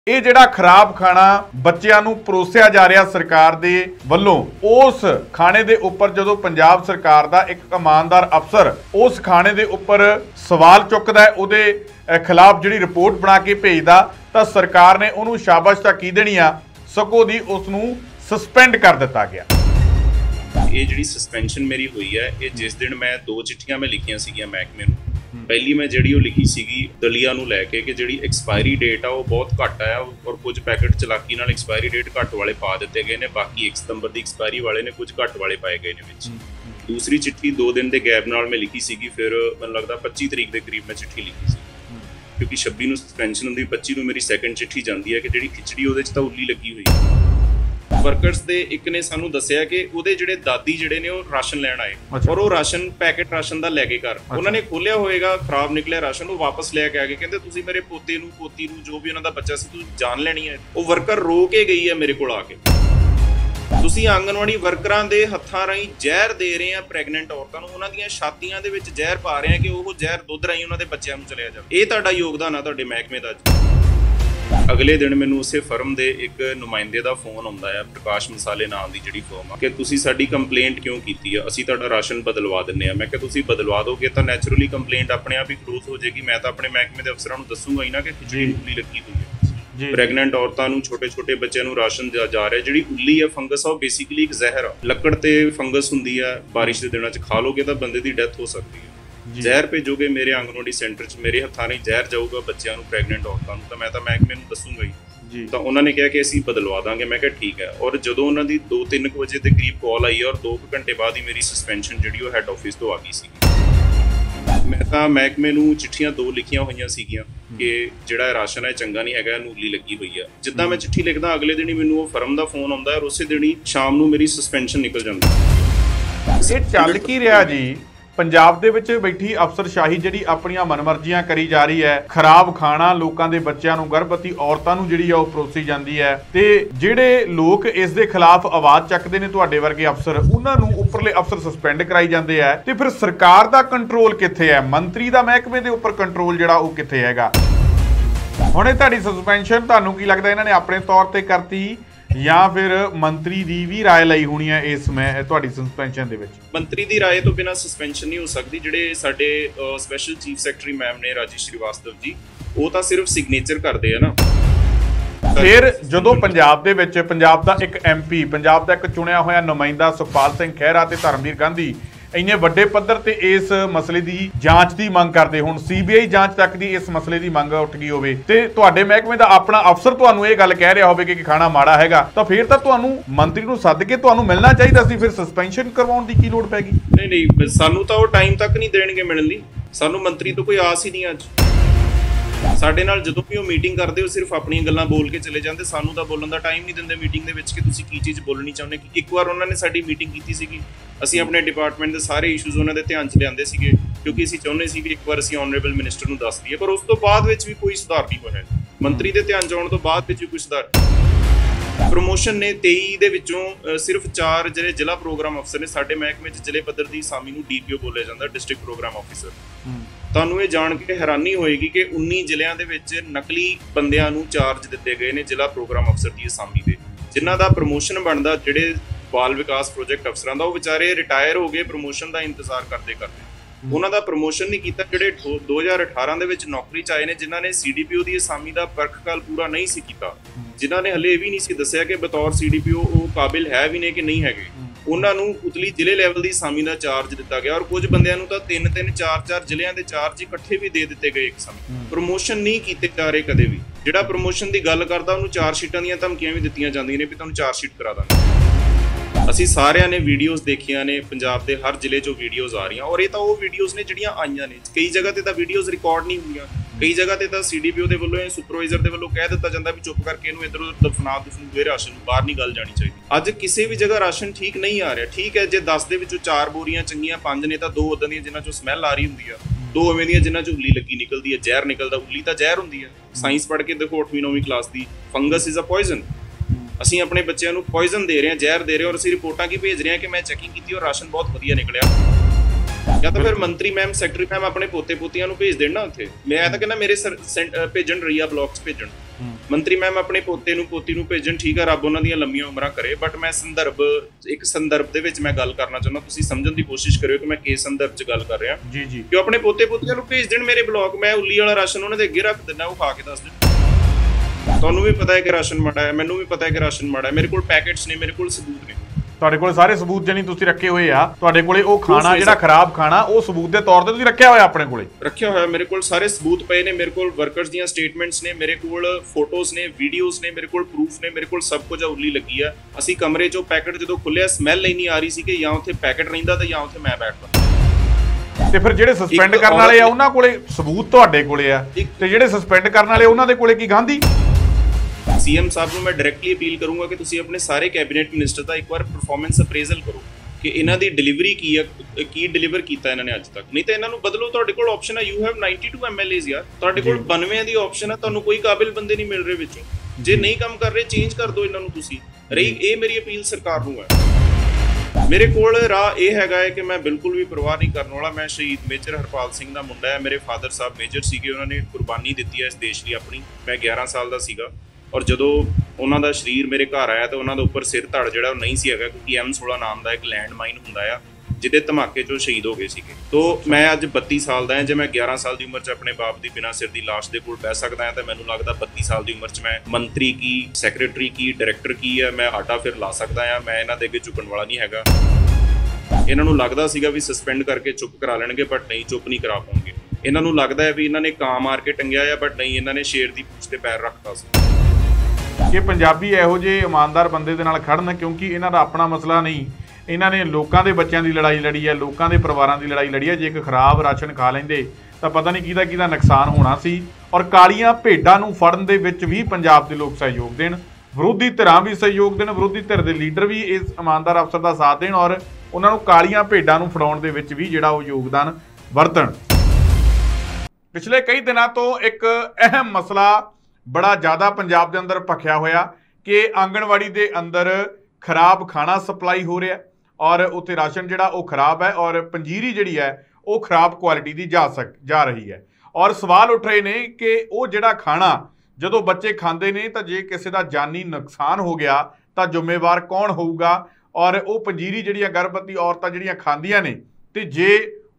ਇਹ ਜਿਹੜਾ ਖਰਾਬ ਖਾਣਾ ਬੱਚਿਆਂ ਨੂੰ ਪਰੋਸਿਆ ਜਾ ਰਿਹਾ ਸਰਕਾਰ ਦੇ ਵੱਲੋਂ, ਉਸ ਖਾਣੇ ਦੇ ਉੱਪਰ ਜਦੋਂ ਪੰਜਾਬ ਸਰਕਾਰ ਦਾ ਇੱਕ ਇਮਾਨਦਾਰ ਅਫਸਰ ਉਸ ਖਾਣੇ ਦੇ ਉੱਪਰ ਸਵਾਲ ਚੁੱਕਦਾ ਹੈ, ਉਹਦੇ ਖਿਲਾਫ ਜਿਹੜੀ ਰਿਪੋਰਟ ਬਣਾ ਕੇ ਭੇਜਦਾ, ਤਾਂ ਸਰਕਾਰ ਨੇ ਉਹਨੂੰ ਸ਼ਾਬਾਸ਼ ਤਾਂ ਕੀ ਦੇਣੀ ਆ, ਸਗੋਂ ਦੀ ਉਸ ਨੂੰ ਸਸਪੈਂਡ ਕਰ ਦਿੱਤਾ ਗਿਆ। ਇਹ ਜਿਹੜੀ ਸਸਪੈਂਸ਼ਨ ਮੇਰੀ ਹੋਈ ਹੈ, ਇਹ ਜਿਸ ਦਿਨ ਮੈਂ 2 ਚਿੱਠੀਆਂ ਮੈਂ ਲਿਖੀਆਂ ਸੀਗੀਆਂ ਮਹਿਕਮੇ ਨੂੰ। ਪਹਿਲੀ ਮੈਂ ਜਿਹੜੀ ਉਹ ਲਿਖੀ ਸੀਗੀ ਦਲੀਆ ਨੂੰ ਲੈ ਕੇ ਕਿ ਜਿਹੜੀ ਐਕਸਪਾਇਰੀ ਡੇਟ ਆ ਉਹ ਬਹੁਤ ਘੱਟ ਆ, ਔਰ ਕੁਝ ਪੈਕੇਟ ਚਲਾਕੀ ਨਾਲ ਐਕਸਪਾਇਰੀ ਡੇਟ ਘੱਟ ਵਾਲੇ ਪਾ ਦਿੱਤੇ ਗਏ ਨੇ, ਬਾਕੀ 1 ਸਤੰਬਰ ਦੀ ਐਕਸਪਾਇਰੀ ਵਾਲੇ ਨੇ, ਕੁਝ ਘੱਟ ਵਾਲੇ ਪਾਏ ਗਏ ਨੇ ਵਿੱਚ। ਦੂਸਰੀ ਚਿੱਠੀ 2 ਦਿਨ ਦੇ ਗੈਪ ਨਾਲ ਮੈਂ ਲਿਖੀ ਸੀਗੀ, ਫਿਰ ਮੈਨੂੰ ਲੱਗਦਾ 25 ਤਰੀਕ ਦੇ ਕਰੀਬ ਮੈਂ ਚਿੱਠੀ ਲਿਖੀ ਸੀ, ਕਿਉਂਕਿ 26 ਨੂੰ ਸਸਪੈਂਸ਼ਨ ਹੁੰਦੀ, 25 ਨੂੰ ਮੇਰੀ ਸੈਕੰਡ ਚਿੱਠੀ ਜਾਂਦੀ ਹੈ ਕਿ ਜਿਹੜੀ ਖਿਚੜੀ ਉਹਦੇ 'ਚ ਤਾਂ ਉੱਲੀ ਲੱਗੀ ਹੋਈ। ਵਰਕਰਸ ਦੇ ਇੱਕ ਨੇ ਸਾਨੂੰ ਦੱਸਿਆ ਕਿ ਉਹਦੇ ਜਿਹੜੇ ਦਾਦੀ ਜਿਹੜੇ ਨੇ ਉਹ ਰਾਸ਼ਨ ਲੈਣ ਆਏ, ਔਰ ਉਹ ਰਾਸ਼ਨ ਪੈਕੇਟ ਰਾਸ਼ਨ ਦਾ ਲੈ ਕੇ ਘਰ ਉਹਨਾਂ ਨੇ ਖੋਲਿਆ ਹੋਏਗਾ, ਖਰਾਬ ਨਿਕਲਿਆ ਰਾਸ਼ਨ, ਉਹ ਵਾਪਸ ਲੈ ਕੇ ਆ ਗਏ। ਕਹਿੰਦੇ ਤੁਸੀਂ ਮੇਰੇ ਪੋਤੇ ਨੂੰ ਪੋਤੀ ਨੂੰ ਜੋ ਵੀ ਉਹਨਾਂ ਦਾ ਬੱਚਾ ਸੀ ਤੁਸੀਂ ਜਾਨ ਲੈਣੀ ਹੈ। ਉਹ ਵਰਕਰ ਰੋ ਕੇ ਗਈ ਹੈ ਮੇਰੇ ਕੋਲ ਆ ਕੇ, ਤੁਸੀਂ ਆਂਗਨਵਾੜੀ ਵਰਕਰਾਂ ਦੇ ਹੱਥਾਂ ਰਾਹੀਂ ਜ਼ਹਿਰ ਦੇ ਰਹੇ ਆ ਪ੍ਰੈਗਨੈਂਟ ਔਰਤਾਂ ਨੂੰ, ਉਹਨਾਂ ਦੀਆਂ ਛਾਤੀਆਂ ਦੇ ਵਿੱਚ ਜ਼ਹਿਰ ਪਾ ਰਹੇ ਆ ਕਿ ਉਹ ਜ਼ਹਿਰ ਦੁੱਧ ਰਾਹੀਂ ਉਹਨਾਂ ਦੇ ਬੱਚਿਆਂ ਨੂੰ ਚਲਿਆ ਜਾਵੇ। ਇਹ ਤੁਹਾਡਾ ਯੋਗਦਾਨ ਆ ਤੁਹਾਡੇ ਮਹਿਕਮੇ ਦਾ। ਅਗਲੇ ਦਿਨ ਮੈਨੂੰ ਉਸੇ ਫਰਮ ਦੇ ਇੱਕ ਨੁਮਾਇੰਦੇ ਦਾ ਫੋਨ ਆਉਂਦਾ ਹੈ, ਪ੍ਰਕਾਸ਼ ਮਸਾਲੇ ਨਾਮ ਦੀ ਜਿਹੜੀ ਫਰਮ ਆ, ਕਿ ਤੁਸੀਂ ਸਾਡੀ ਕੰਪਲੇਂਟ ਕਿਉਂ ਕੀਤੀ ਆ, ਅਸੀਂ ਤੁਹਾਡਾ ਰਾਸ਼ਨ ਬਦਲਵਾ ਦਿੰਨੇ ਆ। ਮੈਂ ਕਿਹਾ ਤੁਸੀਂ ਬਦਲਵਾ ਦੋਗੇ ਤਾਂ ਨੈਚੁਰਲੀ ਕੰਪਲੇਂਟ ਆਪਣੇ ਆਪ ਹੀ ਕਲੋਜ਼ ਹੋ ਜਾਏਗੀ, ਮੈਂ ਤਾਂ ਆਪਣੇ ਮਹਿਕਮੇ ਦੇ ਅਫਸਰਾਂ ਨੂੰ ਦੱਸੂਗਾ ਹੀ ਨਾ ਕਿ ਖਿਚੜੀ ਉੱਲੀ ਲੱਗੀ ਹੋਈ ਹੈ। ਪ੍ਰੈਗਨੈਂਟ ਔਰਤਾਂ ਨੂੰ, ਛੋਟੇ ਬੱਚਿਆਂ ਨੂੰ ਰਾਸ਼ਨ ਜਾ ਰਿਹਾ। ਜਿਹੜੀ ਉੱਲੀ ਆ, ਫੰਗਸ ਆ, ਉਹ ਬੇਸਿਕਲੀ ਇੱਕ ਜ਼ਹਿਰ ਆ, ਲੱਕੜ ਤੇ ਫੰਗਸ ਹੁੰਦੀ ਆ, ਬਾਰਿਸ਼ ਦੇ ਦਿਨਾਂ 'ਚ ਖਾ ਲੋਗੇ ਤਾਂ ਬੰਦੇ ਦੀ ਡੈਥ ਹੋ ਸਕਦੀ ਹੈ। ਜ਼ਹਿਰ ਭੇਜੋਗੇ ਮੇਰੇ ਆਂਗਨਵਾੜੀ ਸੈਂਟਰ 'ਚ, ਮੇਰੇ ਹੱਥਾਂ ਨਾਲ ਜ਼ਹਿਰ ਜਾਊਗਾ ਬੱਚਿਆਂ ਨੂੰ, ਪ੍ਰੈਗਨੈਂਟ ਔਰਤਾਂ ਨੂੰ, ਤਾਂ ਮੈਂ ਤਾਂ ਮਹਿਕਮੇ ਨੂੰ ਦੱਸੂਗਾ ਹੀ। ਤਾਂ ਉਹਨਾਂ ਨੇ ਕਿਹਾ ਕਿ ਅਸੀਂ ਬਦਲਵਾ ਦਾਂਗੇ। ਮੈਂ ਕਿਹਾ ਠੀਕ ਹੈ। ਔਰ ਜਦੋਂ ਉਹਨਾਂ ਦੀ 2-3 ਵਜੇ ਦੇ ਕਰੀਬ ਕਾਲ ਆਈ ਔਰ 2 ਘੰਟੇ ਬਾਅਦ ਹੀ ਮੇਰੀ ਸਸਪੈਂਸ਼ਨ ਜਿਹੜੀ ਉਹ ਹੈੱਡ ਆਫਿਸ ਤੋਂ ਆ ਗਈ ਸੀ। ਮੈਂ ਤਾਂ ਮਹਿਕਮੇ ਨੂੰ ਚਿੱਠੀਆਂ 2 ਲਿਖੀਆਂ ਹੋਈਆਂ ਸੀਗੀਆਂ ਕਿ ਜਿਹੜਾ ਰਾਸ਼ਨ ਹੈ ਚੰਗਾ ਨਹੀਂ ਹੈਗਾ, ਇਹਨੂੰ ਉੱਲੀ ਲੱਗੀ ਹੋਈ ਆ। ਜਿੱਦਾਂ ਮੈਂ ਚਿੱਠੀ ਲਿਖਦਾ, ਅਗਲੇ ਦਿਨ ਹੀ ਮੈਨੂੰ ਉਹ ਫਰਮ ਦਾ ਫੋਨ ਆਉਂਦਾ ਔਰ ਉਸੇ ਦਿਨ ਹੀ ਸ਼ਾਮ ਨੂੰ ਮੇਰੀ ਸਸਪੈਂਸ਼ਨ ਨਿਕਲ ਜਾਂਦੀ। ਇਹ ਚੱਲ ਕੀ ਰਿਹਾ ਜੀ? ਪੰਜਾਬ ਦੇ ਵਿੱਚ ਬੈਠੀ ਅਫਸਰਸ਼ਾਹੀ ਜਿਹੜੀ ਆਪਣੀਆਂ ਮਨਮਰਜ਼ੀਆਂ ਕਰੀ ਜਾ ਰਹੀ ਹੈ, ਖਰਾਬ ਖਾਣਾ ਲੋਕਾਂ ਦੇ ਬੱਚਿਆਂ ਨੂੰ, ਗਰਭਵਤੀ ਔਰਤਾਂ ਨੂੰ ਜਿਹੜੀ ਆ ਉਹ ਪਰੋਸੀ ਜਾਂਦੀ ਹੈ, ਤੇ ਜਿਹੜੇ ਲੋਕ ਇਸ ਦੇ ਖਿਲਾਫ ਆਵਾਜ਼ ਚੱਕਦੇ ਨੇ ਤੁਹਾਡੇ ਵਰਗੇ ਅਫਸਰ, ਉਹਨਾਂ ਨੂੰ ਉੱਪਰਲੇ ਅਫਸਰ ਸਸਪੈਂਡ ਕਰਾਈ ਜਾਂਦੇ ਆ। ਤੇ ਫਿਰ ਸਰਕਾਰ ਦਾ ਕੰਟਰੋਲ ਕਿੱਥੇ ਹੈ? ਮੰਤਰੀ ਦਾ ਮਹਿਕਮੇ ਦੇ ਉੱਪਰ ਕੰਟਰੋਲ ਜਿਹੜਾ ਉਹ ਕਿੱਥੇ ਹੈਗਾ? ਹੁਣ ਇਹ ਤੁਹਾਡੀ ਸਸਪੈਂਸ਼ਨ ਤੁਹਾਨੂੰ ਕੀ ਲੱਗਦਾ ਇਹਨਾਂ ਨੇ ਆਪਣੇ ਤੌਰ ਤੇ ਕਰਤੀ ਜਾਂ ਫਿਰ ਮੰਤਰੀ ਦੀ ਵੀ ਰਾਏ ਲਈ ਹੋਣੀ ਹੈ ਇਸ ਤੁਹਾਡੀ ਸਸਪੈਂਸ਼ਨ ਦੇ ਵਿੱਚ? ਮੰਤਰੀ ਦੀ ਰਾਏ ਤੋਂ ਬਿਨਾਂ ਸਸਪੈਂਸ਼ਨ ਨਹੀਂ ਹੋ ਸਕਦੀ। ਜਿਹੜੇ ਸਾਡੇ ਸਪੈਸ਼ਲ ਚੀਫ ਸੈਕਟਰੀ ਮੈਮ ਨੇ ਰਾਜੇਸ਼ ਸ਼੍ਰੀਵਾਸਤਵ ਜੀ, ਉਹ ਤਾਂ ਸਿਰਫ ਸਿਗਨੇਚਰ ਕਰਦੇ ਆ ਨਾ। ਫਿਰ ਜਦੋਂ ਪੰਜਾਬ ਦੇ ਵਿੱਚ ਪੰਜਾਬ ਦਾ ਇੱਕ MP, ਪੰਜਾਬ ਦਾ ਇੱਕ ਚੁਣਿਆ ਹੋਇਆ ਨੁਮਾਇੰਦਾ ਸੁਖਪਾਲ ਸਿੰਘ ਖਹਿਰਾ ਤੇ ਧਰਮਵੀਰ ਗਾਂਧੀ ਇੰਨੇ ਵੱਡੇ ਪੱਧਰ ਤੇ ਇਸ ਮਸਲੇ ਦੀ ਜਾਂਚ ਦੀ ਮੰਗ ਕਰਦੇ ਹੋਣ, CBI ਜਾਂਚ ਤੱਕ ਦੀ ਇਸ ਮਸਲੇ ਦੀ ਮੰਗ ਉੱਠ ਗਈ ਹੋਵੇ, ਤੇ ਤੁਹਾਡੇ ਮਹਿਕਮੇ ਦਾ ਆਪਣਾ ਅਫਸਰ ਤੁਹਾਨੂੰ ਇਹ ਗੱਲ ਕਹਿ ਰਿਹਾ ਹੋਵੇ ਕਿ ਖਾਣਾ ਮਾੜਾ ਹੈਗਾ, ਤਾਂ ਫਿਰ ਤਾਂ ਤੁਹਾਨੂੰ ਮੰਤਰੀ ਨੂੰ ਸੱਦ ਕੇ ਤੁਹਾਨੂੰ ਮਿਲਣਾ ਚਾਹੀਦਾ ਸੀ। ਫਿਰ ਸਸਪੈਂਸ਼ਨ ਕਰਵਾਉਣ ਦੀ ਕੀ ਲੋੜ ਪੈ ਗਈ? ਨਹੀਂ, ਸਾਨੂੰ ਤਾਂ ਉਹ ਟਾਈਮ ਤੱਕ ਨਹੀਂ ਦੇਣਗੇ ਮਿਲਣ ਲਈ। ਸਾਨੂੰ ਮੰਤਰੀ ਤੋਂ ਕੋਈ ਆਸ ਹੀ ਨਹੀਂ ਅੱਜ। ਸਾਡੇ ਨਾਲ ਜਦੋਂ ਵੀ ਉਹ ਮੀਟਿੰਗ ਕਰਦੇ, ਉਹ ਸਿਰਫ ਆਪਣੀਆਂ ਗੱਲਾਂ ਬੋਲ ਕੇ ਚਲੇ ਜਾਂਦੇ, ਸਾਨੂੰ ਤਾਂ ਬੋਲਣ ਦਾ ਟਾਈਮ ਨਹੀਂ ਦਿੰਦੇ ਮੀਟਿੰਗ ਦੇ ਵਿੱਚ ਕਿ ਤੁਸੀਂ ਕੀ ਚੀਜ਼ ਬੋਲਣੀ ਚਾਹੁੰਦੇ। ਇੱਕ ਵਾਰ ਉਹਨਾਂ ਨੇ ਸਾਡੀ ਮੀਟਿੰਗ ਕੀਤੀ ਸੀਗੀ, ਅਸੀਂ ਆਪਣੇ ਡਿਪਾਰਟਮੈਂਟ ਦੇ ਸਾਰੇ ਇਸ਼ੂਜ਼ ਉਹਨਾਂ ਦੇ ਧਿਆਨ 'ਚ ਲਿਆਂਦੇ ਸੀਗੇ, ਕਿਉਂਕਿ ਅਸੀਂ ਚਾਹੁੰਦੇ ਸੀ ਕਿ ਇੱਕ ਵਾਰ ਅਸੀਂ ਆਨਰੇਬਲ ਮਿਨਿਸਟਰ ਨੂੰ ਦੱਸ ਦਈਏ, ਪਰ ਉਸ ਤੋਂ ਬਾਅਦ ਵਿੱਚ ਵੀ ਕੋਈ ਸੁਧਾਰ ਨਹੀਂ ਹੋਇਆ। ਮੰਤਰੀ ਦੇ ਧਿਆਨ 'ਚ ਆਉਣ ਤੋਂ ਬਾਅਦ ਵਿੱਚ ਵੀ ਕੋਈ ਸੁਧਾਰ। ਪ੍ਰਮੋਸ਼ਨ ਨੇ 23 ਦੇ ਵਿੱਚੋਂ ਸਿਰਫ 4 ਜਿਹੜੇ ਜ਼ਿਲ੍ਹਾ ਪ੍ਰੋਗਰਾਮ ਅਫਸਰ ਨੇ ਸਾਡੇ ਮਹਿਕਮੇ 'ਚ, ਜ਼ਿਲ੍ਹੇ ਪੱਧਰ ਦੀ ਸਾਮੀ ਨੂੰ DPO ਬੋਲਿਆ ਜਾਂਦਾ, ਡਿਸਟ੍ਰਿਕਟ ਪ੍ਰੋਗਰਾਮ ਆਫਿਸਰ। ਤੁਹਾਨੂੰ ਇਹ ਜਾਣ ਕੇ ਹੈਰਾਨੀ ਹੋਏਗੀ ਕਿ 19 ਜ਼ਿਲ੍ਹਿਆਂ ਦੇ ਵਿੱਚ ਨਕਲੀ ਬੰਦਿਆਂ ਨੂੰ ਚਾਰਜ ਦਿੱਤੇ ਗਏ ਨੇ ਜ਼ਿਲ੍ਹਾ ਪ੍ਰੋਗਰਾਮ ਅਫਸਰ ਦੀ ਅਸਾਮੀ ਦੇ, ਜਿਨ੍ਹਾਂ ਦਾ ਪ੍ਰਮੋਸ਼ਨ ਬਣਦਾ। ਜਿਹੜੇ ਬਾਲ ਵਿਕਾਸ ਪ੍ਰੋਜੈਕਟ ਅਫਸਰਾਂ ਦਾ, ਉਹ ਵਿਚਾਰੇ ਰਿਟਾਇਰ ਹੋ ਗਏ ਪ੍ਰਮੋਸ਼ਨ ਦਾ ਇੰਤਜ਼ਾਰ ਕਰਦੇ ਉਹਨਾਂ ਦਾ ਪ੍ਰਮੋਸ਼ਨ ਨਹੀਂ ਕੀਤਾ। ਜਿਹੜੇ 2018 ਦੇ ਵਿੱਚ ਨੌਕਰੀ 'ਚ ਆਏ ਨੇ, ਜਿਨ੍ਹਾਂ ਨੇ CDPO ਦੀ ਅਸਾਮੀ ਦਾ ਪਰਖਕਾਲ ਪੂਰਾ ਨਹੀਂ ਸੀ ਕੀਤਾ, ਜਿਨ੍ਹਾਂ ਨੇ ਹਲੇ ਇਹ ਵੀ ਨਹੀਂ ਸੀ ਦੱਸਿਆ ਕਿ ਬਤੌਰ CDPO ਉਹ ਕਾਬਿਲ ਹੈ ਵੀ ਨੇ ਕਿ ਨਹੀਂ ਹੈਗੇ, ਉਹਨਾਂ ਨੂੰ ਉਤਲੀ ਜ਼ਿਲ੍ਹੇ ਲੈਵਲ ਦੀ ਅਸਾਮੀ ਦਾ ਚਾਰਜ ਦਿੱਤਾ ਗਿਆ। ਔਰ ਕੁਝ ਬੰਦਿਆਂ ਨੂੰ ਤਾਂ 3-3, 4-4 ਜ਼ਿਲ੍ਹਿਆਂ ਦੇ ਚਾਰਜ ਇਕੱਠੇ ਵੀ ਦੇ ਦਿੱਤੇ ਗਏ ਇੱਕ ਸਮੇਂ। ਪ੍ਰਮੋਸ਼ਨ ਨਹੀਂ ਕੀਤੇ ਜਾ ਰਹੇ ਕਦੇ ਵੀ। ਜਿਹੜਾ ਪ੍ਰਮੋਸ਼ਨ ਦੀ ਗੱਲ ਕਰਦਾ, ਉਹਨੂੰ 4 ਸ਼ੀਟਾਂ ਦੀਆਂ ਧਮਕੀਆਂ ਵੀ ਦਿੱਤੀਆਂ ਜਾਂਦੀਆਂ ਨੇ ਵੀ ਤੁਹਾਨੂੰ 4 ਸ਼ੀਟ ਕਰਾ ਦਾਂਗੇ। ਅਸੀਂ ਸਾਰਿਆਂ ਨੇ ਵੀਡੀਓਜ਼ ਦੇਖੀਆਂ ਨੇ, ਪੰਜਾਬ ਦੇ ਹਰ ਜ਼ਿਲ੍ਹੇ 'ਚੋਂ ਵੀਡੀਓਜ਼ ਆ ਰਹੀਆਂ, ਔਰ ਇਹ ਤਾਂ ਉਹ ਵੀਡੀਓਜ਼ ਨੇ ਜਿਹੜੀਆਂ ਆਈਆਂ ਨੇ। ਕਈ ਜਗ੍ਹਾ ਤੇ ਤਾਂ ਵੀਡੀਓਜ਼ ਰਿਕਾਰਡ ਨਹੀਂ ਹੋਈਆਂ, ਕਈ ਜਗ੍ਹਾ ਤੇ ਤਾਂ CDPO ਦੇ ਵੱਲੋਂ, ਸੁਪਰਵਾਈਜ਼ਰ ਦੇ ਵੱਲੋਂ ਕਹਿ ਦਿੱਤਾ ਜਾਂਦਾ ਵੀ ਚੁੱਪ ਕਰਕੇ ਇਹਨੂੰ ਇੱਧਰ ਉੱਧਰ ਦਫਨਾ ਦੂਏ ਰਾਸ਼ਨ ਨੂੰ, ਬਾਹਰ ਨਹੀਂ ਗੱਲ ਜਾਣੀ ਚਾਹੀਦੀ। ਅੱਜ ਕਿਸੇ ਵੀ ਜਗ੍ਹਾ ਰਾਸ਼ਨ ਠੀਕ ਨਹੀਂ ਆ ਰਿਹਾ। ਠੀਕ ਹੈ, ਜੇ 10 ਦੇ ਵਿੱਚੋਂ 4 ਬੋਰੀਆਂ ਚੰਗੀਆਂ, 5 ਨੇ ਤਾਂ 2 ਉੱਦਾਂ ਦੀਆਂ ਜਿਨ੍ਹਾਂ 'ਚੋਂ ਸਮੈਲ ਆ ਰਹੀ ਹੁੰਦੀ ਆ, 2 ਉਵੇਂ ਦੀਆਂ ਜਿਨ੍ਹਾਂ 'ਚ ਉੱਲੀ ਲੱਗੀ ਨਿਕਲਦੀ ਹੈ, ਜ਼ਹਿਰ ਨਿਕਲਦਾ। ਉੱਲੀ ਤਾਂ ਜ਼ਹਿਰ ਹੁੰਦੀ ਹੈ, ਸਾਇੰਸ ਪੜ੍ਹ ਕੇ ਦੇਖੋ 8ਵੀਂ 9ਵੀਂ ਕਲਾਸ ਦੀ। Fungus is a poison. ਅਸੀਂ ਆਪਣੇ ਬੱਚਿਆਂ ਨੂੰ ਪੋਇਜ਼ਨ ਦੇ ਰਹੇ ਹਾਂ, ਜ਼ਹਿਰ ਦੇ ਰਹੇ ਹਾਂ, ਔਰ ਅਸੀਂ ਰਿਪੋਰਟਾਂ ਕੀ ਭੇਜ ਰਹੇ ਹਾਂ ਕਿ ਮੈਂ ਚੈਕਿੰਗ ਕੀਤੀ ਔਰ ਰਾਸ਼ਨ ਬਹੁਤ ਵਧੀਆ ਨਿਕਲਿਆ। ਜਾਂ ਤਾਂ ਫਿਰ ਮੰਤਰੀ ਮੈਮ, ਸੈਕਟਰੀ ਮੈਮ ਆਪਣੇ ਪੋਤੇ ਪੋਤੀਆਂ ਨੂੰ ਭੇਜ ਦੇਣ ਨਾ ਉੱਥੇ। ਮੈਂ ਤਾਂ ਕਹਿੰਦਾ ਮੇਰੇ ਭੇਜਣ, ਰਈਆ ਬਲਾਕ 'ਚ ਭੇਜਣ। ਮੰਤਰੀ ਮੈਮ ਆਪਣੇ ਪੋਤੇ ਨੂੰ ਪੋਤੀ ਨੂੰ ਭੇਜਣ, ਠੀਕ ਆ, ਰੱਬ ਉਹਨਾਂ ਦੀਆਂ ਲੰਮੀਆਂ ਉਮਰਾਂ ਕਰੇ, ਬਟ ਮੈਂ ਇੱਕ ਸੰਦਰਭ ਦੇ ਵਿੱਚ ਮੈਂ ਗੱਲ ਕਰਨਾ ਚਾਹੁੰਦਾ, ਤੁਸੀਂ ਸਮਝਣ ਦੀ ਕੋਸ਼ਿਸ਼ ਕਰਿਓ ਕਿ ਮੈਂ ਕਿਸ ਸੰਦਰਭ 'ਚ ਗੱਲ ਕਰ ਰਿਹਾ। ਜੀ ਜੀ। ਕਿ ਆਪਣੇ ਪੋਤੇ ਪੋਤੀਆਂ ਨੂੰ ਭੇਜ ਦੇਣ ਮੇਰੇ ਬਲੌਗ, ਮੈਂ ਉੱਲੀ ਵਾਲਾ ਰਾਸ਼ਨ ਉਹਨਾਂ ਦੇ ਅੱਗੇ ਰੱਖ ਦਿੰਦਾ, ਉਹ ਖਾ ਕੇ ਦੱਸ ਦੇਣ। ਤੁਹਾਨੂੰ ਵੀ ਪਤਾ ਹੈ ਕਿ ਰਾਸ਼ਨ ਮਾੜਾ ਹੈ, ਮੈਨੂੰ ਵੀ ਪਤਾ ਹੈ ਕਿ ਰਾਸ਼ਨ ਮਾੜਾ ਹੈ, ਮੇਰੇ ਕੋਲ ਪੈਕੇਟਸ ਨੇ, ਮੇਰੇ ਕੋਲ ਸਬੂਤ ਨੇ। ਤੁਹਾਡੇ ਕੋਲ ਸਾਰੇ ਸਬੂਤ ਜਾਨੀ ਤੁਸੀਂ ਰੱਖੇ ਹੋਏ ਆ, ਤੁਹਾਡੇ ਕੋਲੇ ਉਹ ਖਾਣਾ ਜਿਹੜਾ ਖਰਾਬ ਖਾਣਾ ਉਹ ਸਬੂਤ ਦੇ ਤੌਰ ਤੇ ਤੁਸੀਂ ਰੱਖਿਆ ਹੋਇਆ, ਆਪਣੇ ਕੋਲੇ ਰੱਖਿਆ ਹੋਇਆ, ਮੇਰੇ ਕੋਲ ਸਾਰੇ ਸਬੂਤ ਪਏ ਨੇ, ਮੇਰੇ ਕੋਲ ਵਰਕਰਸ ਦੀਆਂ ਸਟੇਟਮੈਂਟਸ ਨੇ, ਮੇਰੇ ਕੋਲ ਫੋਟੋਜ਼ ਨੇ, ਵੀਡੀਓਜ਼ ਨੇ, ਮੇਰੇ ਕੋਲ ਪ੍ਰੂਫ ਨੇ, ਮੇਰੇ ਕੋਲ ਸਭ ਕੁਝ ਉੱਲੀ ਲੱਗੀ ਆ। ਅਸੀਂ ਕਮਰੇ 'ਚੋਂ ਪੈਕੇਟ ਜਦੋਂ ਖੁੱਲਿਆ ਸਮੈਲ ਹੀ ਨਹੀਂ ਆ ਰਹੀ ਸੀ ਕਿ ਜਾਂ ਉੱਥੇ ਪੈਕੇਟ ਰਹਿੰਦਾ ਤੇ ਜਾਂ ਉੱਥੇ ਮੈਂ ਬੈਠਦਾ। ਤੇ ਫਿਰ ਜਿਹੜੇ ਸਸਪੈਂਡ ਕਰਨ ਵਾਲੇ ਆ ਉਹਨਾਂ ਕੋਲੇ ਸਬੂਤ ਤੁਹਾਡੇ ਕੋਲੇ ਆ, ਤੇ ਜਿਹੜੇ ਸਸਪੈਂਡ ਕਰਨ ਵਾਲੇ ਉਹਨਾਂ ਦੇ ਕੋਲੇ ਕੀ ਗਾਂਧੀ? ਸੀਐਮ ਸਾਹਿਬ ਨੂੰ ਮੈਂ ਡਾਇਰੈਕਟਲੀ ਅਪੀਲ ਕਰੂੰਗਾ ਕਿ ਤੁਸੀਂ ਆਪਣੇ ਸਾਰੇ ਕੈਬਨਿਟ ਮਿਨਿਸਟਰ ਦਾ ਇੱਕ ਵਾਰ ਪਰਫਾਰਮੈਂਸ ਅਪਰੇਜ਼ਲ ਕਰੋ ਕਿ ਇਹਨਾਂ ਦੀ ਡਿਲੀਵਰੀ ਕੀ ਹੈ, ਕੀ ਡਿਲੀਵਰ ਕੀਤਾ ਇਹਨਾਂ ਨੇ ਅੱਜ ਤੱਕ। ਨਹੀਂ ਤਾਂ ਇਹਨਾਂ ਨੂੰ ਬਦਲੋ, ਤੁਹਾਡੇ ਕੋਲ ਆਪਸ਼ਨ ਹੈ, ਯੂ ਹੈਵ 92 ਐਮਐਲਏਜ਼ ਯਾਰ, ਤੁਹਾਡੇ ਕੋਲ 92 ਦੀ ਆਪਸ਼ਨ ਹੈ, ਤੁਹਾਨੂੰ ਕੋਈ ਕਾਬਿਲ ਬੰਦੇ ਨਹੀਂ ਮਿਲ ਰਹੇ ਵਿੱਚੋਂ। ਜੇ ਨਹੀਂ ਕੰਮ ਕਰ ਰਹੇ ਚੇਂਜ ਕਰ ਦਿਓ ਇਹਨਾਂ ਨੂੰ ਤੁਸੀਂ। ਰਹੀ ਇਹ ਮੇਰੀ ਅਪੀਲ ਸਰਕਾਰ ਨੂੰ ਹੈ। ਮੇਰੇ ਕੋਲ ਰਾਹ ਇਹ ਹੈਗਾ ਹੈ ਕਿ ਮੈਂ ਬਿਲਕੁਲ ਵੀ ਪਰਵਾਹ ਨਹੀਂ ਕਰਨ ਵਾਲਾ। ਮੈਂ ਸ਼ਹੀਦ ਮੇਜਰ ਹਰਪਾਲ ਸਿੰਘ ਦਾ ਮੁੰਡਾ ਹੈ, ਮੇਰੇ ਫਾਦਰ ਸਾਹਿਬ ਮੇਜਰ ਸੀਗੇ, ਉਹਨਾਂ ਨੇ ਕੁਰਬਾਨੀ ਦਿੱਤੀ ਹੈ ਇਸ ਦੇਸ਼ ਲਈ ਆਪਣੀ। ਮੈਂ 11 ਸਾਲ ਦਾ ਸੀਗਾ ਔਰ ਜਦੋਂ ਉਹਨਾਂ ਦਾ ਸਰੀਰ ਮੇਰੇ ਘਰ ਆਇਆ ਤਾਂ ਉਹਨਾਂ ਦੇ ਉੱਪਰ ਸਿਰ ਧੜ ਜਿਹੜਾ ਉਹ ਨਹੀਂ ਸੀ ਹੈਗਾ, ਕਿਉਂਕਿ M16 ਨਾਮ ਦਾ ਇੱਕ ਲੈਂਡ ਮਾਈਨ ਹੁੰਦਾ ਆ ਜਿਹਦੇ ਧਮਾਕੇ 'ਚੋਂ ਸ਼ਹੀਦ ਹੋ ਗਏ ਸੀਗੇ। ਤੋ ਮੈਂ ਅੱਜ 32 ਸਾਲ ਦਾ ਹਾਂ। ਜੇ ਮੈਂ 11 ਸਾਲ ਦੀ ਉਮਰ 'ਚ ਆਪਣੇ ਬਾਪ ਦੀ ਬਿਨਾਂ ਸਿਰ ਦੀ ਲਾਸ਼ ਦੇ ਕੋਲ ਬਹਿ ਸਕਦਾ ਹਾਂ ਤਾਂ ਮੈਨੂੰ ਲੱਗਦਾ 32 ਸਾਲ ਦੀ ਉਮਰ 'ਚ ਮੈਂ ਮੰਤਰੀ ਕੀ, ਸੈਕਟਰੀ ਕੀ, ਡਾਇਰੈਕਟਰ ਕੀ ਹੈ, ਮੈਂ ਆਟਾ ਫਿਰ ਲਾ ਸਕਦਾ ਹਾਂ। ਮੈਂ ਇਹਨਾਂ ਦੇ ਅੱਗੇ ਝੁਕਣ ਵਾਲਾ ਨਹੀਂ ਹੈਗਾ। ਇਹਨਾਂ ਨੂੰ ਲੱਗਦਾ ਸੀਗਾ ਵੀ ਸਸਪੈਂਡ ਕਰਕੇ ਚੁੱਪ ਕਰਾ ਲੈਣਗੇ, ਬਟ ਨਹੀਂ, ਚੁੱਪ ਨਹੀਂ ਕਰਾ ਪਾਉਣਗੇ। ਇਹਨਾਂ ਨੂੰ ਲੱਗਦਾ ਹੈ ਵੀ ਇਹਨਾਂ ਨੇ ਕਾਂ ਮਾਰ ਕੇ ਟੰਗਿਆ ਆ, ਬਟ ਨਹੀਂ, ਇਹਨਾਂ ਨੇ ਸ਼ੇਰ ਦੀ ਪੂਛ ਤੇ ਪੈਰ ਰੱਖਤਾ ਸੀ। ਕਿ ਪੰਜਾਬੀ ਇਹੋ ਜਿਹੇ ਇਮਾਨਦਾਰ ਬੰਦੇ ਦੇ ਨਾਲ ਖੜਨ, ਕਿਉਂਕਿ ਇਹਨਾਂ ਦਾ ਆਪਣਾ ਮਸਲਾ ਨਹੀਂ, ਇਹਨਾਂ ਨੇ ਲੋਕਾਂ ਦੇ ਬੱਚਿਆਂ ਦੀ ਲੜਾਈ ਲੜੀ ਹੈ, ਲੋਕਾਂ ਦੇ ਪਰਿਵਾਰਾਂ ਦੀ ਲੜਾਈ ਲੜੀ ਹੈ। ਜੇ ਇੱਕ ਖਰਾਬ ਰਾਸ਼ਨ ਖਾ ਲੈਂਦੇ ਤਾਂ ਪਤਾ ਨਹੀਂ ਕਿਹਦਾ ਨੁਕਸਾਨ ਹੋਣਾ ਸੀ। ਔਰ ਕਾਲੀਆਂ ਭੇਡਾਂ ਨੂੰ ਫੜਨ ਦੇ ਵਿੱਚ ਵੀ ਪੰਜਾਬ ਦੇ ਲੋਕ ਸਹਿਯੋਗ ਦੇਣ, ਵਿਰੋਧੀ ਧਿਰਾਂ ਵੀ ਸਹਿਯੋਗ ਦੇਣ, ਵਿਰੋਧੀ ਧਿਰ ਦੇ ਲੀਡਰ ਵੀ ਇਸ ਇਮਾਨਦਾਰ ਅਫਸਰ ਦਾ ਸਾਥ ਦੇਣ ਔਰ ਉਹਨਾਂ ਨੂੰ ਕਾਲੀਆਂ ਭੇਡਾਂ ਨੂੰ ਫੜਾਉਣ ਦੇ ਵਿੱਚ ਵੀ ਜਿਹੜਾ ਉਹ ਯੋਗਦਾਨ ਵਰਤਣ। ਪਿਛਲੇ ਕਈ ਦਿਨਾਂ ਤੋਂ ਇੱਕ ਅਹਿਮ ਮਸਲਾ ਬੜਾ ਜ਼ਿਆਦਾ ਪੰਜਾਬ ਦੇ ਅੰਦਰ ਭਖਿਆ ਹੋਇਆ ਕਿ ਆਂਗਣਵਾੜੀ ਦੇ ਅੰਦਰ ਖਰਾਬ ਖਾਣਾ ਸਪਲਾਈ ਹੋ ਰਿਹਾ ਔਰ ਉੱਥੇ ਰਾਸ਼ਨ ਜਿਹੜਾ ਉਹ ਖਰਾਬ ਹੈ ਔਰ ਪੰਜੀਰੀ ਜਿਹੜੀ ਹੈ ਉਹ ਖਰਾਬ ਕੁਆਲਿਟੀ ਦੀ ਜਾ ਰਹੀ ਹੈ। ਔਰ ਸਵਾਲ ਉੱਠ ਰਹੇ ਨੇ ਕਿ ਉਹ ਜਿਹੜਾ ਖਾਣਾ ਜਦੋਂ ਬੱਚੇ ਖਾਂਦੇ ਨੇ ਤਾਂ ਜੇ ਕਿਸੇ ਦਾ ਜਾਨੀ ਨੁਕਸਾਨ ਹੋ ਗਿਆ ਤਾਂ ਜ਼ਿੰਮੇਵਾਰ ਕੌਣ ਹੋਊਗਾ? ਔਰ ਉਹ ਪੰਜੀਰੀ ਜਿਹੜੀਆਂ ਗਰਭਵਤੀ ਔਰਤਾਂ ਜਿਹੜੀਆਂ ਖਾਂਦੀਆਂ ਨੇ ਤੇ ਜੇ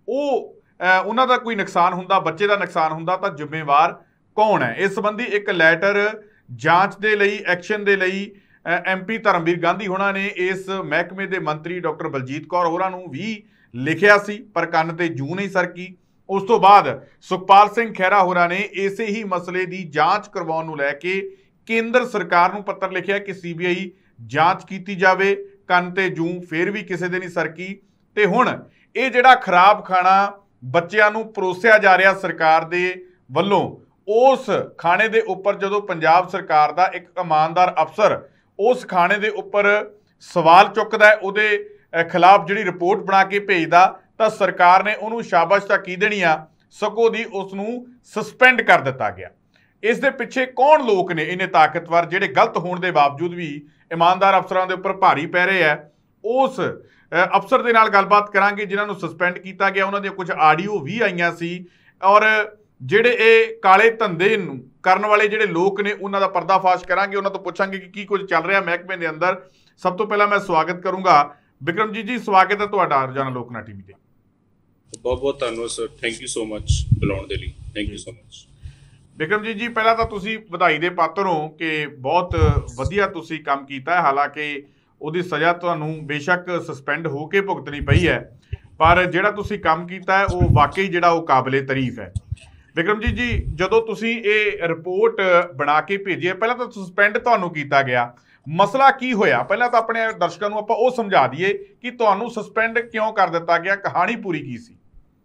ਉਹਨਾਂ ਦਾ ਕੋਈ ਨੁਕਸਾਨ ਹੁੰਦਾ, ਬੱਚੇ ਦਾ ਨੁਕਸਾਨ ਹੁੰਦਾ ਤਾਂ ਜ਼ਿੰਮੇਵਾਰ ਕੌਣ ਹੈ? ਇਸ ਸੰਬੰਧੀ ਇੱਕ ਲੈਟਰ ਜਾਂਚ ਦੇ ਲਈ, ਐਕਸ਼ਨ ਦੇ ਲਈ MP ਧਰਮਵੀਰ ਗਾਂਧੀ ਹੋਰਾਂ ਨੇ ਇਸ ਮਹਿਕਮੇ ਦੇ ਮੰਤਰੀ ਡਾਕਟਰ ਬਲਜੀਤ ਕੌਰ ਹੋਰਾਂ ਨੂੰ ਵੀ ਲਿਖਿਆ ਸੀ, ਪਰ ਕੰਨ ਤੇ ਜੂੰ ਨਹੀਂ ਸਰਕੀ। ਉਸ ਤੋਂ ਬਾਅਦ ਸੁਖਪਾਲ ਸਿੰਘ ਖਹਿਰਾ ਹੋਰਾਂ ਨੇ ਇਸੇ ਹੀ ਮਸਲੇ ਦੀ ਜਾਂਚ ਕਰਵਾਉਣ ਨੂੰ ਲੈ ਕੇ ਕੇਂਦਰ ਸਰਕਾਰ ਨੂੰ ਪੱਤਰ ਲਿਖਿਆ ਕਿ CBI ਜਾਂਚ ਕੀਤੀ ਜਾਵੇ। ਕੰਨ ਤੇ ਜੂੰ ਫਿਰ ਵੀ ਕਿਸੇ ਦੇ ਨਹੀਂ ਸਰਕੀ। ਤੇ ਹੁਣ ਇਹ ਜਿਹੜਾ ਖਰਾਬ ਖਾਣਾ ਬੱਚਿਆਂ ਨੂੰ ਪਰੋਸਿਆ ਜਾ ਰਿਹਾ ਸਰਕਾਰ ਦੇ ਵੱਲੋਂ, ਉਸ ਖਾਣੇ ਦੇ ਉੱਪਰ ਜਦੋਂ ਪੰਜਾਬ ਸਰਕਾਰ ਦਾ ਇੱਕ ਇਮਾਨਦਾਰ ਅਫਸਰ ਉਸ ਖਾਣੇ ਦੇ ਉੱਪਰ ਸਵਾਲ ਚੁੱਕਦਾ ਹੈ, ਉਹਦੇ ਖਿਲਾਫ ਜਿਹੜੀ ਰਿਪੋਰਟ ਬਣਾ ਕੇ ਭੇਜਦਾ, ਤਾਂ ਸਰਕਾਰ ਨੇ ਉਹਨੂੰ ਸ਼ਾਬਾਸ਼ ਤਾਂ ਕੀ ਦੇਣੀ ਆ, ਸਗੋਂ ਦੀ ਉਸ ਨੂੰ ਸਸਪੈਂਡ ਕਰ ਦਿੱਤਾ ਗਿਆ। ਇਸ ਦੇ ਪਿੱਛੇ ਕੌਣ ਲੋਕ ਨੇ ਇੰਨੇ ਤਾਕਤਵਰ ਜਿਹੜੇ ਗਲਤ ਹੋਣ ਦੇ ਬਾਵਜੂਦ ਵੀ ਇਮਾਨਦਾਰ ਅਫਸਰਾਂ ਦੇ ਉੱਪਰ ਭਾਰੀ ਪੈ ਰਹੇ ਆ? ਉਸ ਅਫਸਰ ਦੇ ਨਾਲ ਗੱਲਬਾਤ ਕਰਾਂਗੇ ਜਿਨ੍ਹਾਂ ਨੂੰ ਸਸਪੈਂਡ ਕੀਤਾ ਗਿਆ। ਉਹਨਾਂ ਦੀਆਂ ਕੁਝ ਆਡੀਓ ਵੀ ਆਈਆਂ ਸੀ ਔਰ ਜਿਹੜੇ ਇਹ ਕਾਲੇ ਧੰਦੇ ਨੂੰ ਕਰਨ ਵਾਲੇ ਜਿਹੜੇ ਲੋਕ ਨੇ ਉਹਨਾਂ ਦਾ ਪਰਦਾਫਾਸ਼ ਕਰਾਂਗੇ, ਉਹਨਾਂ ਤੋਂ ਪੁੱਛਾਂਗੇ ਕਿ ਕੀ ਕੁਝ ਚੱਲ ਰਿਹਾ ਮਹਿਕਮੇ ਦੇ ਅੰਦਰ। ਸਭ ਤੋਂ ਪਹਿਲਾਂ ਮੈਂ ਸਵਾਗਤ ਕਰੂੰਗਾ ਬਿਕਰਮਜੀਤ ਜੀ, ਸਵਾਗਤ ਹੈ ਤੁਹਾਡਾ ਰੋਜ਼ਾਨਾ ਲੋਕਨਾ ਟੀਵੀ ਤੇ। ਬਹੁਤ ਬਹੁਤ ਧੰਨਵਾਦ sir, thank you so much ਬੁਲਾਉਣ ਦੇ ਲਈ, thank you so much. Bikramjit ji, ਪਹਿਲਾਂ ਤਾਂ ਤੁਸੀਂ ਵਧਾਈ ਦੇ ਪਾਤਰ ਹੋ ਕਿ ਬਹੁਤ ਵਧੀਆ ਤੁਸੀਂ ਕੰਮ ਕੀਤਾ ਹੈ। ਹਾਲਾਂਕਿ ਉਹਦੀ ਸਜ਼ਾ ਤੁਹਾਨੂੰ ਬੇਸ਼ੱਕ ਸਸਪੈਂਡ ਹੋ ਕੇ ਭੁਗਤਣੀ ਪਈ ਹੈ, ਪਰ ਜਿਹੜਾ ਤੁਸੀਂ ਕੰਮ ਕੀਤਾ ਹੈ ਉਹ ਵਾਕਈ ਜਿਹੜਾ ਉਹ ਕਾਬਲੇ ਤਾਰੀਫ ਹੈ। ਬਿਕਰਮਜੀਤ ਜੀ, ਜਦੋਂ ਤੁਸੀਂ ਇਹ ਰਿਪੋਰਟ ਬਣਾ ਕੇ ਭੇਜੀ ਹੈ, ਪਹਿਲਾਂ ਤਾਂ ਸਸਪੈਂਡ ਤੁਹਾਨੂੰ ਕੀਤਾ ਗਿਆ, ਮਸਲਾ ਕੀ ਹੋਇਆ? ਪਹਿਲਾਂ ਤਾਂ ਆਪਣੇ ਦਰਸ਼ਕਾਂ ਨੂੰ ਆਪਾਂ ਉਹ ਸਮਝਾ ਦਈਏ ਕਿ ਤੁਹਾਨੂੰ ਸਸਪੈਂਡ ਕਿਉਂ ਕਰ ਦਿੱਤਾ ਗਿਆ, ਕਹਾਣੀ ਪੂਰੀ ਕੀ ਸੀ?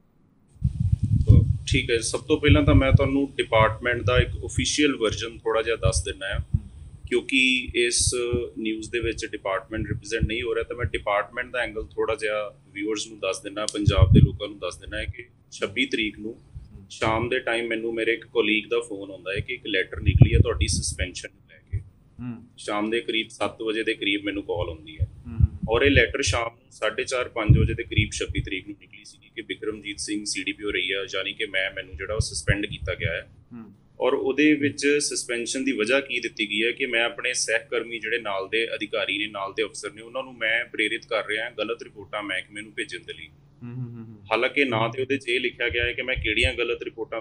ਠੀਕ ਹੈ, ਸਭ ਤੋਂ ਪਹਿਲਾਂ ਤਾਂ ਮੈਂ ਤੁਹਾਨੂੰ ਡਿਪਾਰਟਮੈਂਟ ਦਾ ਇੱਕ ਓਫੀਸ਼ੀਅਲ ਵਰਜ਼ਨ ਥੋੜਾ ਜਿਹਾ ਦੱਸ ਦਿੰਦਾ ਹਾਂ, ਕਿਉਂਕਿ ਇਸ ਨਿਊਜ਼ ਦੇ ਵਿੱਚ ਡਿਪਾਰਟਮੈਂਟ ਰਿਪਰੈਜ਼ੈਂਟ ਨਹੀਂ ਹੋ ਰਿਹਾ, ਤਾਂ ਮੈਂ ਡਿਪਾਰਟਮੈਂਟ ਦਾ ਐਂਗਲ ਥੋੜਾ ਜਿਹਾ ਵਿਊਅਰਸ ਨੂੰ ਦੱਸ ਦਿੰਦਾ, ਪੰਜਾਬ ਦੇ ਲੋਕਾਂ ਨੂੰ ਦੱਸ ਦਿੰਦਾ ਹੈ ਕਿ 26 ਤਰੀਕ ਨੂੰ ਸ਼ਾਮ ਦੇ ਟਾਈਮ ਮੈਨੂੰ ਮੇਰੇ ਇੱਕ ਕੋਲੀਗ ਦਾ ਫੋਨ ਆਉਂਦਾ ਹੈ ਕਿ ਇੱਕ ਲੈਟਰ ਨਿਕਲੀ ਹੈ ਤੁਹਾਡੀ ਸਸਪੈਂਸ਼ਨ ਨੂੰ ਲੈ ਕੇ। ਸ਼ਾਮ ਦੇ ਕਰੀਬ 7 ਵਜੇ ਦੇ ਕਰੀਬ ਮੈਨੂੰ ਕਾਲ ਆਉਂਦੀ ਹੈ ਔਰ ਇਹ ਲੈਟਰ ਸ਼ਾਮ ਨੂੰ 4:30-5 ਵਜੇ ਦੇ ਕਰੀਬ 26 ਤਰੀਕ ਨੂੰ ਨਿਕਲੀ ਸੀ ਕਿ ਬਿਕਰਮਜੀਤ ਸਿੰਘ CDPO ਰਹੀ ਹੈ, ਯਾਨੀ ਕਿ ਮੈਨੂੰ ਜਿਹੜਾ ਉਹ ਸਸਪੈਂਡ ਕੀਤਾ ਗਿਆ ਹੈ ਔਰ ਉਹਦੇ ਵਿੱਚ ਸਸਪੈਂਸ਼ਨ ਦੀ ਵਜ੍ਹਾ ਕੀ ਦਿੱਤੀ ਗਈ ਹੈ ਕਿ ਮੈਂ ਆਪਣੇ ਸਹਿਕਰਮੀ ਜਿਹੜੇ ਨਾਲ ਦੇ ਅਧਿਕਾਰੀ ਨੇ, ਨਾਲ ਦੇ ਅਫਸਰ ਨੇ, ਉਹਨਾਂ ਨੂੰ ਮੈਂ ਪ੍ਰੇਰਿਤ ਕਰ ਰਿਹਾ ਗਲਤ ਰਿਪੋਰਟਾਂ ਮਹਿਕਮੇ ਨੂੰ ਭੇਜਣ ਦੇ ਲਈ। ਹਾਲਾਂਕਿ ਨਾ ਤੇ ਉਹਦੇ 'ਚ ਇਹ ਲਿਖਿਆ ਗਿਆ ਹੈ ਕਿ ਮੈਂ ਕਿਹੜੀਆਂ ਗਲਤ ਰਿਪੋਰਟਾਂ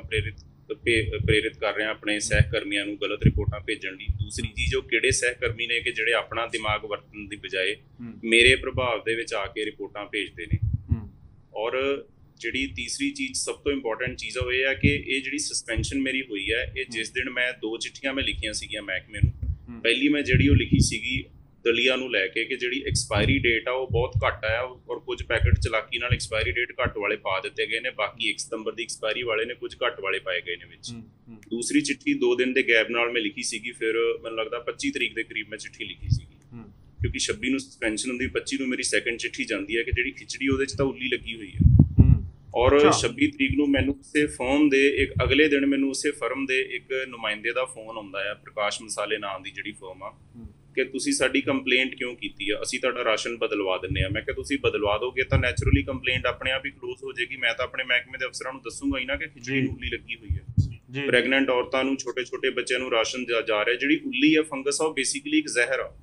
ਪ੍ਰੇਰਿਤ ਕਰ ਰਿਹਾ ਆਪਣੇ ਸਹਿਕਰਮੀਆਂ ਨੂੰ ਗਲਤ ਰਿਪੋਰਟਾਂ ਭੇਜਣ ਲਈ। ਦੂਸਰੀ ਚੀਜ਼, ਉਹ ਕਿਹੜੇ ਸਹਿਕਰਮੀ ਨੇ ਕਿ ਜਿਹੜੇ ਆਪਣਾ ਦਿਮਾਗ ਵਰਤਣ ਦੀ ਬਜਾਏ ਮੇਰੇ ਪ੍ਰਭਾਵ ਦੇ ਵਿੱਚ ਆ ਕੇ ਰਿਪੋਰਟਾਂ ਭੇਜਦੇ ਨੇ। ਔਰ ਜਿਹੜੀ ਤੀਸਰੀ ਚੀਜ਼, ਸਭ ਤੋਂ ਇੰਪੋਰਟੈਂਟ ਚੀਜ਼ ਉਹ ਇਹ ਹੈ ਕਿ ਇਹ ਜਿਹੜੀ ਸਸਪੈਂਸ਼ਨ ਮੇਰੀ ਹੋਈ ਹੈ, ਇਹ ਜਿਸ ਦਿਨ ਮੈਂ 2 ਚਿੱਠੀਆਂ ਮੈਂ ਲਿਖੀਆਂ ਸੀਗੀਆਂ ਮਹਿਕਮੇ ਨੂੰ। ਪਹਿਲੀ ਮੈਂ ਜਿਹੜੀ ਉਹ ਲਿਖੀ ਸੀਗੀ ਦਲੀਆ ਨੂੰ ਲੈ ਕੇ ਕਿ ਜਿਹੜੀ ਐਕਸਪਾਇਰੀ ਡੇਟ ਆ ਉਹ ਬਹੁਤ ਘੱਟ ਆ, ਔਰ ਕੁਝ ਪੈਕੇਟ ਚਲਾਕੀ ਨਾਲ ਐਕਸਪਾਇਰੀ ਡੇਟ ਘੱਟ ਵਾਲੇ ਪਾ ਦਿੱਤੇ ਗਏ ਨੇ, ਬਾਕੀ 1 ਸਤੰਬਰ ਦੀ ਐਕਸਪਾਇਰੀ ਵਾਲੇ ਨੇ, ਕੁਝ ਘੱਟ ਵਾਲੇ ਪਾਏ ਗਏ ਨੇ ਵਿੱਚ। ਦੂਸਰੀ ਚਿੱਠੀ 2 ਦਿਨ ਦੇ ਗੈਪ ਨਾਲ ਮੈਂ ਲਿਖੀ ਸੀਗੀ, ਫਿਰ ਮੈਨੂੰ ਲੱਗਦਾ 25 ਤਰੀਕ ਦੇ ਕਰੀਬ ਮੈਂ ਚਿੱਠੀ ਲਿਖੀ ਸੀਗੀ, ਕਿਉਂਕਿ 26 ਨੂੰ ਸਸਪੈਂਸ਼ਨ ਹੁੰਦੀ, 25 ਨੂੰ ਮੇਰੀ ਸੈਕੰਡ ਚਿੱਠੀ ਜਾਂਦੀ ਹੈ ਕਿ ਜਿਹੜੀ ਖਿਚੜੀ ਉਹਦੇ 'ਚ ਤਾਂ ਉੱਲੀ ਲੱਗੀ ਹੋਈ ਹੈ। ਔਰ 26 ਤਰੀਕ ਨੂੰ ਮੈਨੂੰ ਉਸੇ ਫਰਮ ਦੇ ਅਗਲੇ ਦਿਨ ਮੈਨੂੰ ਉਸੇ ਫਰਮ ਦੇ ਇੱਕ ਨੁਮਾਇੰਦੇ ਦਾ ਫੋਨ ਆਉਂਦਾ ਹੈ, ਪ੍ਰਕਾਸ਼ ਮਸਾਲੇ ਨਾਮ ਦੀ ਜਿਹੜੀ ਫਰਮ ਆ, ਕਿ ਤੁਸੀਂ ਸਾਡੀ ਕੰਪਲੇਂਟ ਕਿਉਂ ਕੀਤੀ ਆ, ਅਸੀਂ ਤੁਹਾਡਾ ਰਾਸ਼ਨ ਬਦਲਵਾ ਦਿੰਦੇ ਆ। ਮੈਂ ਕਿਹਾ ਤੁਸੀਂ ਬਦਲਵਾ ਦੋਗੇ ਤਾਂ ਨੈਚੁਰਲੀ ਕੰਪਲੇਂਟ ਆਪਣੇ ਆਪ ਹੀ ਕਲੋਜ਼ ਹੋ ਜਾਏਗੀ, ਮੈਂ ਤਾਂ ਆਪਣੇ ਮਹਿਕਮੇ ਦੇ ਅਫਸਰਾਂ ਨੂੰ ਦੱਸੂਗਾ ਹੀ ਨਾ ਕਿ ਖਿਚੜੀ ਨੂੰ ਉੱਲੀ ਲੱਗੀ ਹੋਈ ਹੈ। ਪ੍ਰੈਗਨੈਂਟ ਔਰਤਾਂ ਨੂੰ, ਛੋਟੇ ਬੱਚਿਆਂ ਨੂੰ ਰਾਸ਼ਨ ਜਾ ਰਿਹਾ। ਜਿਹੜੀ ਉੱਲੀ ਆ, ਫੰਗਸ ਆ, ਉਹ ਬੇਸਿਕਲੀ ਇੱਕ ਜ਼ਹਿਰ ਆ,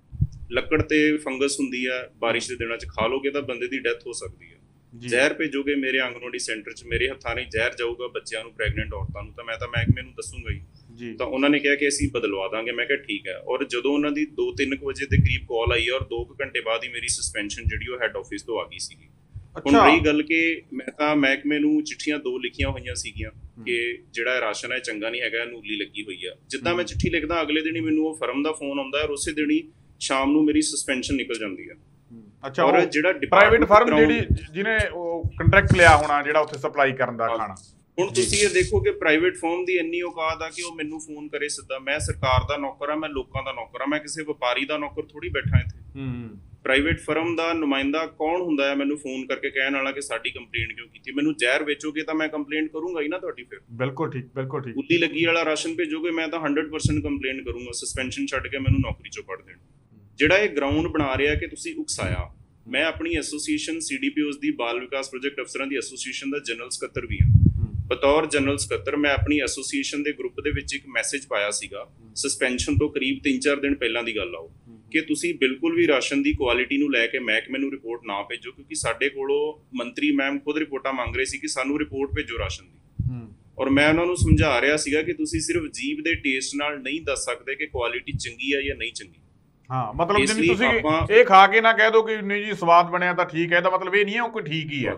ਲੱਕੜ ਤੇ ਫੰਗਸ ਹੁੰਦੀ ਆ, ਬਾਰਿਸ਼ ਦੇ ਦਿਨਾਂ 'ਚ ਖਾ ਲੋਗੇ ਤਾਂ ਬੰਦੇ ਦੀ ਡੈਥ ਹੋ ਸਕਦੀ ਹੈ। ਜ਼ਹਿਰ ਭੇਜੋਗੇ ਮੇਰੇ ਆਂਗਨਵਾੜੀ ਸੈਂਟਰ 'ਚ, ਮੇਰੇ ਹੱਥਾਂ ਨਾਲ ਜ਼ਹਿਰ ਜਾਊਗਾ ਬੱਚਿਆਂ ਨੂੰ, ਪ੍ਰੈਗਨੈਂਟ ਔਰਤਾਂ ਨੂੰ, ਤਾਂ ਮੈਂ ਤਾਂ ਮਹਿਕਮੇ ਨੂੰ ਦੱਸੂਗਾ ਹੀ। ਤਾਂ ਉਹਨਾਂ ਨੇ ਕਿਹਾ ਕਿ ਅਸੀਂ ਬਦਲਵਾ ਦਾਂਗੇ। ਮੈਂ ਕਿਹਾ ਠੀਕ ਹੈ। ਔਰ ਜਦੋਂ ਉਹਨਾਂ ਦੀ 2-3 ਵਜੇ ਦੇ ਕਰੀਬ ਕਾਲ ਆਈ ਔਰ 2 ਘੰਟੇ ਬਾਅਦ ਹੀ ਮੇਰੀ ਸਸਪੈਂਸ਼ਨ ਜਿਹੜੀ ਉਹ ਹੈੱਡ ਆਫਿਸ ਤੋਂ ਆ ਗਈ ਸੀਗੀ। ਹੁਣ ਰਹੀ ਗੱਲ ਕਿ ਮੈਂ ਤਾਂ ਮਹਿਕਮੇ ਨੂੰ ਚਿੱਠੀਆਂ 2 ਲਿਖੀਆਂ ਹੋਈਆਂ ਸੀਗੀਆਂ ਕਿ ਜਿਹੜਾ ਰਾਸ਼ਨ ਹੈ ਚੰਗਾ ਨਹੀਂ ਹੈਗਾ, ਇਹਨੂੰ ਉੱਲੀ ਲੱਗੀ ਹੋਈ ਆ। ਜਿੱਦਾਂ ਮੈਂ ਚਿੱਠੀ ਲਿਖਦਾ, ਅਗਲੇ ਦਿਨ ਹੀ ਮੈਨੂੰ ਉਹ ਫਰਮ ਦਾ ਫੋਨ ਆਉਂਦਾ ਔਰ ਉਸੇ ਦਿਨ ਹੀ ਸ਼ਾਮ ਨੂੰ ਮੇਰੀ ਸਸਪੈਂਸ਼ਨ ਨਿਕਲ ਜਾਂਦੀ ਹੈ। ਅੱਛਾ, ਔਰ ਜਿਹੜਾ ਪ੍ਰਾਈਵੇਟ ਫਰਮ ਜਿਹਨੇ ਉਹ ਕੰਟਰੈਕਟ ਲਿਆ ਹੋਣਾ ਜਿਹੜਾ ਉੱਥੇ ਸਪਲਾਈ ਕਰਨ ਦਾ ਖਾਣਾ। ਹੁਣ ਤੁਸੀਂ ਇਹ ਦੇਖੋ ਕਿ ਪ੍ਰਾਈਵੇਟ ਫਰਮ ਦੀ ਇੰਨੀ ਔਕਾਤ ਆ ਕਿ ਉਹ ਮੈਨੂੰ ਫੋਨ ਕਰੇ ਸਿੱਧਾ। ਮੈਂ ਸਰਕਾਰ ਦਾ ਨੌਕਰ ਆ, ਮੈਂ ਲੋਕਾਂ ਦਾ ਨੌਕਰ ਆ, ਮੈਂ ਕਿਸੇ ਵਪਾਰੀ ਦਾ ਨੌਕਰ ਥੋੜੀ ਬੈਠਾ ਇੱਥੇ। ਪ੍ਰਾਈਵੇਟ ਫਰਮ ਦਾ ਨੁਮਾਇੰਦਾ ਕੌਣ ਹੁੰਦਾ ਹੈ ਮੈਨੂੰ ਫੋਨ ਕਰਕੇ ਕਹਿਣ ਵਾਲਾ ਕਿ ਸਾਡੀ ਕੰਪਲੇਂਟ ਕਿਉਂ ਕੀਤੀ? ਮੈਨੂੰ ਜ਼ਹਿਰ ਵੇਚੋਗੇ ਤਾਂ ਮੈਂ ਕੰਪਲੇਂਟ ਕਰੂੰਗਾ ਹੀ ਨਾ ਤੁਹਾਡੀ। ਫਿਰ ਬਿਲਕੁਲ ਠੀਕ, ਬਿਲਕੁਲ ਠੀਕ। ਉੱਲੀ ਲੱਗੀ ਵਾਲਾ ਰਾਸ਼ਨ ਭੇਜੋਗੇ ਮੈਂ ਤਾਂ 100% ਕੰਪਲੇਂਟ ਕਰੂੰਗਾ, ਸਸਪੈਂਸ਼ਨ ਛੱਡ ਕੇ ਮੈਨੂੰ ਨੌਕਰੀ ਚੋਂ ਕੱਢ ਦੇਣ। ਜਿਹੜਾ ਇਹ ਗਰਾਊਂਡ ਬਣਾ ਰਿਹਾ ਕਿ ਤੁਸੀਂ ਉਕਸਾਇਆ, ਮੈਂ ਆਪਣੀ ਐਸੋਸੀਏਸ਼ਨ CDPOs ਦੀ ਬਾਲ ਵਿਕਾਸ ਪ੍ਰੋਜੈਕਟ ਅਫਸਰਾਂ ਦੀ ਐਸੋਸੀਏਸ਼ਨ ਦਾ ਜਨਰਲ ਸਕੱਤਰ ਵੀ ਹਾਂ। ਬਤੌਰ ਜਨਰਲ ਸਕੱਤਰ ਮੈਂ ਆਪਣੀ ਐਸੋਸੀਏਸ਼ਨ ਦੇ ਗਰੁੱਪ ਦੇ ਵਿੱਚ ਇੱਕ ਮੈਸੇਜ ਪਾਇਆ ਸੀਗਾ ਸਸਪੈਂਸ਼ਨ ਤੋਂ ਕਰੀਬ 3-4 ਦਿਨ ਪਹਿਲਾਂ ਦੀ ਗੱਲ ਆਓ ਕਿ ਤੁਸੀਂ ਬਿਲਕੁਲ ਵੀ ਰਾਸ਼ਨ ਦੀ ਕੁਆਲਿਟੀ ਨੂੰ ਲੈ ਕੇ ਮਹਿਕਮੇ ਨੂੰ ਰਿਪੋਰਟ ਨਾ ਭੇਜੋ, ਕਿਉਂਕਿ ਸਾਡੇ ਕੋਲੋਂ ਮੰਤਰੀ ਮੈਮ ਖੁਦ ਰਿਪੋਰਟਾਂ ਮੰਗ ਰਹੇ ਸੀ ਕਿ ਸਾਨੂੰ ਰਿਪੋਰਟ ਭੇਜੋ ਰਾਸ਼ਨ ਦੀ। ਔਰ ਮੈਂ ਉਹਨਾਂ ਨੂੰ ਸਮਝਾ ਰਿਹਾ ਸੀਗਾ ਕਿ ਤੁਸੀਂ ਸਿਰਫ ਜੀਭ ਦੇ ਟੇਸਟ ਨਾਲ ਨਹੀਂ ਦੱਸ ਸਕਦੇ ਕਿ ਕੁਆਲਿਟੀ ਚੰਗੀ ਹੈ ਜਾਂ ਨਹੀਂ ਚੰਗੀ। ਹਾਂ, ਮਤਲਬ ਜਿਵੇਂ ਤੁਸੀਂ ਇਹ ਖਾ ਕੇ ਨਾ ਕਹਿ ਦੋ ਕਿ ਨਹੀਂ ਜੀ ਸਵਾਦ ਬਣਿਆ ਤਾਂ ਠੀਕ ਹੈ, ਇਹਦਾ ਮਤਲਬ ਇਹ ਨਹੀਂ ਹੈ ਉਹ ਕੋਈ ਠੀਕ ਹੀ ਹੈ।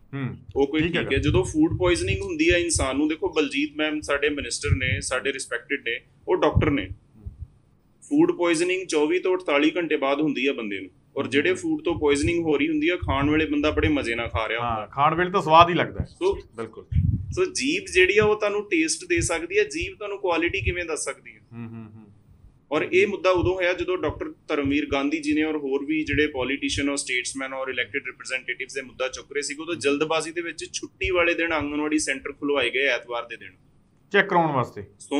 ਉਹ ਕੋਈ ਠੀਕ ਹੈ। ਜਦੋਂ ਫੂਡ ਪੋਇਜ਼ਨਿੰਗ ਹੁੰਦੀ ਹੈ ਇਨਸਾਨ ਨੂੰ, ਦੇਖੋ ਬਲਜੀਤ ਮੈਮ ਸਾਡੇ ਮਿਨਿਸਟਰ ਨੇ, ਸਾਡੇ ਰਿਸਪੈਕਟਡ ਨੇ, ਉਹ ਡਾਕਟਰ ਨੇ। ਫੂਡ ਪੋਇਜ਼ਨਿੰਗ 24 ਤੋਂ 48 ਘੰਟੇ ਬਾਅਦ ਹੁੰਦੀ ਹੈ ਬੰਦੇ ਨੂੰ, ਔਰ ਜਿਹੜੇ ਫੂਡ ਤੋਂ ਪੋਇਜ਼ਨਿੰਗ ਹੋ ਰਹੀ ਹੁੰਦੀ ਹੈ ਖਾਣ ਵੇਲੇ ਬੰਦਾ ਬੜੇ ਮਜ਼ੇ ਨਾਲ ਖਾ ਰਿਹਾ ਹੁੰਦਾ, ਖਾਣ ਵੇਲੇ ਤਾਂ ਸਵਾਦ ਹੀ ਲੱਗਦਾ। ਬਿਲਕੁਲ। ਸੋ ਜੀਭ ਜਿਹੜੀ ਆ ਉਹ ਤੁਹਾਨੂੰ ਟੇਸਟ ਦੇ ਸਕਦੀ ਹੈ, ਜੀਭ ਤੁਹਾਨੂੰ ਕੁਆਲਿਟੀ ਕਿਵੇਂ ਦੱਸ ਸਕਦੀ ਹੈ? ਔਰ ਇਹ ਮੁੱਦਾ ਉਦੋਂ ਹੋਇਆ ਜਦੋਂ ਡਾਕਟਰ ਧਰਮਵੀਰ ਗਾਂਧੀ ਜੀ ਨੇ ਔਰ ਹੋਰ ਵੀ ਜਿਹੜੇ ਪੋਲੀਟੀਸ਼ੀਅਨ ਔਰ ਸਟੇਟਸਮੈਨ ਔਰ ਇਲੈਕਟਿਡ ਰਿਪਰੈਜ਼ੈਂਟੇਟਿਵਸ ਦੇ ਮੁੱਦਾ ਚੁੱਕ ਰਹੇ ਸੀ। ਉਦੋਂ ਜਲਦਬਾਜ਼ੀ ਦੇ ਵਿੱਚ ਛੁੱਟੀ ਵਾਲੇ ਦਿਨ ਆਂਗਨਵਾੜੀ ਸੈਂਟਰ ਖੁਲਵਾਏ ਗਏ, ਐਤਵਾਰ ਦੇ ਦਿਨ ਚੈੱਕ ਕਰਾਉਣ ਵਾਸਤੇ।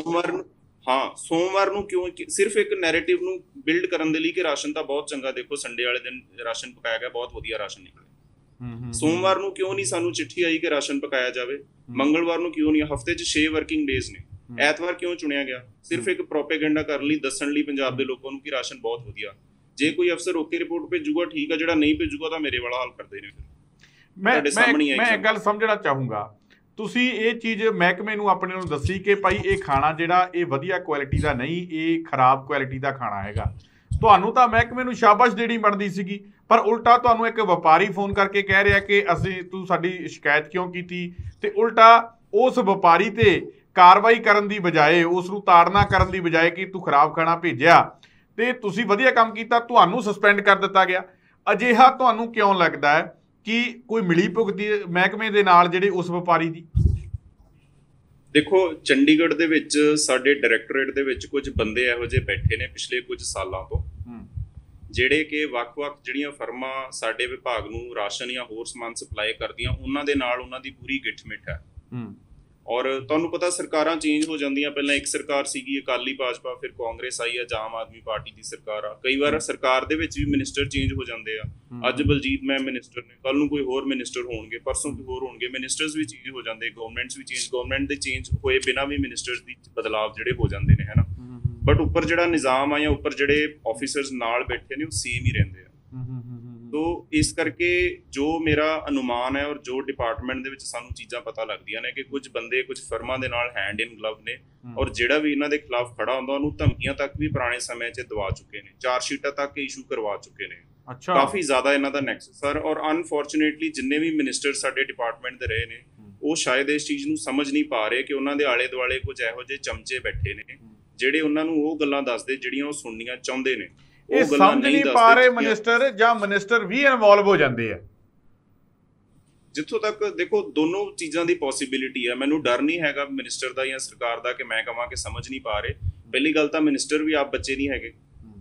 ਸੋਮਵਾਰ ਨੂੰ ਕਿਉਂ? ਸਿਰਫ ਇੱਕ ਨੈਰੇਟਿਵ ਨੂੰ ਬਿਲਡ ਕਰਨ ਦੇ ਲਈ ਕਿ ਰਾਸ਼ਨ ਤਾਂ ਬਹੁਤ ਚੰਗਾ, ਦੇਖੋ ਸੰਡੇ ਵਾਲੇ ਦਿਨ ਰਾਸ਼ਨ ਪਕਾਇਆ ਗਿਆ, ਬਹੁਤ ਵਧੀਆ ਰਾਸ਼ਨ ਨਿਕਲਿਆ। ਸੋਮਵਾਰ ਨੂੰ ਕਿਉਂ ਨਹੀਂ ਸਾਨੂੰ ਚਿੱਠੀ ਆਈ ਕਿ ਰਾਸ਼ਨ ਪਕਾਇਆ ਜਾਵੇ? ਮੰਗਲਵਾਰ ਨੂੰ ਕਿਉਂ ਨਹੀਂ? ਹਫ਼ਤੇ 'ਚ 6 ਵਰਕਿੰਗ ਡੇਜ਼ ਨੇ, ਐਤਵਾਰ ਕਿਉਂ ਚੁਣਿਆ ਗਿਆ? ਸਿਰਫ ਇੱਕ ਪ੍ਰੋਪੇਗੈਂਡਾ ਕਰਨ ਲਈ, ਦੱਸਣ ਲਈ ਪੰਜਾਬ ਦੇ ਲੋਕਾਂ ਨੂੰ ਕਿ ਰਾਸ਼ਨ ਬਹੁਤ ਵਧੀਆ। ਜੇ ਕੋਈ ਅਫਸਰ ਓਕੇ ਰਿਪੋਰਟ ਭੇਜੂਗਾ ਠੀਕ ਆ, ਜਿਹੜਾ ਨਹੀਂ ਭੇਜੂਗਾ ਤਾਂ ਮੇਰੇ ਵਾਲਾ ਹਾਲ ਕਰਦੇ ਨੇ। ਮੈਂ ਇੱਕ ਗੱਲ ਸਮਝਣਾ ਚਾਹੂੰਗਾ, ਤੁਸੀਂ ਇਹ ਚੀਜ਼ ਮਹਿਕਮੇ ਨੂੰ ਆਪਣੇ ਨੂੰ ਦੱਸੀ ਕਿ ਭਾਈ ਇਹ ਖਾਣਾ ਜਿਹੜਾ ਇਹ ਵਧੀਆ ਕੁਆਲਿਟੀ ਦਾ ਨਹੀਂ, ਇਹ ਖਰਾਬ ਕੁਆਲਿਟੀ ਦਾ ਖਾਣਾ ਹੈਗਾ। ਤੁਹਾਨੂੰ ਤਾਂ ਮਹਿਕਮੇ ਨੂੰ ਸ਼ਾਬਾਸ਼ ਦੇਣੀ ਬਣਦੀ ਸੀਗੀ, ਪਰ ਉਲਟਾ ਤੁਹਾਨੂੰ ਇੱਕ ਵਪਾਰੀ ਫੋਨ ਕਰਕੇ ਕਹਿ ਰਿਹਾ ਕਿ ਤੂੰ ਸਾਡੀ ਸ਼ਿਕਾਇਤ ਕਿਉਂ ਕੀਤੀ, ਤੇ ਉਲਟਾ ਉਸ ਵਪਾਰੀ ਤੇ ਕਾਰਵਾਈ ਕਰਨ ਦੀ ਬਜਾਏ, ਉਸ ਨੂੰ ਤਾੜਨਾ ਕਰਨ ਦੀ ਬਜਾਏ ਕਿ ਤੂੰ ਖਰਾਬ ਖਾਣਾ ਭੇਜਿਆ ਤੇ ਤੁਸੀਂ ਵਧੀਆ ਕੰਮ ਕੀਤਾ, ਤੁਹਾਨੂੰ ਸਸਪੈਂਡ ਕਰ ਦਿੱਤਾ ਗਿਆ। ਅਜਿਹਾ ਤੁਹਾਨੂੰ ਕਿਉਂ ਲੱਗਦਾ ਹੈ ਕਿ ਕੋਈ ਮਿਲੀ ਭੁਗਤੀ ਮਹਿਕਮੇ ਦੇ ਨਾਲ ਜਿਹੜੇ ਉਸ ਵਪਾਰੀ ਦੀ? ਦੇਖੋ, ਚੰਡੀਗੜ੍ਹ ਦੇ ਵਿੱਚ ਸਾਡੇ ਡਾਇਰੈਕਟੋਰੇਟ ਦੇ ਵਿੱਚ ਕੁਝ ਬੰਦੇ ਇਹੋ ਜਿਹੇ ਬੈਠੇ ਨੇ ਪਿਛਲੇ ਕੁਝ ਸਾਲਾਂ ਤੋਂ, ਜਿਹੜੇ ਕਿ ਵੱਖ-ਵੱਖ ਜਿਹੜੀਆਂ ਫਰਮਾਂ ਸਾਡੇ ਵਿਭਾਗ ਨੂੰ ਰਾਸ਼ਨ ਜਾਂ ਹੋਰ ਸਮਾਨ ਸਪਲਾਈ ਕਰਦੀਆਂ, ਉਹਨਾਂ ਦੇ ਨਾਲ ਉਹਨਾਂ ਦੀ ਪੂਰੀ ਗਿੱਠ-ਮਿੱਠ ਹੈ। ਔਰ ਤੁਹਾਨੂੰ ਪਤਾ ਸਰਕਾਰਾਂ ਚੇਂਜ ਹੋ ਜਾਂਦੀਆਂ, ਪਹਿਲਾਂ ਇੱਕ ਸਰਕਾਰ ਸੀਗੀ ਅਕਾਲੀ ਭਾਜਪਾ, ਫਿਰ ਕਾਂਗਰਸ ਆਈ ਆ, ਆਮ ਆਦਮੀ ਪਾਰਟੀ ਦੀ ਸਰਕਾਰ ਆ, ਕਈ ਵਾਰ ਸਰਕਾਰ ਦੇ ਵਿੱਚ ਵੀ ਮਿਨਿਸਟਰ ਚੇਂਜ ਹੋ ਜਾਂਦੇ ਆ। ਅੱਜ ਬਲਜੀਤ ਮੈਮ ਮਿਨਿਸਟਰ ਨੇ, ਕੱਲ ਨੂੰ ਕੋਈ ਹੋਰ ਮਿਨਿਸਟਰ ਹੋਣਗੇ, ਪਰਸੋਂ ਕੋਈ ਹੋਰ ਹੋਣਗੇ, ਮਿਨਿਸਟਰਸ ਵੀ ਚੇਂਜ ਹੋ ਜਾਂਦੇ, ਗਵਰਨਮੈਂਟਸ ਵੀ ਚੇਂਜ, ਗਵਰਨਮੈਂਟ ਦੇ ਚੇਂਜ ਹੋਏ ਬਿਨਾਂ ਵੀ ਮਿਨਿਸਟਰਸ ਦੀ ਬਦਲਾਵ ਜਿਹੜੇ ਹੋ ਜਾਂਦੇ ਨੇ, ਹੈਨਾ। ਬਟ ਉੱਪਰ ਜਿਹੜਾ ਨਿਜ਼ਾਮ ਆ ਜਾਂ ਉੱਪਰ ਜਿਹੜੇ ਆਫਿਸਰਸ ਨਾਲ ਬੈਠੇ ਨੇ ਉਹ ਸੇਮ ਹੀ ਰਹਿੰਦੇ ਆ। ਤੋ ਇਸ ਕਰਕੇ ਜੋ ਮੇਰਾ ਅਨੁਮਾਨ ਹੈ ਔਰ ਜੋ ਡਿਪਾਰਟਮੈਂਟ ਦੇ ਵਿੱਚ ਸਾਨੂੰ ਚੀਜ਼ਾਂ ਪਤਾ ਲੱਗਦੀਆਂ ਨੇ ਕਿ ਕੁਝ ਬੰਦੇ ਕੁਝ ਫਰਮਾਂ ਦੇ ਨਾਲ ਹੈਂਡ ਇਨ ਗਲਵ ਨੇ, ਔਰ ਜਿਹੜਾ ਵੀ ਇਹਨਾਂ ਦੇ ਖਿਲਾਫ ਖੜਾ ਹੁੰਦਾ ਉਹਨੂੰ ਧਮਕੀਆਂ ਤੱਕ ਵੀ ਪੁਰਾਣੇ ਸਮੇਂ 'ਚ ਦਵਾ ਚੁੱਕੇ ਨੇ, ਚਾਰਜ ਸ਼ੀਟਾਂ ਤੱਕ ਇਸ਼ੂ ਕਰਵਾ ਚੁੱਕੇ ਨੇ। ਕਾਫੀ ਜ਼ਿਆਦਾ ਇਹਨਾਂ ਦਾ ਨੈਕਸਸ ਸਰ। ਔਰ ਅਨਫੋਰਚੂਨੇਟਲੀ ਜਿੰਨੇ ਵੀ ਮਿਨਿਸਟਰ ਸਾਡੇ ਡਿਪਾਰਟਮੈਂਟ ਦੇ ਰਹੇ ਨੇ ਉਹ ਸ਼ਾਇਦ ਇਸ ਚੀਜ਼ ਨੂੰ ਸਮਝ ਨਹੀਂ ਪਾ ਰਹੇ ਕਿ ਉਹਨਾਂ ਦੇ ਆਲੇ ਦੁਆਲੇ ਕੁਝ ਇਹੋ ਜਿਹੇ ਚਮਚੇ ਬੈਠੇ ਨੇ ਜਿਹੜੇ ਉਹਨਾਂ ਨੂੰ ਉਹ ਗੱਲਾਂ ਦੱਸਦੇ ਜਿਹੜੀਆਂ ਉਹ ਸੁਣਨੀਆਂ ਚਾਹੁੰਦੇ ਨੇ। ਇਹ ਸਮਝ ਨਹੀਂ ਪਾ ਰਹੇ ਮਿਨਿਸਟਰ, ਜਾਂ ਮਿਨਿਸਟਰ ਵੀ ਇਨਵੋਲਵ ਹੋ ਜਾਂਦੇ ਆ? ਜਿੱਥੋਂ ਤੱਕ ਦੇਖੋ ਦੋਨੋਂ ਚੀਜ਼ਾਂ ਦੀ ਪੋਸੀਬਿਲਿਟੀ ਹੈ। ਮੈਨੂੰ ਡਰ ਨਹੀਂ ਹੈਗਾ ਮਿਨਿਸਟਰ ਦਾ ਜਾਂ ਸਰਕਾਰ ਦਾ ਕਿ ਮੈਂ ਕਹਾਂ ਕਿ ਸਮਝ ਨਹੀਂ ਪਾ ਰਹੇ। ਪਹਿਲੀ ਗੱਲ ਤਾਂ ਮਿਨਿਸਟਰ ਵੀ ਆਪ ਬੱਚੇ ਨਹੀਂ ਹੈਗੇ।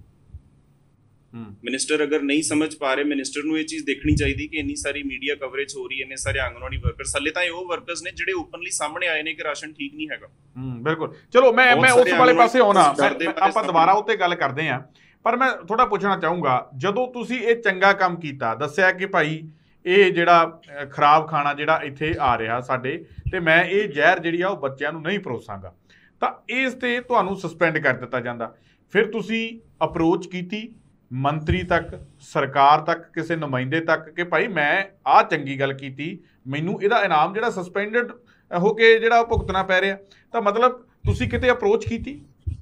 ਮਿਨਿਸਟਰ ਅਗਰ ਨਹੀਂ ਸਮਝ ਪਾ ਰਹੇ, ਮਿਨਿਸਟਰ ਨੂੰ ਇਹ ਚੀਜ਼ ਦੇਖਣੀ ਚਾਹੀਦੀ ਕਿ ਇੰਨੀ ਸਾਰੀ ਮੀਡੀਆ ਕਵਰੇਜ ਹੋ ਰਹੀ ਹੈ, ਇੰਨੇ ਸਾਰੇ ਆਂਗਨਵਾੜੀ ਵਰਕਰਸ, ਹਲੇ ਤਾਂ ਇਹ ਉਹ ਵਰਕਰਸ ਨੇ ਜਿਹੜੇ ਓਪਨਲੀ ਸਾਹਮਣੇ ਆਏ ਨੇ ਕਿ ਰਾਸ਼ਨ ਠੀਕ ਨਹੀਂ ਹੈਗਾ। ਬਿਲਕੁਲ। ਚਲੋ ਮੈਂ ਉਸ ਵਾਲੇ ਪਾਸੇ ਆਉਣਾ, ਆਪਾਂ ਦੁਬਾਰਾ ਉੱਤੇ ਗੱਲ ਕਰਦੇ ਹਾਂ। ਪਰ ਮੈਂ ਥੋੜਾ ਪੁੱਛਣਾ ਚਾਹੂੰਗਾ, ਜਦੋਂ ਤੁਸੀਂ ਇਹ ਚੰਗਾ ਕੰਮ ਕੀਤਾ, ਦੱਸਿਆ ਕਿ ਭਾਈ ਇਹ ਜਿਹੜਾ ਖਰਾਬ ਖਾਣਾ ਜਿਹੜਾ ਇੱਥੇ ਆ ਰਿਹਾ ਸਾਡੇ, ਤੇ ਮੈਂ ਇਹ ਜ਼ਹਿਰ ਜਿਹੜੀ ਆ ਉਹ ਬੱਚਿਆਂ ਨੂੰ ਨਹੀਂ ਪਰੋਸਾਂਗਾ, ਤਾਂ ਇਸ ਤੇ ਤੁਹਾਨੂੰ ਸਸਪੈਂਡ ਕਰ ਦਿੱਤਾ ਜਾਂਦਾ। ਫਿਰ ਤੁਸੀਂ ਅਪਰੋਚ ਕੀਤੀ ਮੰਤਰੀ ਤੱਕ, ਸਰਕਾਰ ਤੱਕ, ਕਿਸੇ ਨੁਮਾਇੰਦੇ ਤੱਕ ਕਿ ਭਾਈ ਮੈਂ ਆਹ ਚੰਗੀ ਗੱਲ ਕੀਤੀ, ਮੈਨੂੰ ਇਹਦਾ ਇਨਾਮ ਜਿਹੜਾ ਸਸਪੈਂਡਡ ਹੋ ਕੇ ਜਿਹੜਾ ਭੁਗਤਣਾ ਪੈ ਰਿਹਾ, ਤਾਂ ਮਤਲਬ ਤੁਸੀਂ ਕਿਤੇ ਅਪਰੋਚ ਕੀਤੀ?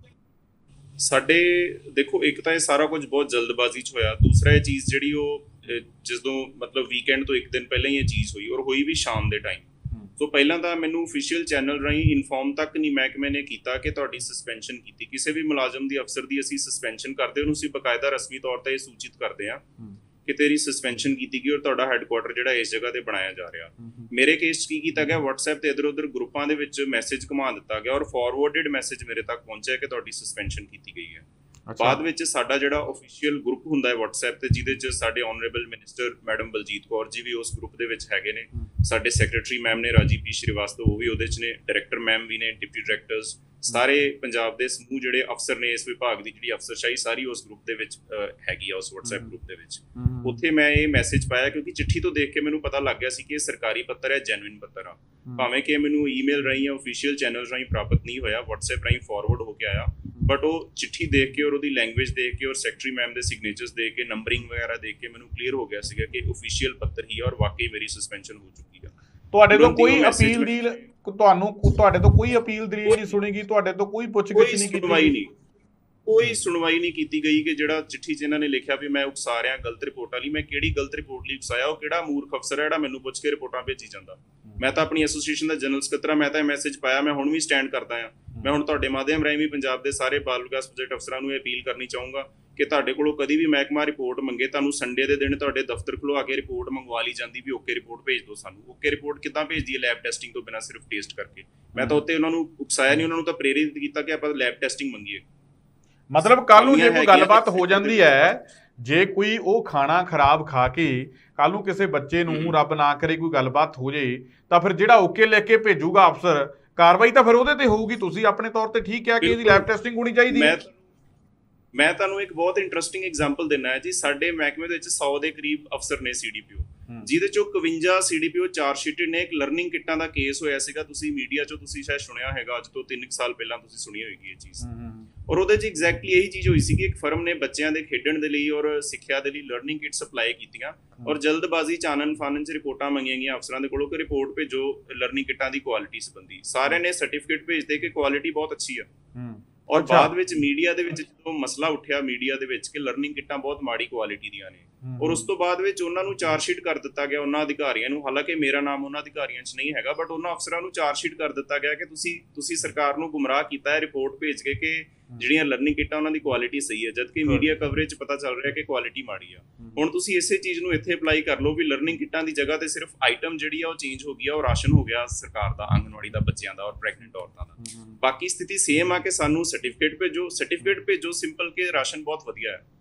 ਸਾਡੇ ਦੇਖੋ, ਇੱਕ ਤਾਂ ਇਹ ਸਾਰਾ ਕੁਝ ਬਹੁਤ ਜਲਦਬਾਜ਼ੀ 'ਚ ਹੋਇਆ। ਦੂਸਰਾ ਇਹ ਚੀਜ਼ ਜਿਹੜੀ ਉਹ ਜਦੋਂ ਮਤਲਬ ਵੀਕਐਂਡ ਤੋਂ ਇੱਕ ਦਿਨ ਪਹਿਲਾਂ ਹੀ ਇਹ ਚੀਜ਼ ਹੋਈ, ਔਰ ਹੋਈ ਵੀ ਸ਼ਾਮ ਦੇ ਟਾਈਮ। ਸੋ ਪਹਿਲਾਂ ਤਾਂ ਮੈਨੂੰ ਅਫੀਸ਼ੀਅਲ ਚੈਨਲ ਰਾਹੀਂ ਇਨਫੋਰਮ ਤੱਕ ਨਹੀਂ ਮਹਿਕਮੇ ਨੇ ਕੀਤਾ ਕਿ ਤੁਹਾਡੀ ਸਸਪੈਂਸ਼ਨ ਕੀਤੀ। ਕਿਸੇ ਵੀ ਮੁਲਾਜ਼ਮ ਦੀ, ਅਫਸਰ ਦੀ ਅਸੀਂ ਸਸਪੈਂਸ਼ਨ ਕਰਦੇ ਉਹਨੂੰ ਅਸੀਂ ਬਕਾਇਦਾ ਰਸਮੀ ਤੌਰ ਤੇ ਇਹ ਸੂਚਿਤ ਕਰਦੇ ਹਾਂ ਕਿ ਤੇਰੀ ਸਸਪੈਂਸ਼ਨ ਕੀਤੀ ਗਈ ਔਰ ਤੁਹਾਡਾ ਹੈੱਡਕੁਆਟਰ ਜਿਹੜਾ ਇਸ ਜਗ੍ਹਾ ਤੇ ਬਣਾਇਆ ਜਾ ਰਿਹਾ। ਮੇਰੇ ਕੇਸ 'ਚ ਕੀ ਕੀਤਾ ਗਿਆ, WhatsApp ਤੇ ਇੱਧਰ ਉੱਧਰ ਗਰੁੱਪਾਂ ਦੇ ਵਿੱਚ ਮੈਸੇਜ ਘੁਮਾ ਦਿੱਤਾ ਗਿਆ ਔਰ ਫਾਰਵਰਡਡ ਮੈਸੇਜ ਮੇਰੇ ਤੱਕ ਪਹੁੰਚਿਆ ਕਿ ਤੁਹਾਡੀ ਸਸਪੈਂਸ਼ਨ ਕੀਤੀ ਗਈ ਹੈ। ਬਾਅਦ ਵਿੱਚ ਸਾਡਾ ਜਿਹੜਾ ਅਫੀਸ਼ੀਅਲ ਗਰੁੱਪ ਹੁੰਦਾ ਹੈ WhatsApp ਤੇ, ਜਿਹਦੇ 'ਚ ਸਾਡੇ honourable minister madam Baljit Kaur ji ਵੀ ਉਸ ਗਰੁੱਪ ਦੇ ਵਿੱਚ ਹੈਗੇ ਨੇ, ਸਾਡੇ ਸੈਕਟਰੀ ਮੈਮ ਨੇ ਰਾਜੀਵ ਪੀ ਸ਼੍ਰੀਵਾਸਤਵ ਉਹ ਵੀ ਉਹਦੇ 'ਚ ਨੇ, ਡਾਇਰੈਕਟਰ ਮੈਮ ਵੀ ਨੇ, ਡਿਪਟੀ ਡਾਇਰੈਕਟਰਸ, ਸਾਰੇ ਪੰਜਾਬ ਦੇ ਸਮੂਹ ਜਿਹੜੇ ਅਫਸਰ ਨੇ ਇਸ ਵਿਭਾਗ ਦੀ ਜਿਹੜੀ ਅਫਸਰਸ਼ਾਹੀ ਸਾਰੀ ਉਸ ਗਰੁੱਪ ਦੇ ਵਿੱਚ ਹੈਗੀ ਆ, ਉਸ WhatsApp ਗਰੁੱਪ ਦੇ ਵਿੱਚ। ਉੱਥੇ ਮੈਂ ਇਹ ਮੈਸੇਜ ਪਾਇਆ ਕਿਉਂਕਿ ਚਿੱਠੀ ਤੋਂ ਦੇਖ ਕੇ ਮੈਨੂੰ ਪਤਾ ਲੱਗ ਗਿਆ ਸੀ ਕਿ ਇਹ ਸਰਕਾਰੀ ਪੱਤਰ ਹੈ, ਜੈਨੂਇਨ ਪੱਤਰ ਆ। ਭਾਵੇਂ ਕਿ ਮੈਨੂੰ ਈਮੇਲ ਰਾਹੀਂ ਜਾਂ ਅਫੀਸ਼ੀਅਲ ਚੈਨਲ ਰਾਹੀਂ ਪ੍ਰਾਪਤ ਨਹੀਂ ਹੋਇਆ, WhatsApp ਰਾਹੀਂ ਫਾਰਵਰਡ ਹੋ ਕੇ ਆਇਆ, ਬਟ ਉਹ ਚਿੱਠੀ ਦੇਖ ਕੇ ਔਰ ਉਹਦੀ ਲੈਂਗੁਏਜ ਦੇਖ ਕੇ ਔਰ ਸੈਕਟਰੀ ਮੈਮ ਦੇ ਸਿਗਨੇਚਰਸ ਦੇਖ ਕੇ, ਨੰਬਰਿੰਗ ਵਗੈਰਾ ਦੇਖ ਕੇ ਮੈਨੂੰ ਕਲੀਅਰ ਹੋ ਗਿਆ ਸੀਗਾ ਕਿ ਅਫੀਸ਼ੀਅਲ ਪੱਤਰ ਹੀ ਹੈ ਔਰ ਵਾਕਈ ਮੇਰੀ ਸਸਪੈਂਸ਼ਨ ਹੋ ਚੁੱਕੀ ਹੈ। ਤੁਹਾਡੇ ਤੋਂ ਕੋਈ ਅਪੀਲ ਦੀ ਤੁਹਾਡੇ ਤੋਂ ਕੋਈ ਅਪੀਲ ਦਲੀਲ ਨਹੀਂ ਸੁਣੀਗੀ, ਤੁਹਾਡੇ ਤੋਂ ਕੋਈ ਪੁੱਛਗਿੱਛ ਨਹੀਂ ਕੀਤੀ? ਕੋਈ ਸੁਣਵਾਈ ਨਹੀਂ ਕੀਤੀ ਗਈ ਕਿ ਜਿਹੜਾ ਚਿੱਠੀ 'ਚ ਇਹਨਾਂ ਨੇ ਲਿਖਿਆ ਵੀ ਮੈਂ ਉਕਸਾ ਰਿਹਾ ਗਲਤ ਰਿਪੋਰਟਾਂ ਲਈ। ਮੈਂ ਕਿਹੜੀ ਗਲਤ ਰਿਪੋਰਟ ਲਈ ਉਕਸਾਇਆ? ਉਹ ਕਿਹੜਾ ਮੂਰਖ ਅਫਸਰ ਹੈ ਜਿਹੜਾ ਮੈਨੂੰ ਪੁੱਛ ਕੇ ਰਿਪੋਰਟਾਂ ਭੇਜੀ ਜਾਂਦਾ? ਮੈਂ ਤਾਂ ਆਪਣੀ ਐਸੋਸੀਏਸ਼ਨ ਦਾ ਜਨਰਲ ਸਕੱਤਰ, ਮੈਂ ਤਾਂ ਇਹ ਮੈਸੇਜ ਪਾਇਆ, ਮੈਂ ਹੁਣ ਵੀ ਸਟੈਂਡ ਕਰਦਾ ਹਾਂ। ਮੈਂ ਹੁਣ ਤੁਹਾਡੇ ਮਾਧਿਅਮ ਰਾਹੀਂ ਵੀ ਪੰਜਾਬ ਦੇ ਸਾਰੇ ਬਾਲ ਵਿਕਾਸ ਪ੍ਰੋਜੈਕਟ ਅਫਸਰਾਂ ਨੂੰ ਇਹ ਅਪੀਲ ਕਰਨੀ ਚਾਹੂੰਗਾ ਕਿ ਤੁਹਾਡੇ ਕੋਲੋਂ ਕਦੀ ਵੀ ਮਹਿਕਮਾ ਰਿਪੋਰਟ ਮੰਗੇ, ਤੁਹਾਨੂੰ ਸੰਡੇ ਦੇ ਦਿਨ ਤੁਹਾਡੇ ਦਫ਼ਤਰ ਕੋਲੋਂ ਆ ਕੇ ਰਿਪੋਰਟ ਮੰਗਵਾ ਲਈ ਜਾਂਦੀ ਵੀ ਓਕੇ ਰਿਪੋਰਟ ਭੇਜ ਦਿਓ ਸਾਨੂੰ। ਓਕੇ ਰਿਪੋਰਟ ਕਿੱਦਾਂ ਭੇਜਦੀ ਹੈ? ਲੈਬ ਟੈਸਟਿੰਗ ਤੋਂ ਬਿਨਾਂ ਸਿਰਫ ਟੈਸਟ ਕਰਕੇ। ਮੈਂ ਤਾਂ ਉੱਤੇ ਉਹਨਾਂ ਨੂੰ ਉਕਸਾਇਆ ਨਹੀਂ, ਉਹਨਾਂ ਨੂੰ ਤਾਂ ਪ੍ਰੇਰਿਤ ਕੀਤਾ ਕਿ ਆਪਾਂ ਲੈਬ ਟੈਸਟਿੰਗ ਮੰਗੀਏ। ਮਤਲਬ ਕੱਲ ਨੂੰ ਜੇ ਕੋਈ ਗੱਲਬਾਤ ਹੋ ਜਾਂਦੀ ਹੈ, ਜੇ ਕੋਈ ਉਹ ਖਾਣਾ ਖਰਾਬ ਖਾ ਕੇ ਕੱਲ ਨੂੰ ਕਿਸੇ ਬੱਚੇ ਨੂੰ ਰੱਬ ਨਾ ਕਰੇ ਕੋਈ ਗੱਲਬਾਤ ਹੋ ਜੇ, ਤਾਂ ਫਿਰ ਜਿਹੜਾ ਓਕੇ ਲੈ ਕੇ ਭੇਜੂਗਾ ਅਫਸਰ, ਕਾਰਵਾਈ ਤਾਂ ਫਿਰ ਉਹਦੇ ਤੇ ਹੋਊਗੀ। ਤੁਸੀਂ ਆਪਣੇ ਤੌਰ ਤੇ ਠੀਕ ਕਿਹਾ ਕਿ ਇਹਦੀ ਲੈਬ ਟੈਸਟਿੰਗ ਹੋਣੀ ਚਾਹੀਦੀ ਹੈ। ਮੈਂ ਤੁਹਾਨੂੰ ਇੱਕ ਬਹੁਤ ਇੰਟਰਸਟਿੰਗ ਐਗਜ਼ਾਮਪਲ ਦੇਣਾ ਹੈ ਜੀ। ਸਾਡੇ ਮਹਿਕਮੇ ਦੇ ਵਿੱਚ 100 ਦੇ ਕਰੀਬ ਅਫਸਰ ਨੇ CDPO, ਜਿਹਦੇ ਚੋਂ 51 CDPO ਚਾਰਜ ਸ਼ੀਟਡ ਨੇ। ਇੱਕ ਲਰਨਿੰਗ ਕਿੱਟਾਂ ਦਾ ਕੇਸ ਹੋਇਆ ਸੀਗਾ, ਤੁਸੀਂ ਮੀਡੀਆ 'ਚੋਂ ਤੁਸੀਂ ਸ਼ਾਇਦ ਸੁਣਿਆ ਹੈਗਾ, ਅੱਜ ਤੋਂ 3 ਸਾਲ ਪਹਿਲਾਂ ਤੁਸੀਂ ਸੁਣੀ ਹੋਏਗੀ ਇਹ ਚੀਜ਼। ਔਰ ਉਹਦੇ 'ਚ ਐਗਜ਼ੈਕਟਲੀ ਇਹੀ ਚੀਜ਼ ਹੋਈ ਸੀ ਕਿ ਇੱਕ ਫਰਮ ਨੇ ਬੱਚਿਆਂ ਦੇ ਖੇਡਣ ਦੇ ਲਈ ਔਰ ਸਿੱਖਿਆ ਦੇ ਲਈ ਲਰਨਿੰਗ ਕਿੱਟ ਸਪਲਾਈ ਕੀਤੀਆਂ ਔਰ ਜਲਦਬਾਜ਼ੀ 'ਚ ਆਨਨ ਫਾਨਨ 'ਚ ਰਿਪੋਰਟਾਂ ਮੰਗੀਆਂ ਗਈਆਂ ਅਫਸਰਾਂ ਦੇ ਕੋਲੋਂ ਕਿ ਰਿਪੋਰਟ ਭੇਜੋ ਲਰਨਿੰਗ ਕਿੱਟਾਂ ਦੀ ਕੁਆਲਿਟੀ ਸੰਬੰਧੀ। ਸਾਰਿਆਂ ਨੇ ਸਰਟੀਫਿਕੇਟ ਭੇਜਦੇ ਕਿ ਕੁਆਲਿਟੀ ਬਹੁਤ ਅੱਛੀ ਆ। ਔਰ ਬਾਅਦ ਵਿੱਚ ਮੀਡੀਆ ਦੇ ਵਿੱਚ ਜਦੋਂ ਮਸਲਾ ਉੱਠਿਆ ਮੀਡੀਆ ਦੇ ਵਿੱਚ ਕਿ ਲਰਨਿੰਗ ਕਿੱਟਾਂ ਬਹੁਤ ਮਾੜੀ ਕੁਆਲਿਟੀ ਦੀਆਂ ਨੇ, ਔਰ ਉਸ ਤੋਂ ਬਾਅਦ ਵਿੱਚ ਉਹਨਾਂ ਨੂੰ ਚਾਰਜ ਸ਼ੀਟ ਕਰ ਦਿੱਤਾ ਗਿਆ, ਉਹਨਾਂ ਅਧਿਕਾਰੀਆਂ ਨੂੰ। ਹਾਲਾਂਕਿ ਮੇਰਾ ਨਾਮ ਉਹਨਾਂ ਅਧਿਕਾਰੀਆਂ 'ਚ ਨਹੀਂ ਹੈਗਾ, ਬਟ ਉਹਨਾਂ ਅਫਸਰਾਂ ਨੂੰ ਚਾਰਜ ਸ਼ੀਟ ਕਰ ਦਿੱਤਾ ਗਿਆ ਕਿ ਤੁਸੀਂ ਸਰਕਾਰ ਨੂੰ ਗੁੰਮਰਾਹ ਕੀਤਾ ਹੈ ਰਿਪੋਰਟ ਭੇਜ ਕੇ ਕਿ ਜਿਹੜੀਆਂ ਲਰਨਿੰਗ ਕਿੱਟਾਂ ਉਹਨਾਂ ਦੀ ਕੁਆਲਿਟੀ ਸਹੀ ਹੈ, ਜਦਕਿ ਮੀਡੀਆ ਕਵਰੇਜ 'ਚ ਪਤਾ ਚੱਲ ਰਿਹਾ ਕਿ ਕੁਆਲਿਟੀ ਮਾੜੀ ਆ। ਹੁਣ ਤੁਸੀਂ ਇਸੇ ਚੀਜ਼ ਨੂੰ ਇੱਥੇ ਅਪਲਾਈ ਕਰ ਲਓ ਵੀ ਲਰਨਿੰਗ ਕਿੱਟਾਂ ਦੀ ਜਗ੍ਹਾ ਤੇ ਸਿਰਫ ਆਈਟਮ ਜਿਹੜੀ ਆ ਉਹ ਚੇਂਜ ਹੋ ਗਈ ਆ, ਉਹ ਰਾਸ਼ਨ ਹੋ ਗਿਆ ਸਰਕਾਰ ਦਾ, ਆਂਗਨਵਾੜੀ ਦਾ, ਬੱਚਿਆਂ ਦਾ ਔਰ ਪ੍ਰੈਗਨੈਂਟ ਔਰਤਾਂ ਦਾ। ਬਾਕੀ ਸਥਿਤੀ ਸੇਮ ਆ ਕਿ ਸਾਨੂੰ ਸਰਟੀਫਿਕੇਟ ਭੇਜੋ ਸਿੰਪਲ ਕਿ ਰਾਸ਼ਨ ਬਹੁਤ ਵਧੀਆ ਹੈ।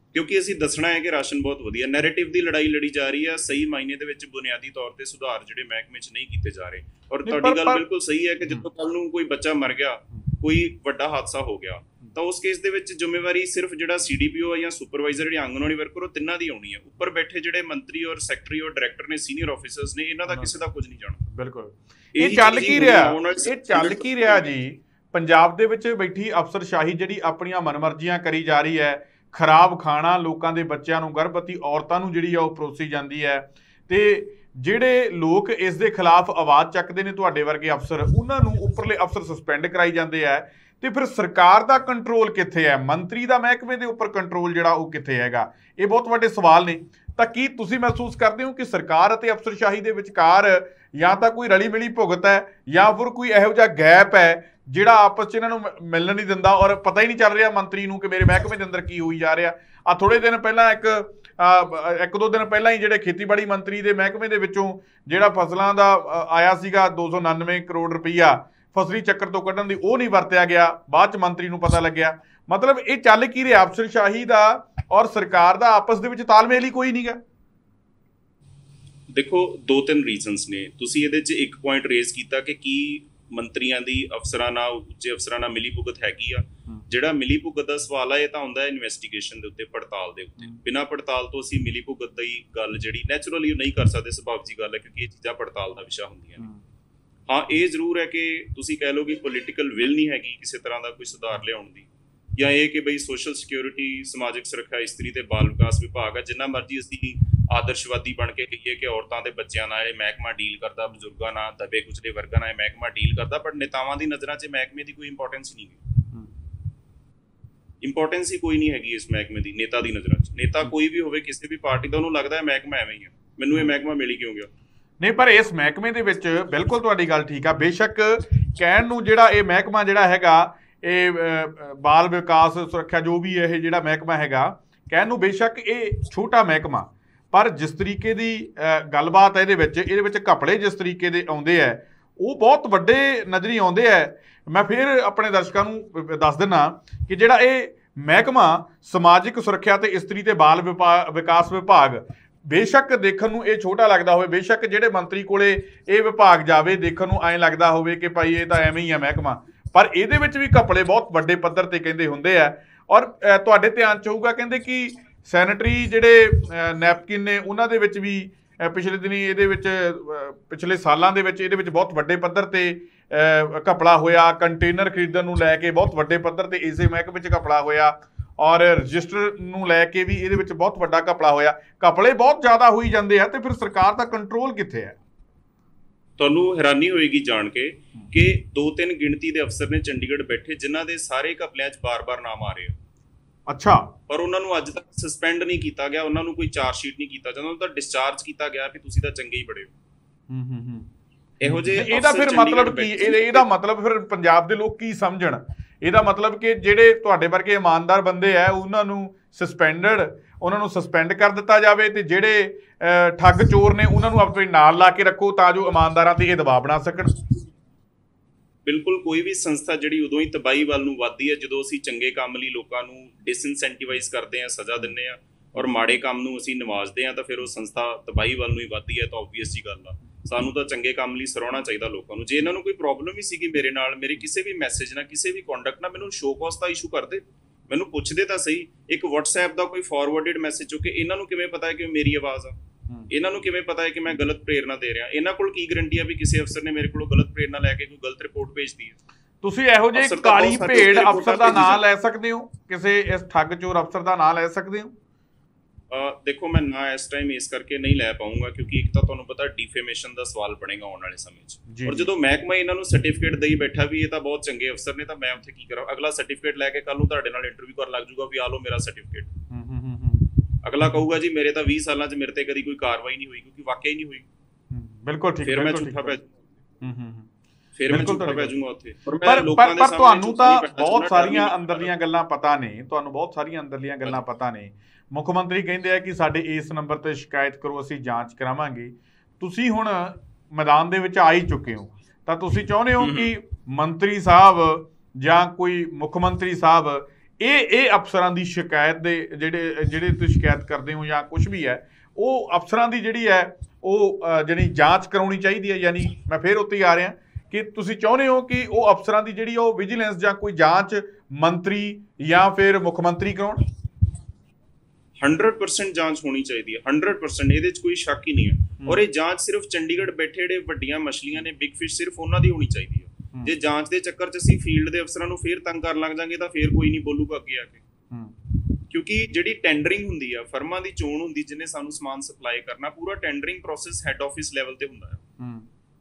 ਕਿਉਂਕਿ ਅਸੀਂ ਦੱਸਣਾ ਹੈ ਕਿ ਰਾਸ਼ਨ ਬਹੁਤ ਵਧੀਆ। ਨੈਰੇਟਿਵ ਦੀ ਲੜਾਈ ਲੜੀ ਜਾ ਰਹੀ ਹੈ, ਸਹੀ ਮਾਇਨੇ ਦੇ ਵਿੱਚ ਬੁਨਿਆਦੀ ਤੌਰ ਤੇ ਸੁਧਾਰ ਜਿਹੜੇ ਮਹਿਕਮੇ 'ਚ ਨਹੀਂ ਕੀਤੇ ਜਾ ਰਹੇ। ਔਰ ਤੁਹਾਡੀ ਗੱਲ ਬਿਲਕੁਲ ਸਹੀ ਹੈ ਕਿ ਜਦੋਂ ਕੱਲ ਨੂੰ ਕੋਈ ਬੱਚਾ ਮਰ ਗਿਆ, ਕੋਈ ਵੱਡਾ ਹਾਦਸਾ ਹੋ ਗਿਆ, ਤਾਂ ਉਸ ਕੇਸ ਦੇ ਵਿੱਚ ਜ਼ਿੰਮੇਵਾਰੀ ਸਿਰਫ ਜਿਹੜਾ CDPO ਜਾਂ ਸੁਪਰਵਾਈਜ਼ਰ ਜਿਹੜੇ ਆਂਗਨਵਾੜੀ ਵਰਕਰ ਉਹ ਤਿੰਨਾਂ ਦੀ ਆਉਣੀ ਹੈ। ਉੱਪਰ ਬੈਠੇ ਜਿਹੜੇ ਮੰਤਰੀ ਔਰ ਸੈਕਟਰੀ ਔਰ ਡਾਇਰੈਕਟਰ ਨੇ, ਸੀਨੀਅਰ ਆਫੀਸਰਸ ਨੇ, ਇਹਨਾਂ ਦਾ ਕਿਸੇ ਦਾ ਕੁਝ ਨਹੀਂ ਜਾਣਾ। ਬਿਲਕੁਲ ਇਹ ਚੱਲ ਕੀ ਰਿਹਾ ਜੀ। ਪੰਜਾਬ ਦੇ ਵਿੱਚ ਬੈਠੀ ਅਫਸਰਸ਼ਾਹੀ ਜਿਹੜੀ ਆਪਣੀਆਂ ਮਨਮਰਜ਼ੀਆਂ ਕਰੀ ਜਾ ਰਹੀ ਹੈ। ਖਰਾਬ ਖਾਣਾ ਲੋਕਾਂ ਦੇ ਬੱਚਿਆਂ ਨੂੰ, ਗਰਭਵਤੀ ਔਰਤਾਂ ਨੂੰ ਜਿਹੜੀ ਆ ਉਹ ਪਰੋਸੀ ਜਾਂਦੀ ਹੈ, ਤੇ ਜਿਹੜੇ ਲੋਕ ਇਸ ਦੇ ਖਿਲਾਫ ਆਵਾਜ਼ ਚੱਕਦੇ ਨੇ, ਤੁਹਾਡੇ ਵਰਗੇ ਅਫਸਰ, ਉਹਨਾਂ ਨੂੰ ਉੱਪਰਲੇ ਅਫਸਰ ਸਸਪੈਂਡ ਕਰਾਈ ਜਾਂਦੇ ਆ। ਤੇ ਫਿਰ ਸਰਕਾਰ ਦਾ ਕੰਟਰੋਲ ਕਿੱਥੇ ਹੈ? ਮੰਤਰੀ ਦਾ ਮਹਿਕਮੇ ਦੇ ਉੱਪਰ ਕੰਟਰੋਲ ਜਿਹੜਾ ਉਹ ਕਿੱਥੇ ਹੈਗਾ? ਇਹ ਬਹੁਤ ਵੱਡੇ ਸਵਾਲ ਨੇ। ਤਾਂ ਕੀ ਤੁਸੀਂ ਮਹਿਸੂਸ ਕਰਦੇ ਹੋ ਕਿ ਸਰਕਾਰ ਅਤੇ ਅਫਸਰਸ਼ਾਹੀ ਦੇ ਵਿਚਕਾਰ ਜਾਂ ਤਾਂ ਕੋਈ ਰਲੀ ਮਿਲੀ ਭੁਗਤ ਹੈ, ਜਾਂ ਫਿਰ ਕੋਈ ਇਹੋ ਜਿਹਾ ਗੈਪ ਹੈ ਜਿਹੜਾ ਆਪਸ 'ਚ ਇਹਨਾਂ ਨੂੰ ਮਿਲਣ ਨਹੀਂ ਦਿੰਦਾ, ਔਰ ਪਤਾ ਹੀ ਨਹੀਂ ਚੱਲ ਰਿਹਾ ਮੰਤਰੀ ਨੂੰ ਕਿ ਮੇਰੇ ਮਹਿਕਮੇ ਦੇ ਅੰਦਰ ਕੀ ਹੋਈ ਜਾ ਰਿਹਾ? ਆ ਥੋੜੇ ਦਿਨ ਪਹਿਲਾਂ ਇੱਕ ਦੋ ਦਿਨ ਪਹਿਲਾਂ ਹੀ ਜਿਹੜੇ ਖੇਤੀਬਾੜੀ ਮੰਤਰੀ ਦੇ ਮਹਿਕਮੇ ਦੇ ਵਿੱਚੋਂ ਜਿਹੜਾ ਫਸਲਾਂ ਦਾ ਆਇਆ ਸੀਗਾ 299 ਕਰੋੜ ਰੁਪਈਆ ਫਸਲੀ ਚੱਕਰ ਤੋਂ ਕੱਢਣ ਦੀ, ਉਹ ਨਹੀਂ ਵਰਤਿਆ ਗਿਆ, ਬਾਅਦ 'ਚ ਮੰਤਰੀ ਨੂੰ ਪਤਾ ਲੱਗਿਆ। ਮਤਲਬ ਇਹ ਚੱਲ ਕੀ ਰਿਹਾ? ਅਫਸਰਸ਼ਾਹੀ ਦਾ ਔਰ ਸਰਕਾਰ ਦਾ ਆਪਸ ਦੇ ਵਿੱਚ ਤਾਲਮੇਲ ਹੀ ਕੋਈ ਨਹੀਂਗਾ। ਦੇਖੋ, ਦੋ ਤਿੰਨ ਰੀਜ਼ਨਸ ਨੇ। ਤੁਸੀਂ ਇਹਦੇ 'ਚ ਇੱਕ ਪੁਆਇੰਟ ਰੇਜ਼ ਕੀਤਾ ਕਿ ਕੀ ਮੰਤਰੀਆਂ ਦੀ ਅਫਸਰਾਂ ਨਾਲ, ਉੱਚੇ ਅਫਸਰਾਂ ਨਾਲ ਮਿਲੀ ਭੁਗਤ ਹੈਗੀ ਆ। ਜਿਹੜਾ ਮਿਲੀ ਭੁਗਤ ਦਾ ਸਵਾਲ ਆ, ਇਹ ਤਾਂ ਹੁੰਦਾ ਹੈ ਇਨਵੈਸਟੀਗੇਸ਼ਨ ਦੇ ਉੱਤੇ, ਪੜਤਾਲ ਦੇ ਉੱਤੇ। ਬਿਨਾਂ ਪੜਤਾਲ ਤੋਂ ਅਸੀਂ ਮਿਲੀ ਭੁਗਤ ਦੀ ਗੱਲ ਜਿਹੜੀ ਨੈਚੁਰਲੀ ਨਹੀਂ ਕਰ ਸਕਦੇ, ਸੁਭਾਵਿਕ ਜੀ ਗੱਲ ਹੈ, ਕਿਉਂਕਿ ਇਹ ਚੀਜ਼ਾਂ ਪੜਤਾਲ ਦਾ ਵਿਸ਼ਾ ਹੁੰਦੀਆਂ ਨੇ। ਹਾਂ, ਇਹ ਜ਼ਰੂਰ ਹੈ ਕਿ ਤੁਸੀਂ ਕਹਿ ਲਓ ਕਿ ਪੋਲੀਟੀਕਲ ਵਿਲ ਨਹੀਂ ਹੈਗੀ ਕਿਸੇ ਤਰ੍ਹਾਂ ਦਾ ਕੋਈ ਸੁਧਾਰ ਲਿਆਉਣ ਦੀ, ਜਾਂ ਇਹ ਕਿ ਬਈ ਸੋਸ਼ਲ ਸਿਕਿਉਰਿਟੀ, ਸਮਾਜਿਕ ਸੁਰੱਖਿਆ, ਇਸਤਰੀ ਤੇ ਬਾਲ ਵਿਕਾਸ ਵਿਭਾਗ ਆ, ਜਿੰਨਾ ਮਰਜ਼ੀ ਅਸੀਂ ਆਦਰਸ਼ਵਾਦੀ ਬਣ ਕੇ ਕਹੀਏ ਕਿ ਔਰਤਾਂ ਦੇ ਬੱਚਿਆਂ ਨਾਲ ਇਹ ਮਹਿਕਮਾ ਡੀਲ ਕਰਦਾ, ਬਜ਼ੁਰਗਾਂ ਨਾਲ, ਦਬੇ ਕੁਚਲੇ ਵਰਗਾਂ ਨਾਲ ਇਹ ਮਹਿਕਮਾ ਡੀਲ ਕਰਦਾ, ਪਰ ਨੇਤਾਵਾਂ ਦੀ ਨਜ਼ਰਾਂ 'ਚ ਮਹਿਕਮੇ ਦੀ ਕੋਈ ਇੰਪੋਰਟੈਂਸ ਨਹੀਂ ਹੈ। ਇੰਪੋਰਟੈਂਸ ਹੀ ਕੋਈ ਨਹੀਂ ਹੈਗੀ ਇਸ ਮਹਿਕਮੇ ਦੀ ਨੇਤਾ ਦੀ ਨਜ਼ਰਾਂ 'ਚ। ਨੇਤਾ ਕੋਈ ਵੀ ਹੋਵੇ ਕਿਸੇ ਵੀ ਪਾਰਟੀ ਦਾ, ਉਹਨੂੰ ਲੱਗਦਾ ਹੈ ਮਹਿਕਮਾ ਐਵੇਂ ਹੀ ਹੈ, ਮੈਨੂੰ ਇਹ ਮਹਿਕਮਾ ਮਿਲ ਹੀ ਕਿਉਂ ਗਿਆ। ਨਹੀਂ, ਪਰ ਇਸ ਮਹਿਕਮੇ ਦੇ ਵਿੱਚ ਬਿਲਕੁਲ ਤੁਹਾਡੀ ਗੱਲ ਠੀਕ ਆ। ਬੇਸ਼ੱਕ ਕਹਿਣ ਨੂੰ ਜਿਹੜਾ ਇਹ ਮਹਿਕਮਾ ਜਿਹੜਾ ਹੈਗਾ, ਇਹ ਬਾਲ ਵਿਕਾਸ ਸੁਰੱਖਿਆ ਜੋ ਵੀ ਇਹ ਜਿਹੜਾ ਮਹਿਕਮਾ ਹੈਗਾ, ਕਹਿਣ ਨੂੰ ਬੇਸ਼ੱਕ ਇਹ ਛੋਟਾ ਮਹਿਕਮਾ, ਪਰ ਜਿਸ ਤਰੀਕੇ ਦੀ ਗੱਲਬਾਤ ਹੈ ਇਹਦੇ ਵਿੱਚ ਘਪਲੇ ਜਿਸ ਤਰੀਕੇ ਦੇ ਆਉਂਦੇ ਆ, ਉਹ ਬਹੁਤ ਵੱਡੇ ਨਜ਼ਰੀ ਆਉਂਦੇ ਆ। ਮੈਂ ਫਿਰ ਆਪਣੇ ਦਰਸ਼ਕਾਂ ਨੂੰ ਦੱਸ ਦਿੰਦਾ ਕਿ ਜਿਹੜਾ ਇਹ ਮਹਿਕਮਾ ਸਮਾਜਿਕ ਸੁਰੱਖਿਆ ਤੇ ਇਸਤਰੀ ਤੇ ਬਾਲ ਵਿਕਾਸ ਵਿਭਾਗ, ਬੇਸ਼ੱਕ ਦੇਖਣ ਨੂੰ ਇਹ ਛੋਟਾ ਲੱਗਦਾ ਹੋਵੇ, ਬੇਸ਼ੱਕ ਜਿਹੜੇ ਮੰਤਰੀ ਕੋਲੇ ਇਹ ਵਿਭਾਗ ਜਾਵੇ ਦੇਖਣ ਨੂੰ ਐਂ ਲੱਗਦਾ ਹੋਵੇ ਕਿ ਭਾਈ ਇਹ ਤਾਂ ਐਵੇਂ ਹੀ ਆ ਮਹਿਕਮਾ, ਪਰ ਇਹਦੇ ਵਿੱਚ ਵੀ ਘਪਲੇ ਬਹੁਤ ਵੱਡੇ ਪੱਧਰ ਤੇ ਕਹਿੰਦੇ ਹੁੰਦੇ ਆ। ਔਰ ਤੁਹਾਡੇ ਧਿਆਨ 'ਚ ਹੋਊਗਾ, ਕਹਿੰਦੇ ਕਿ ਸੈਨੇਟਰੀ ਜਿਹੜੇ ਨੈਪਕਿਨ ਨੇ, ਉਹਨਾਂ ਦੇ ਵਿੱਚ ਵੀ ਪਿਛਲੇ ਦਿਨੀ ਇਹਦੇ ਵਿੱਚ ਪਿਛਲੇ ਸਾਲਾਂ ਦੇ ਵਿੱਚ ਇਹਦੇ ਵਿੱਚ ਬਹੁਤ ਵੱਡੇ ਪੱਧਰ ਤੇ ਘਪਲਾ ਹੋਇਆ। ਕੰਟੇਨਰ ਖਰੀਦਣ ਨੂੰ ਲੈ ਕੇ ਬਹੁਤ ਵੱਡੇ ਪੱਧਰ ਤੇ ਇਸੇ ਮਹਿਕਮੇ 'ਚ ਘਪਲਾ ਹੋਇਆ, ਔਰ ਰਜਿਸਟਰ ਨੂੰ ਲੈ ਕੇ ਵੀ ਇਹਦੇ ਵਿੱਚ ਬਹੁਤ ਵੱਡਾ ਘਪਲਾ ਹੋਇਆ। ਘਪਲੇ ਬਹੁਤ ਜ਼ਿਆਦਾ ਹੋਈ ਜਾਂਦੇ ਆ, ਤੇ ਫਿਰ ਸਰਕਾਰ ਦਾ ਕੰਟਰੋਲ ਕਿੱਥੇ ਹੈ? ਤੁਹਾਨੂੰ ਹੈਰਾਨੀ ਹੋਏਗੀ ਜਾਣ ਕੇ ਕਿ 2-3 ਗਿਣਤੀ ਦੇ ਅਫਸਰ ਨੇ ਚੰਡੀਗੜ੍ਹ ਬੈਠੇ, ਜਿਨ੍ਹਾਂ ਦੇ ਸਾਰੇ ਘਪਲਿਆਂ 'ਚ ਬਾਰ-ਬਾਰ ਨਾਮ ਆ ਰਹੇ ਆ। ਅੱਛਾ। ਪਰ ਉਹਨਾਂ ਨੂੰ ਅੱਜ ਤੱਕ ਸਸਪੈਂਡ ਨਹੀਂ ਕੀਤਾ ਗਿਆ, ਉਹਨਾਂ ਨੂੰ ਕੋਈ ਚਾਰਜ ਸ਼ੀਟ ਨਹੀਂ ਕੀਤਾ ਜਾਂਦਾ, ਉਹਨਾਂ ਨੂੰ ਤਾਂ ਡਿਸਚਾਰਜ ਕੀਤਾ ਗਿਆ ਵੀ ਤੁਸੀਂ ਤਾਂ ਚੰਗੇ ਹੀ ਬੜੇ ਹੋ। ਇਹੋ ਜਿਹੇ ਇਹਦਾ ਫਿਰ ਮਤਲਬ ਕੀ? ਇਹਦਾ ਮਤਲਬ ਫਿਰ ਪੰਜਾਬ ਦੇ ਲੋਕ ਕੀ ਸਮਝਣ? ਇਹਦਾ ਮਤਲਬ ਕਿ ਜਿਹੜੇ ਤੁਹਾਡੇ ਵਰਗੇ ਇਮਾਨਦਾਰ ਬੰਦੇ ਆ, ਉਹਨਾਂ ਨੂੰ ਸਸਪੈਂਡ ਕਰ ਦਿੱਤਾ ਜਾਵੇ, ਤੇ ਜਿਹੜੇ ਠੱਗ ਚੋਰ ਨੇ ਉਹਨਾਂ ਨੂੰ ਆਪਣੇ ਨਾਲ ਲਾ ਕੇ ਰੱਖੋ, ਤਾਂ ਜੋ ਇਮਾਨਦਾਰਾਂ ਤੇ ਇਹ ਦਬਾਅ ਬਣਾ ਸਕਣ। ਬਿਲਕੁਲ, ਕੋਈ ਵੀ ਸੰਸਥਾ ਜਿਹੜੀ ਉਦੋਂ ਹੀ ਤਬਾਹੀ ਵੱਲ ਨੂੰ ਵੱਧਦੀ ਹੈ ਜਦੋਂ ਅਸੀਂ ਚੰਗੇ ਕੰਮ ਲਈ ਲੋਕਾਂ ਨੂੰ ਡਿਸਇਨਸੈਂਟੀਵਾਈਜ਼ ਕਰਦੇ ਹਾਂ, ਸਜ਼ਾ ਦਿੰਦੇ ਹਾਂ, ਔਰ ਮਾੜੇ ਕੰਮ ਨੂੰ ਅਸੀਂ ਨਵਾਜ਼ਦੇ ਹਾਂ, ਤਾਂ ਫਿਰ ਉਹ ਸੰਸਥਾ ਤਬਾਹੀ ਵੱਲ ਨੂੰ ਹੀ ਵੱਧਦੀ ਹੈ। ਤਾਂ ਓਬਵੀਅਸ ਜੀ ਗੱਲ ਆ, ਸਾਨੂੰ ਤਾਂ ਚੰਗੇ ਕੰਮ ਲਈ ਸਰਾਹਣਾ ਚਾਹੀਦਾ ਲੋਕਾਂ ਨੂੰ। ਜੇ ਇਹਨਾਂ ਨੂੰ ਕੋਈ ਪ੍ਰੋਬਲਮ ਵੀ ਸੀਗੀ ਮੇਰੇ ਨਾਲ, ਮੇਰੇ ਕਿਸੇ ਵੀ ਮੈਸੇਜ ਨਾਲ, ਕਿਸੇ ਵੀ ਕੰਡਕਟ ਨਾਲ, ਮੈਨੂੰ ਸ਼ੋ ਕਾਜ਼ ਦਾ ਇਸ਼ੂ ਕਰਦੇ, ਮੈਨੂੰ ਪੁੱਛਦੇ ਤਾਂ ਸਹੀ। ਇੱਕ WhatsApp ਦਾ ਕੋਈ ਫਾਰਵਰਡਡ ਮੈਸੇਜ ਚੁੱਕੇ, ਇਹਨਾਂ ਨੂੰ ਕਿਵੇਂ ਪਤਾ ਹੈ ਕਿ ਮੇਰੀ ਆਵਾਜ਼ ਆ? ਇਹਨਾਂ ਨੂੰ ਕਿਵੇਂ ਪਤਾ ਹੈ ਕਿ ਮੈਂ ਗਲਤ ਪ੍ਰੇਰਨਾ ਦੇ ਰਿਹਾ? ਇਹਨਾਂ ਕੋਲ ਕੀ ਗਰੰਟੀ ਆ ਵੀ ਕਿਸੇ ਅਫਸਰ ਨੇ ਮੇਰੇ ਕੋਲੋਂ ਗਲਤ ਪ੍ਰੇਰਨਾ ਲੈ ਕੇ ਕੋਈ ਗਲਤ ਰਿਪੋਰਟ ਭੇਜਦੀ ਹੈ? ਤੁਸੀਂ ਇਹੋ ਜਿਹੇ ਕਾਲੀ ਭੇਡ ਅਫਸਰ ਦਾ ਨਾਮ ਲੈ ਸਕਦੇ ਹੋ? ਕਿਸੇ ਇਸ ਠੱਗ ਚੋਰ ਅਫਸਰ ਦਾ ਨਾਮ ਲੈ ਸਕਦੇ ਹੋ? ਦੇਖੋ, ਮੈਂ ਨਾ ਇਸ ਟਾਈਮ ਇਸ ਕਰਕੇ ਨਹੀਂ ਲੈ ਪਾਉਂਗਾ, ਕਿਉਂਕਿ ਇੱਕ ਤਾਂ ਤੁਹਾਨੂੰ ਪਤਾ ਡਿਫੇਮੇਸ਼ਨ ਦਾ ਸਵਾਲ ਬਣੇਗਾ ਆਉਣ ਵਾਲੇ ਸਮੇਂ 'ਚ। ਔਰ ਜਦੋਂ ਮਹਿਕਮਾ ਇਹਨਾਂ ਨੂੰ ਸਰਟੀਫਿਕੇਟ ਦੇਈ ਬੈਠਾ ਵੀ ਇਹ ਤਾਂ ਬਹੁਤ ਚੰਗੇ ਅਫਸਰ ਨੇ, ਤਾਂ ਮੈਂ ਉੱਥੇ ਕੀ ਕਰਾਂ? ਅਗਲਾ ਸਰਟੀਫਿਕੇਟ ਲੈ ਕੇ ਕੱਲ ਨੂੰ ਤੁਹਾਡੇ ਨਾਲ ਇੰਟਰਵਿਊ ਕਰਨ ਲੱਗ ਜਾਊਗਾ ਵੀ ਆ ਲਓ ਮੇਰਾ ਸਰਟੀਫਿਕੇਟ। ਅਗਲਾ ਕਹੂਗਾ ਜੀ ਮੇਰੇ ਤਾਂ 20 ਸਾਲਾਂ 'ਚ ਮੇਰੇ ਤੇ ਕਦੀ ਕੋਈ ਕਾਰਵਾਈ ਨਹੀਂ ਹੋਈ, ਕਿਉਂਕਿ ਵਾਕਿਆ ਹੀ ਨਹੀਂ ਹੋਈ। ਬਿਲਕੁਲ ਠੀਕ। ਫਿਰ ਮੈਂ ਝੂਠਾ ਪੈ ਜਾਊਂਗਾ ਉੱਥੇ। ਪਰ ਤੁਹਾਨੂੰ ਤਾਂ ਬਹੁਤ ਸਾਰੀਆਂ ਅੰਦਰਲੀਆਂ ਗੱਲਾਂ ਪਤਾ ਨੇ, ਤੁਹਾਨੂੰ ਬਹੁਤ ਸਾਰੀਆਂ ਅੰਦਰਲੀਆਂ ਗੱਲਾਂ ਪਤਾ ਨੇ। ਮੁੱਖ ਮੰਤਰੀ ਕਹਿੰਦੇ ਆ ਕਿ ਸਾਡੇ ਇਸ ਨੰਬਰ ਤੇ ਸ਼ਿਕਾਇਤ ਕਰੋ, ਅਸੀਂ ਜਾਂਚ ਕਰਾਵਾਂਗੇ। ਤੁਸੀਂ ਹੁਣ ਮੈਦਾਨ ਦੇ ਵਿੱਚ ਆ ਹੀ ਚੁੱਕੇ ਹੋ, ਤਾਂ ਤੁਸੀਂ ਚਾਹੁੰਦੇ ਹੋ ਕਿ ਮੰਤਰੀ ਸਾਹਿਬ ਜਾਂ ਕੋਈ ਮੁੱਖ ਮੰਤਰੀ ਸਾਹਿਬ ਇਹ ਅਫਸਰਾਂ ਦੀ ਸ਼ਿਕਾਇਤ ਦੇ ਜਿਹੜੇ ਤੁਸੀਂ ਸ਼ਿਕਾਇਤ ਕਰਦੇ ਹੋ ਜਾਂ ਕੁਝ ਵੀ ਹੈ, ਉਹ ਅਫਸਰਾਂ ਦੀ ਜਿਹੜੀ ਹੈ ਉਹ ਜਿਹੜੀ ਜਾਂਚ ਕਰਾਉਣੀ ਚਾਹੀਦੀ ਹੈ। ਯਾਨੀ ਮੈਂ ਫਿਰ ਉੱਤੇ ਆ ਰਿਹਾ ਕਿ ਤੁਸੀਂ ਚਾਹੁੰਦੇ ਹੋ ਕਿ ਉਹ ਅਫਸਰਾਂ ਦੀ ਜਿਹੜੀ ਉਹ ਵਿਜੀਲੈਂਸ ਜਾਂ ਕੋਈ ਜਾਂਚ ਮੰਤਰੀ ਜਾਂ ਫਿਰ ਮੁੱਖ ਮੰਤਰੀ ਕਰਾਉਣ। 100% ਜਾਂਚ ਹੋਣੀ ਚਾਹੀਦੀ ਹੈ, 100%, ਇਹਦੇ 'ਚ ਕੋਈ ਸ਼ੱਕ ਹੀ ਨਹੀਂ ਹੈ। ਔਰ ਇਹ ਜਾਂਚ ਸਿਰਫ ਚੰਡੀਗੜ੍ਹ ਬੈਠੇ ਜਿਹੜੇ ਵੱਡੀਆਂ ਮਛਲੀਆਂ ਨੇ, ਬਿਗ ਫਿਸ਼, ਸਿਰਫ ਉਹਨਾਂ ਦੀ ਹੋਣੀ ਚਾਹੀਦੀ ਹੈ। ਜੇ ਜਾਂਚ ਦੇ ਚੱਕਰ 'ਚ ਅਸੀਂ ਫੀਲਡ ਦੇ ਅਫਸਰਾਂ ਨੂੰ ਫੇਰ ਤੰਗ ਕਰਨ ਲੱਗ ਜਾਾਂਗੇ ਤਾਂ ਫੇਰ ਕੋਈ ਨਹੀਂ ਬੋਲੂਗਾ ਅੱਗੇ ਆ ਕੇ। ਕਿਉਂਕਿ ਜਿਹੜੀ ਟੈਂਡਰਿੰਗ ਹੁੰਦੀ ਆ, ਫਰਮਾਂ ਦੀ ਚੋਣ ਹੁੰਦੀ ਜਿਹਨੇ ਸਾਨੂੰ ਸਮਾਨ ਸਪਲਾਈ ਕਰਨਾ, ਪੂਰਾ tendering process head office level ਤੇ ਹੁੰਦਾ ਹੈ।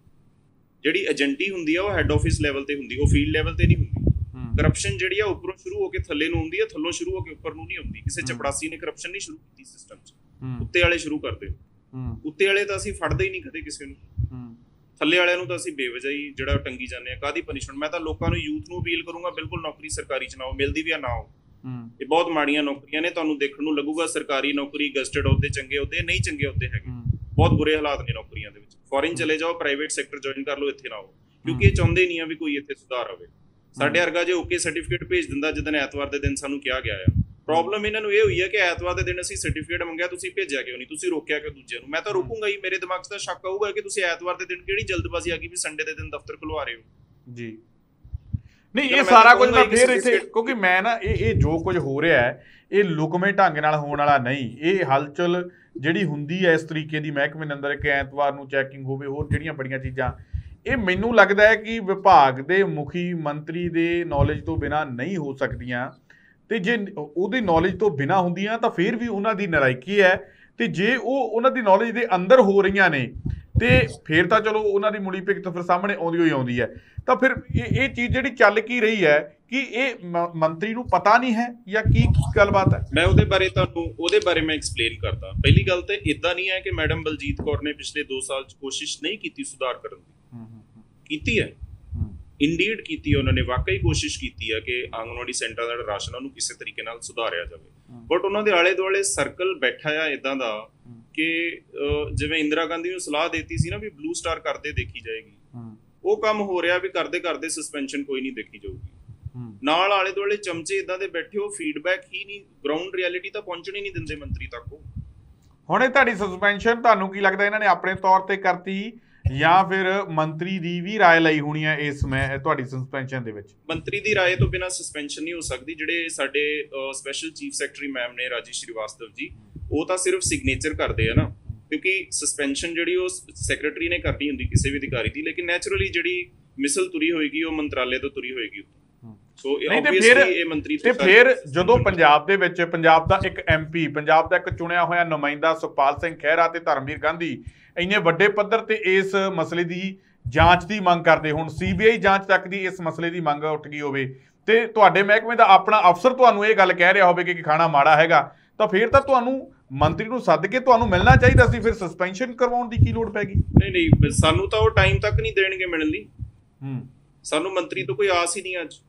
ਜਿਹੜੀ ਏਜੰਟੀ ਹੁੰਦੀ ਆ ਉਹ ਹੈੱਡ ਆਫਿਸ ਲੈਵਲ ਤੇ ਹੁੰਦੀ, ਉਹ ਫੀਲਡ ਲੈਵਲ ਤੇ ਨਹੀਂ ਹੁੰਦੀ। ਕਰਪਸ਼ਨ ਜਿਹੜੀ ਆ ਉੱਪਰੋਂ ਸ਼ੁਰੂ ਹੋ ਕੇ ਥੱਲੇ ਨੂੰ ਹੁੰਦੀ ਆ, ਥੱਲੋਂ ਸ਼ੁਰੂ ਹੋ ਕੇ ਉੱਪਰ ਨੂੰ ਨਹੀਂ ਹੁੰਦੀ। ਕਿਸੇ ਚਪੜਾਸੀ ਨੇ ਕਰਪਸ਼ਨ ਨਹੀਂ ਸ਼ੁਰੂ ਕੀਤੀ ਸਿਸਟਮ 'ਚ, ਉੱਤੇ ਵਾਲੇ ਸ਼ੁਰੂ ਕਰਦੇ। ਉੱਤੇ ਵਾਲੇ ਤਾਂ ਅਸੀਂ ਫੜਦੇ ਹੀ ਨਹੀਂ ਕਦੇ ਕਿਸੇ ਨੂੰ, ਥੱਲੇ ਵਾਲਿਆਂ ਨੂੰ ਤਾਂ ਅਸੀਂ ਬੇਵਜ੍ਹਾ ਹੀ ਜਿਹੜਾ ਟੰਗੀ ਜਾਂਦੇ ਆ। ਕਾਹਦੀ ਪਨਿਸ਼ਮੈਂਟ? ਮੈਂ ਤਾਂ ਲੋਕਾਂ ਨੂੰ, ਯੂਥ ਨੂੰ ਅਪੀਲ ਕਰੂੰਗਾ, ਬਿਲਕੁਲ ਨੌਕਰੀ ਸਰਕਾਰੀ 'ਚ ਨਾ ਹੋ, ਮਿਲਦੀ ਵੀ ਆ ਨਾ ਹੋ। ਇਹ ਬਹੁਤ ਮਾੜੀਆਂ ਨੌਕਰੀਆਂ ਨੇ। ਤੁਹਾਨੂੰ ਦੇਖਣ ਨੂੰ ਲੱਗੂਗਾ ਸਰਕਾਰੀ ਨੌਕਰੀ, ਗਜ਼ਟਡ ਅਹੁਦੇ ਚੰਗੇ ਅਹੁਦੇ, ਨਹੀਂ ਚੰਗੇ ਅਹੁਦੇ ਹੈਗੇ। ਬਹੁਤ ਬੁਰੇ ਹਾਲਾਤ ਨੇ ਨੌਕਰੀਆਂ ਦੇ ਵਿੱਚ। ਫੋਰਨ ਚਲੇ ਜਾਓ, ਪ੍ਰਾਈਵੇਟ ਸੈਕਟਰ ਜੁਆਇਨ ਕਰ ਲਓ, ਇੱਥੇ ਨਾ ਆਓ, ਕਿਉਂਕਿ ਇਹ ਚਾਹੁੰਦੇ ਨਹੀਂ ਆ ਵੀ ਕੋਈ ਇੱਥੇ ਸੁਧਾਰ ਆਵੇ। ਸਾਡੇ ਵਰਗਾ ਜੇ ਓਕੇ ਸਰਟੀਫਿਕੇਟ ਭੇਜ ਦਿੰਦਾ ਜਿੱਦਣ ਐਤਵਾਰ ਦੇ ਦਿਨ ਸਾਨੂੰ ਕਿਹਾ ਗਿਆ ਆ। ਪ੍ਰੋਬਲਮ ਇਹਨਾਂ ਨੂੰ ਇਹ ਹੋਈ ਹੈ ਕਿ ਐਤਵਾਰ ਦੇ ਦਿਨ ਅਸੀਂ ਸਰਟੀਫਿਕੇਟ ਮੰਗਿਆ, ਤੁਸੀਂ ਭੇਜਿਆ ਕਿਉਂ ਨਹੀਂ? ਤੁਸੀਂ ਰੋਕਿਆ ਕਿ ਦੂਜੇ ਨੂੰ? ਮੈਂ ਤਾਂ ਰੋਕੂੰਗਾ ਹੀ। ਮੇਰੇ ਦਿਮਾਗ 'ਚ ਤਾਂ ਸ਼ੱਕ ਆਊਗਾ ਕਿ ਤੁਸੀਂ ਐਤਵਾਰ ਦੇ ਦਿਨ ਕਿਹੜੀ ਜਲਦਬਾਜ਼ੀ ਆ ਗਈ ਵੀ ਸੰਡੇ ਦੇ ਦਿਨ ਦਫ਼ਤਰ ਖੁਲਵਾ ਰਹੇ ਹੋ ਜੀ। ਨਹੀਂ, ਇਹ ਸਾਰਾ ਕੁਝ ਮੈਂ ਫੇਰ ਇੱਥੇ, ਕਿਉਂਕਿ ਮੈਂ ਨਾ ਇਹ ਜੋ ਕੁਝ ਹੋ ਰਿਹਾ ਹੈ ਇਹ ਲੁਕਵੇਂ ਢੰਗ ਨਾਲ ਹੋਣ ਵਾਲਾ ਨਹੀਂ। ਇਹ ਹਲਚਲ ਜਿਹੜੀ ਹੁੰਦੀ ਹੈ ਇਸ ਤਰੀਕੇ ਦੀ ਮਹਿਕਮੇ ਦੇ ਅੰਦਰ, ਕਿ ਐਤਵਾਰ ਨੂੰ ਚੈਕਿੰਗ ਹੋਵੇ, ਹੋਰ ਜਿਹੜੀਆਂ ਬੜੀਆਂ ਚੀਜ਼ਾਂ, ਇਹ ਮੈਨੂੰ ਲੱਗਦਾ ਹੈ ਕਿ ਵਿਭਾਗ ਦੇ ਮੁਖੀ ਮੰਤਰੀ ਦੇ ਨੌਲੇਜ ਤੋਂ ਬਿਨਾਂ ਨਹੀਂ ਹੋ ਸਕਦੀਆਂ। ਤੇ ਜੇ ਉਹਦੀ ਨੌਲੇਜ ਤੋਂ ਬਿਨਾਂ ਹੁੰਦੀਆਂ ਤਾਂ ਫਿਰ ਵੀ ਉਹਨਾਂ ਦੀ ਨਲਾਇਕੀ ਹੈ। ਤੇ ਜੇ ਉਹ ਉਹਨਾਂ ਦੀ ਨੌਲੇਜ ਦੇ ਅੰਦਰ ਹੋ ਰਹੀਆਂ ਨੇ ਤੇ ਫਿਰ ਤਾਂ ਚਲੋ ਉਹਨਾਂ ਦੀ ਮੁੜੀ ਪਿਕ ਤਾਂ ਫਿਰ ਸਾਹਮਣੇ ਆਉਂਦੀ ਹੋਈ ਆਉਂਦੀ ਹੈ। ਤਾਂ ਫਿਰ ਇਹ ਚੀਜ਼ ਜਿਹੜੀ ਚੱਲ ਕੀ ਰਹੀ ਹੈ ਕਿ ਇਹ ਮੰਤਰੀ ਨੂੰ ਪਤਾ ਨਹੀਂ ਹੈ ਜਾਂ ਕੀ ਗੱਲਬਾਤ ਹੈ? ਮੈਂ ਉਹਦੇ ਬਾਰੇ ਮੈਂ ਐਕਸਪਲੇਨ ਕਰਦਾ। ਪਹਿਲੀ ਗੱਲ ਤੇ ਇਦਾਂ ਨਹੀਂ ਹੈ ਕਿ ਮੈਡਮ ਬਲਜੀਤ ਕੌਰ ਨੇ ਪਿਛਲੇ 2 ਸਾਲ 'ਚ ਕੋਸ਼ਿਸ਼ ਨਹੀਂ ਕੀਤੀ ਸੁਧਾਰ ਕਰਨ ਦੀ। ਕੀਤੀ ਹੈ, ਇੰਡੀਡ ਕੀਤੀ ਹੈ। ਉਹਨਾਂ ਨੇ ਵਾਕਈ ਕੋਸ਼ਿਸ਼ ਕੀਤੀ ਹੈ ਕਿ ਆਂਗਨਵਾੜੀ ਸੈਂਟਰਾਂ ਦਾ ਰਾਸ਼ਨ ਉਹਨੂੰ ਕਿਸੇ ਤਰੀਕੇ ਨਾਲ ਸੁਧਾਰਿਆ ਜਾਵੇ। ਬਟ ਉਹਨਾਂ ਦੇ ਆਲੇ ਦੁਆਲੇ ਸਰਕਲ ਬੈਠਾ ਆ ਇਦਾਂ ਦਾ ਕਿ ਜਿਵੇਂ ਇੰਦਰਾ ਗਾਂਧੀ ਨੂੰ ਸਲਾਹ ਦਿੱਤੀ ਸੀ ਨਾ ਵੀ ਬਲੂ ਸਟਾਰ ਕਰਦੇ ਦੇਖੀ ਜਾਏਗੀ, ਉਹ ਕੰਮ ਹੋ ਰਿਹਾ ਵੀ ਕਰਦੇ ਕਰਦੇ ਸਸਪੈਂਸ਼ਨ ਕੋਈ ਨਹੀਂ ਦੇਖੀ ਜਾਊਗੀ। ਨਾਲ ਆਲੇ ਦੁਆਲੇ ਚਮਚੇ ਇਦਾਂ ਦੇ ਬੈਠੇ, ਉਹ ਫੀਡਬੈਕ ਹੀ ਨਹੀਂ, ਗਰਾਊਂਡ ਰਿਐਲਿਟੀ ਤਾਂ ਪਹੁੰਚਣੀ ਨਹੀਂ ਦਿੰਦੇ ਮੰਤਰੀ ਤੱਕ। ਉਹ ਹੁਣ ਇਹ ਤੁਹਾਡੀ ਸਸਪੈਂਸ਼ਨ ਤੁਹਾਨੂੰ ਕੀ ਲੱਗਦਾ ਇਹਨਾਂ ਨੇ ਆਪਣੇ ਤੌਰ ਤੇ ਕਰਤੀ ਜਾਂ ਫਿਰ ਮੰਤਰੀ ਦੀ ਵੀ ਰਾਏ ਲਈ ਹੋਣੀ ਹੈ ਇਸ ਸਮੇਂ ਤੁਹਾਡੀ ਸਸਪੈਂਸ਼ਨ ਦੇ ਵਿੱਚ? ਮੰਤਰੀ ਦੀ ਰਾਏ ਤੋਂ ਬਿਨਾਂ ਸਸਪੈਂਸ਼ਨ ਨਹੀਂ ਹੋ ਸਕਦੀ। ਜਿਹੜੇ ਸਾਡੇ ਸਪੈਸ਼ਲ ਚੀਫ ਸੈਕਟਰੀ ਮੈਮ ਨੇ ਰਾਜੀ ਸ਼੍ਰੀਵਾਸਤਵ ਜੀ, ਉਹ ਤਾਂ ਸਿਰਫ ਸਿਗਨੇਚਰ ਕਰਦੇ ਆ ਨਾ, ਕਿਉਂਕਿ ਸਸਪੈਂਸ਼ਨ ਜਿਹੜੀ ਉਹ ਸੈਕਟਰੀ ਨੇ ਕਰਨੀ ਹੁੰਦੀ ਕਿਸੇ ਵੀ ਅਧਿਕਾਰੀ ਦੀ, ਲੇਕਿਨ ਨੈਚੁਰਲੀ ਜਿਹੜੀ ਮਿਸਲ ਤੁਰੀ ਹੋਏਗੀ ਉਹ ਮੰਤਰਾਲੇ ਤੋਂ ਤੁਰੀ ਹੋਏਗੀ। ਸੋ ਆਬਵੀਅਸਲੀ ਇਹ ਮੰਤਰੀ ਤੇ ਫਿਰ ਜਦੋਂ ਪੰਜਾਬ ਦੇ ਵਿੱਚ ਪੰਜਾਬ ਦਾ ਇੱਕ MP, ਪੰਜਾਬ ਦਾ ਇੱਕ ਚੁਣਿਆ ਹੋਇਆ ਨੁਮਾਇੰਦਾ ਸੁਖਪਾਲ ਸਿੰਘ ਖਹਿਰਾ ਤੇ ਧਰਮਵੀਰ ਗਾਂਧੀ ਇੰਨੇ ਵੱਡੇ ਪੱਧਰ ਤੇ ਇਸ ਮਸਲੇ ਦੀ ਜਾਂਚ ਦੀ ਮੰਗ ਕਰਦੇ, ਹੁਣ CBI ਜਾਂਚ ਤੱਕ ਦੀ ਇਸ ਮਸਲੇ ਦੀ ਮੰਗ ਉੱਠ ਗਈ ਹੋਵੇ ਤੇ ਤੁਹਾਡੇ ਮਹਿਕਮੇ ਦਾ ਆਪਣਾ ਅਫਸਰ ਤੁਹਾਨੂੰ ਇਹ ਗੱਲ ਕਹਿ ਰਿਹਾ ਹੋਵੇ ਕਿ ਖਾਣਾ ਮਾੜਾ ਹੈਗਾ, ਤਾਂ ਫਿਰ ਤਾਂ ਤੁਹਾਨੂੰ ਮੰਤਰੀ ਨੂੰ ਸੱਦ ਕੇ ਤੁਹਾਨੂੰ ਮਿਲਣਾ ਚਾਹੀਦਾ ਸੀ। ਫਿਰ ਸਸਪੈਂਸ਼ਨ ਕਰਵਾਉਣ ਦੀ ਕੀ ਲੋੜ ਪੈ ਗਈ? ਨਹੀਂ, ਸਾਨੂੰ ਤਾਂ ਉਹ ਟਾਈਮ ਤੱਕ ਨਹੀਂ ਦੇਣਗੇ ਮਿਲਣ ਲਈ। ਸਾਨੂੰ ਮੰਤਰੀ ਤੋਂ ਕੋਈ ਆਸ ਹੀ ਨਹੀਂ ਅੱਜ।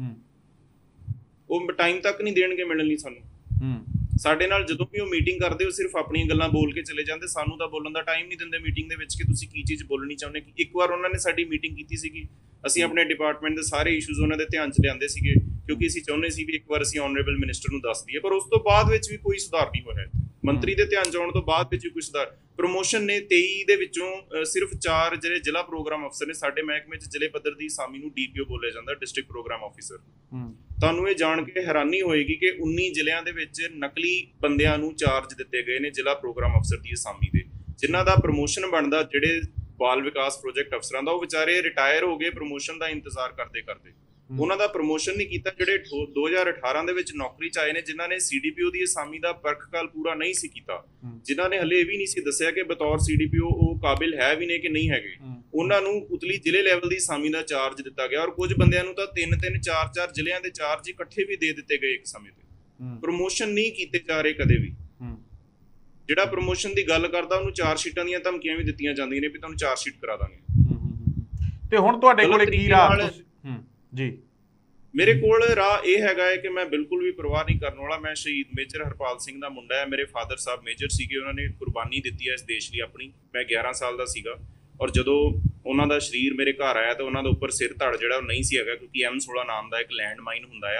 ਉਹ ਟਾਈਮ ਤੱਕ ਨਹੀਂ ਦੇਣਗੇ ਮਿਲਣ ਲਈ ਸਾਨੂੰ। ਸਾਡੇ ਨਾਲ ਜਦੋਂ ਵੀ ਉਹ ਮੀਟਿੰਗ ਕਰਦੇ ਉਹ ਸਿਰਫ ਆਪਣੀਆਂ ਗੱਲਾਂ ਬੋਲ ਕੇ ਚਲੇ ਜਾਂਦੇ। ਸਾਨੂੰ ਤਾਂ ਬੋਲਣ ਦਾ ਟਾਈਮ ਨਹੀਂ ਦਿੰਦੇ ਮੀਟਿੰਗ ਦੇ ਵਿੱਚ ਕਿ ਤੁਸੀਂ ਕੀ ਚੀਜ਼ ਬੋਲਣੀ ਚਾਹੁੰਦੇ। ਇੱਕ ਵਾਰ ਉਹਨਾਂ ਨੇ ਸਾਡੀ ਮੀਟਿੰਗ ਕੀਤੀ ਸੀਗੀ, ਅਸੀਂ ਆਪਣੇ ਡਿਪਾਰਟਮੈਂਟ ਦੇ ਸਾਰੇ ਇਸ਼ੂਜ਼ ਉਹਨਾਂ ਦੇ ਧਿਆਨ 'ਚ ਲਿਆਂਦੇ ਸੀਗੇ, ਕਿਉਂਕਿ ਅਸੀਂ ਚਾਹੁੰਦੇ ਸੀ ਵੀ ਇੱਕ ਵਾਰ ਅਸੀਂ ਆਨਰੇਬਲ ਮਿਨਿਸਟਰ ਨੂੰ ਦੱਸ ਦਈਏ। ਪਰ ਉਸ ਤੋਂ ਬਾਅਦ ਵਿੱਚ ਵੀ ਕੋਈ ਸੁਧਾਰ ਨਹੀਂ ਹੋਇਆ। ਮੰਤਰੀ ਦੇ ਧਿਆਨ 'ਚ ਆਉਣ ਤੋਂ ਬਾਅਦ ਵਿੱਚ ਵੀ ਕੋਈ ਸੁਧਾਰ। ਪ੍ਰਮੋਸ਼ਨ ਨੇ 23 ਦੇ ਵਿੱਚੋਂ ਸਿਰਫ 4 ਜਿਹੜੇ ਜ਼ਿਲ੍ਹਾ ਪ੍ਰੋਗਰਾਮ ਅਫਸਰ ਨੇ ਸਾਡੇ ਮਹਿਕਮੇ 'ਚ, ਜ਼ਿਲ੍ਹੇ ਪੱਧਰ ਦੀ ਸਾਮੀ ਨੂੰ DPO ਬੋਲਿਆ ਜਾਂਦਾ, ਡਿਸਟ੍ਰਿਕਟ ਪ੍ਰੋਗਰਾਮ ਆਫਿਸਰ। ਤੁਹਾਨੂੰ ਇਹ ਜਾਣ ਕੇ ਹੈਰਾਨੀ ਹੋਏਗੀ ਕਿ 19 ਜ਼ਿਲ੍ਹਿਆਂ ਦੇ ਵਿੱਚ ਨਕਲੀ ਬੰਦਿਆਂ ਨੂੰ ਚਾਰਜ ਦਿੱਤੇ ਗਏ ਨੇ ਜ਼ਿਲ੍ਹਾ ਪ੍ਰੋਗਰਾਮ ਅਫਸਰ ਦੀ ਅਸਾਮੀ ਦੇ, ਜਿਨ੍ਹਾਂ ਦਾ ਪ੍ਰਮੋਸ਼ਨ ਬਣਦਾ ਜਿਹੜੇ ਬਾਲ ਵਿਕਾਸ ਪ੍ਰੋਜੈਕਟ ਅਫਸਰਾਂ ਦਾ, ਉਹ ਵਿਚਾਰੇ ਰਿਟਾਇਰ ਹੋ ਗਏ ਪ੍ਰਮੋਸ਼ਨ ਦਾ ਇੰਤਜ਼ਾਰ ਕਰਦੇ ਕਰਦੇ। ਉਹਨਾਂ ਦਾ ਪ੍ਰਮੋਸ਼ਨ ਨਹੀਂ ਕੀਤਾ। ਜਿਹੜੇ 2018 ਦੇ ਵਿੱਚ ਨੌਕਰੀ 'ਚ ਆਏ ਨੇ, ਜਿਨ੍ਹਾਂ ਨੇ CDPO ਦੀ ਅਸਾਮੀ ਦਾ ਪਰਖ ਕਾਲ ਪੂਰਾ ਨਹੀਂ ਸੀ ਕੀਤਾ, ਜਿਨ੍ਹਾਂ ਨੇ ਹਲੇ ਇਹ ਵੀ ਨਹੀਂ ਸੀ ਦੱਸਿਆ ਕਿ ਬਤੌਰ CDPO ਉਹ ਕਾਬਿਲ ਹੈ ਵੀ ਨੇ ਕਿ ਨਹੀਂ ਹੈਗੇ, ਉਹਨਾਂ ਨੂੰ ਉਤਲੀ ਜ਼ਿਲ੍ਹੇ ਲੈਵਲ ਦੀ ਅਸਾਮੀ ਦਾ ਚਾਰਜ ਦਿੱਤਾ ਗਿਆ। ਔਰ ਕੁਝ ਬੰਦਿਆਂ ਨੂੰ ਤਾਂ 3-3 4-4 ਜ਼ਿਲ੍ਹਿਆਂ ਦੇ ਚਾਰਜ ਇਕੱਠੇ ਵੀ ਦੇ ਦਿੱਤੇ ਗਏ ਇੱਕ ਸਮੇਂ ਤੇ। ਪ੍ਰਮੋਸ਼ਨ ਨਹੀਂ ਕੀਤੇ ਜਾ ਰਹੇ ਕਦੇ ਵੀ। ਜਿਹੜਾ ਪ੍ਰਮੋਸ਼ਨ ਦੀ ਗੱਲ ਕਰਦਾ ਉਹਨੂੰ 4 ਸ਼ੀਟਾਂ ਦੀਆਂ ਧਮਕੀਆਂ ਵੀ ਦਿੱਤੀਆਂ ਜਾਂਦੀਆਂ ਨੇ ਵੀ ਤੁਹਾਨੂੰ 4 ਸ਼ੀਟ ਕਰਾ ਦਾਂਗੇ। ਤੇ ਹੁਣ ਤੁਹਾਡੇ ਕੋਲ ਕੀ ਰਾਹ ਜੀ? ਮੇਰੇ ਕੋਲ ਰਾਹ ਇਹ ਹੈਗਾ ਹੈ ਕਿ ਮੈਂ ਬਿਲਕੁਲ ਵੀ ਪਰਵਾਹ ਨਹੀਂ ਕਰਨ ਵਾਲਾ। ਮੈਂ ਸ਼ਹੀਦ ਮੇਜਰ ਹਰਪਾਲ ਸਿੰਘ ਦਾ ਮੁੰਡਾ ਹੈ। ਮੇਰੇ ਫਾਦਰ ਸਾਹਿਬ ਮੇਜਰ ਸੀਗੇ, ਉਹਨਾਂ ਨੇ ਕੁਰਬਾਨੀ ਦਿੱਤੀ ਹੈ ਇਸ ਦੇਸ਼ ਲਈ ਆਪਣੀ। ਮੈਂ 11 ਸਾਲ ਦਾ ਸੀਗਾ ਔਰ ਜਦੋਂ ਉਹਨਾਂ ਦਾ ਸਰੀਰ ਮੇਰੇ ਘਰ ਆਇਆ ਤਾਂ ਉਹਨਾਂ ਦੇ ਉੱਪਰ ਸਿਰ ਧੜ ਜਿਹੜਾ ਉਹ ਨਹੀਂ ਸੀ ਹੈਗਾ, ਕਿਉਂਕਿ M16 ਨਾਮ ਦਾ ਇੱਕ ਲੈਂਡ ਮਾਈਨ ਹੁੰਦਾ ਆ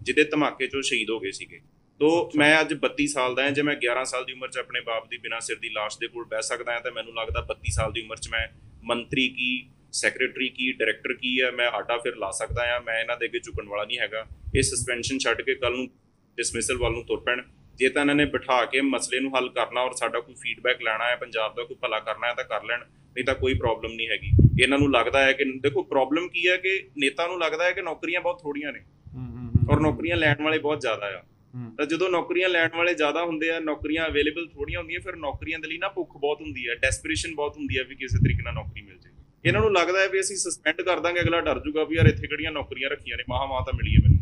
ਜਿਹਦੇ ਧਮਾਕੇ 'ਚ ਉਹ ਸ਼ਹੀਦ ਹੋ ਗਏ ਸੀਗੇ। ਤੋ ਮੈਂ ਅੱਜ 32 ਸਾਲ ਦਾ ਹਾਂ, ਜੇ ਮੈਂ 11 ਸਾਲ ਦੀ ਉਮਰ 'ਚ ਆਪਣੇ ਬਾਪ ਦੀ ਬਿਨਾਂ ਸਿਰ ਦੀ ਲਾਸ਼ ਦੇ ਕੋਲ ਬਹਿ ਸਕਦਾ ਹਾਂ ਤਾਂ ਮੈਨੂੰ ਲੱਗਦਾ 32 ਸਾਲ ਦੀ ਉਮਰ 'ਚ ਮੈਂ ਮੰਤਰੀ ਕੀ, ਸੈਕਟਰੀ ਕੀ, ਡਾਇਰੈਕਟਰ ਕੀ ਹੈ, ਮੈਂ ਆਡਾ ਫਿਰ ਲਾ ਸਕਦਾ ਹਾਂ। ਮੈਂ ਇਹਨਾਂ ਦੇ ਅੱਗੇ ਝੁਕਣ ਵਾਲਾ ਨਹੀਂ ਹੈਗਾ। ਇਹ ਸਸਪੈਂਸ਼ਨ ਛੱਡ ਕੇ ਕੱਲ ਨੂੰ ਡਿਸਮਿਸਲ ਵੱਲ ਨੂੰ ਤੁਰ ਪੈਣ। ਜੇ ਤਾਂ ਇਹਨਾਂ ਨੇ ਬਿਠਾ ਕੇ ਮਸਲੇ ਨੂੰ ਹੱਲ ਕਰਨਾ ਔਰ ਸਾਡਾ ਕੋਈ ਫੀਡਬੈਕ ਲੈਣਾ ਹੈ, ਪੰਜਾਬ ਦਾ ਕੋਈ ਭਲਾ ਕਰਨਾ ਹੈ ਤਾਂ ਕਰ ਲੈਣ, ਨਹੀਂ ਤਾਂ ਕੋਈ ਪ੍ਰੋਬਲਮ ਨਹੀਂ ਹੈਗੀ। ਇਹਨਾਂ ਨੂੰ ਲੱਗਦਾ ਹੈ ਕਿ ਦੇਖੋ ਪ੍ਰੋਬਲਮ ਕੀ ਹੈ ਕਿ ਨੇਤਾ ਨੂੰ ਲੱਗਦਾ ਹੈ ਕਿ ਨੌਕਰੀਆਂ ਬਹੁਤ ਥੋੜੀਆਂ ਨੇ ਔਰ ਨੌਕਰੀਆਂ ਲੈਣ ਵਾਲੇ ਬਹੁਤ ਜ਼ਿਆਦਾ ਆ। ਤਾਂ ਜਦੋਂ ਨੌਕਰੀਆਂ ਲੈਣ ਵਾਲੇ ਜ਼ਿਆਦਾ ਹੁੰਦੇ ਆ, ਨੌਕਰੀਆਂ ਅਵੇਲੇਬਲ ਥੋੜੀਆਂ ਹੁੰਦੀਆਂ, ਫਿਰ ਨੌਕਰੀਆਂ ਦੇ ਲਈ ਨਾ ਭੁੱਖ ਬਹੁਤ ਹੁੰਦੀ ਹੈ, ਡੈਸਪਰੇਸ਼ਨ ਬਹੁਤ ਹੁੰਦੀ ਹੈ ਵੀ ਕਿਸੇ ਤਰੀਕੇ ਨਾਲ ਨੌਕਰੀ ਮਿਲ ਜੇ। ਇਹਨਾਂ ਨੂੰ ਲੱਗਦਾ ਹੈ ਵੀ ਅਸੀਂ ਸਸਪੈਂਡ ਕਰ ਦਾਂਗੇ, ਅਗਲਾ ਡਰ ਜੂਗਾ ਵੀ ਯਾਰ ਇੱਥੇ ਕਿਹੜੀਆਂ ਨੌਕਰੀਆਂ ਰੱਖੀਆਂ ਨੇ, ਮਾਹ ਤਾਂ ਮਿਲੀ ਹੈ ਮੈਨੂੰ।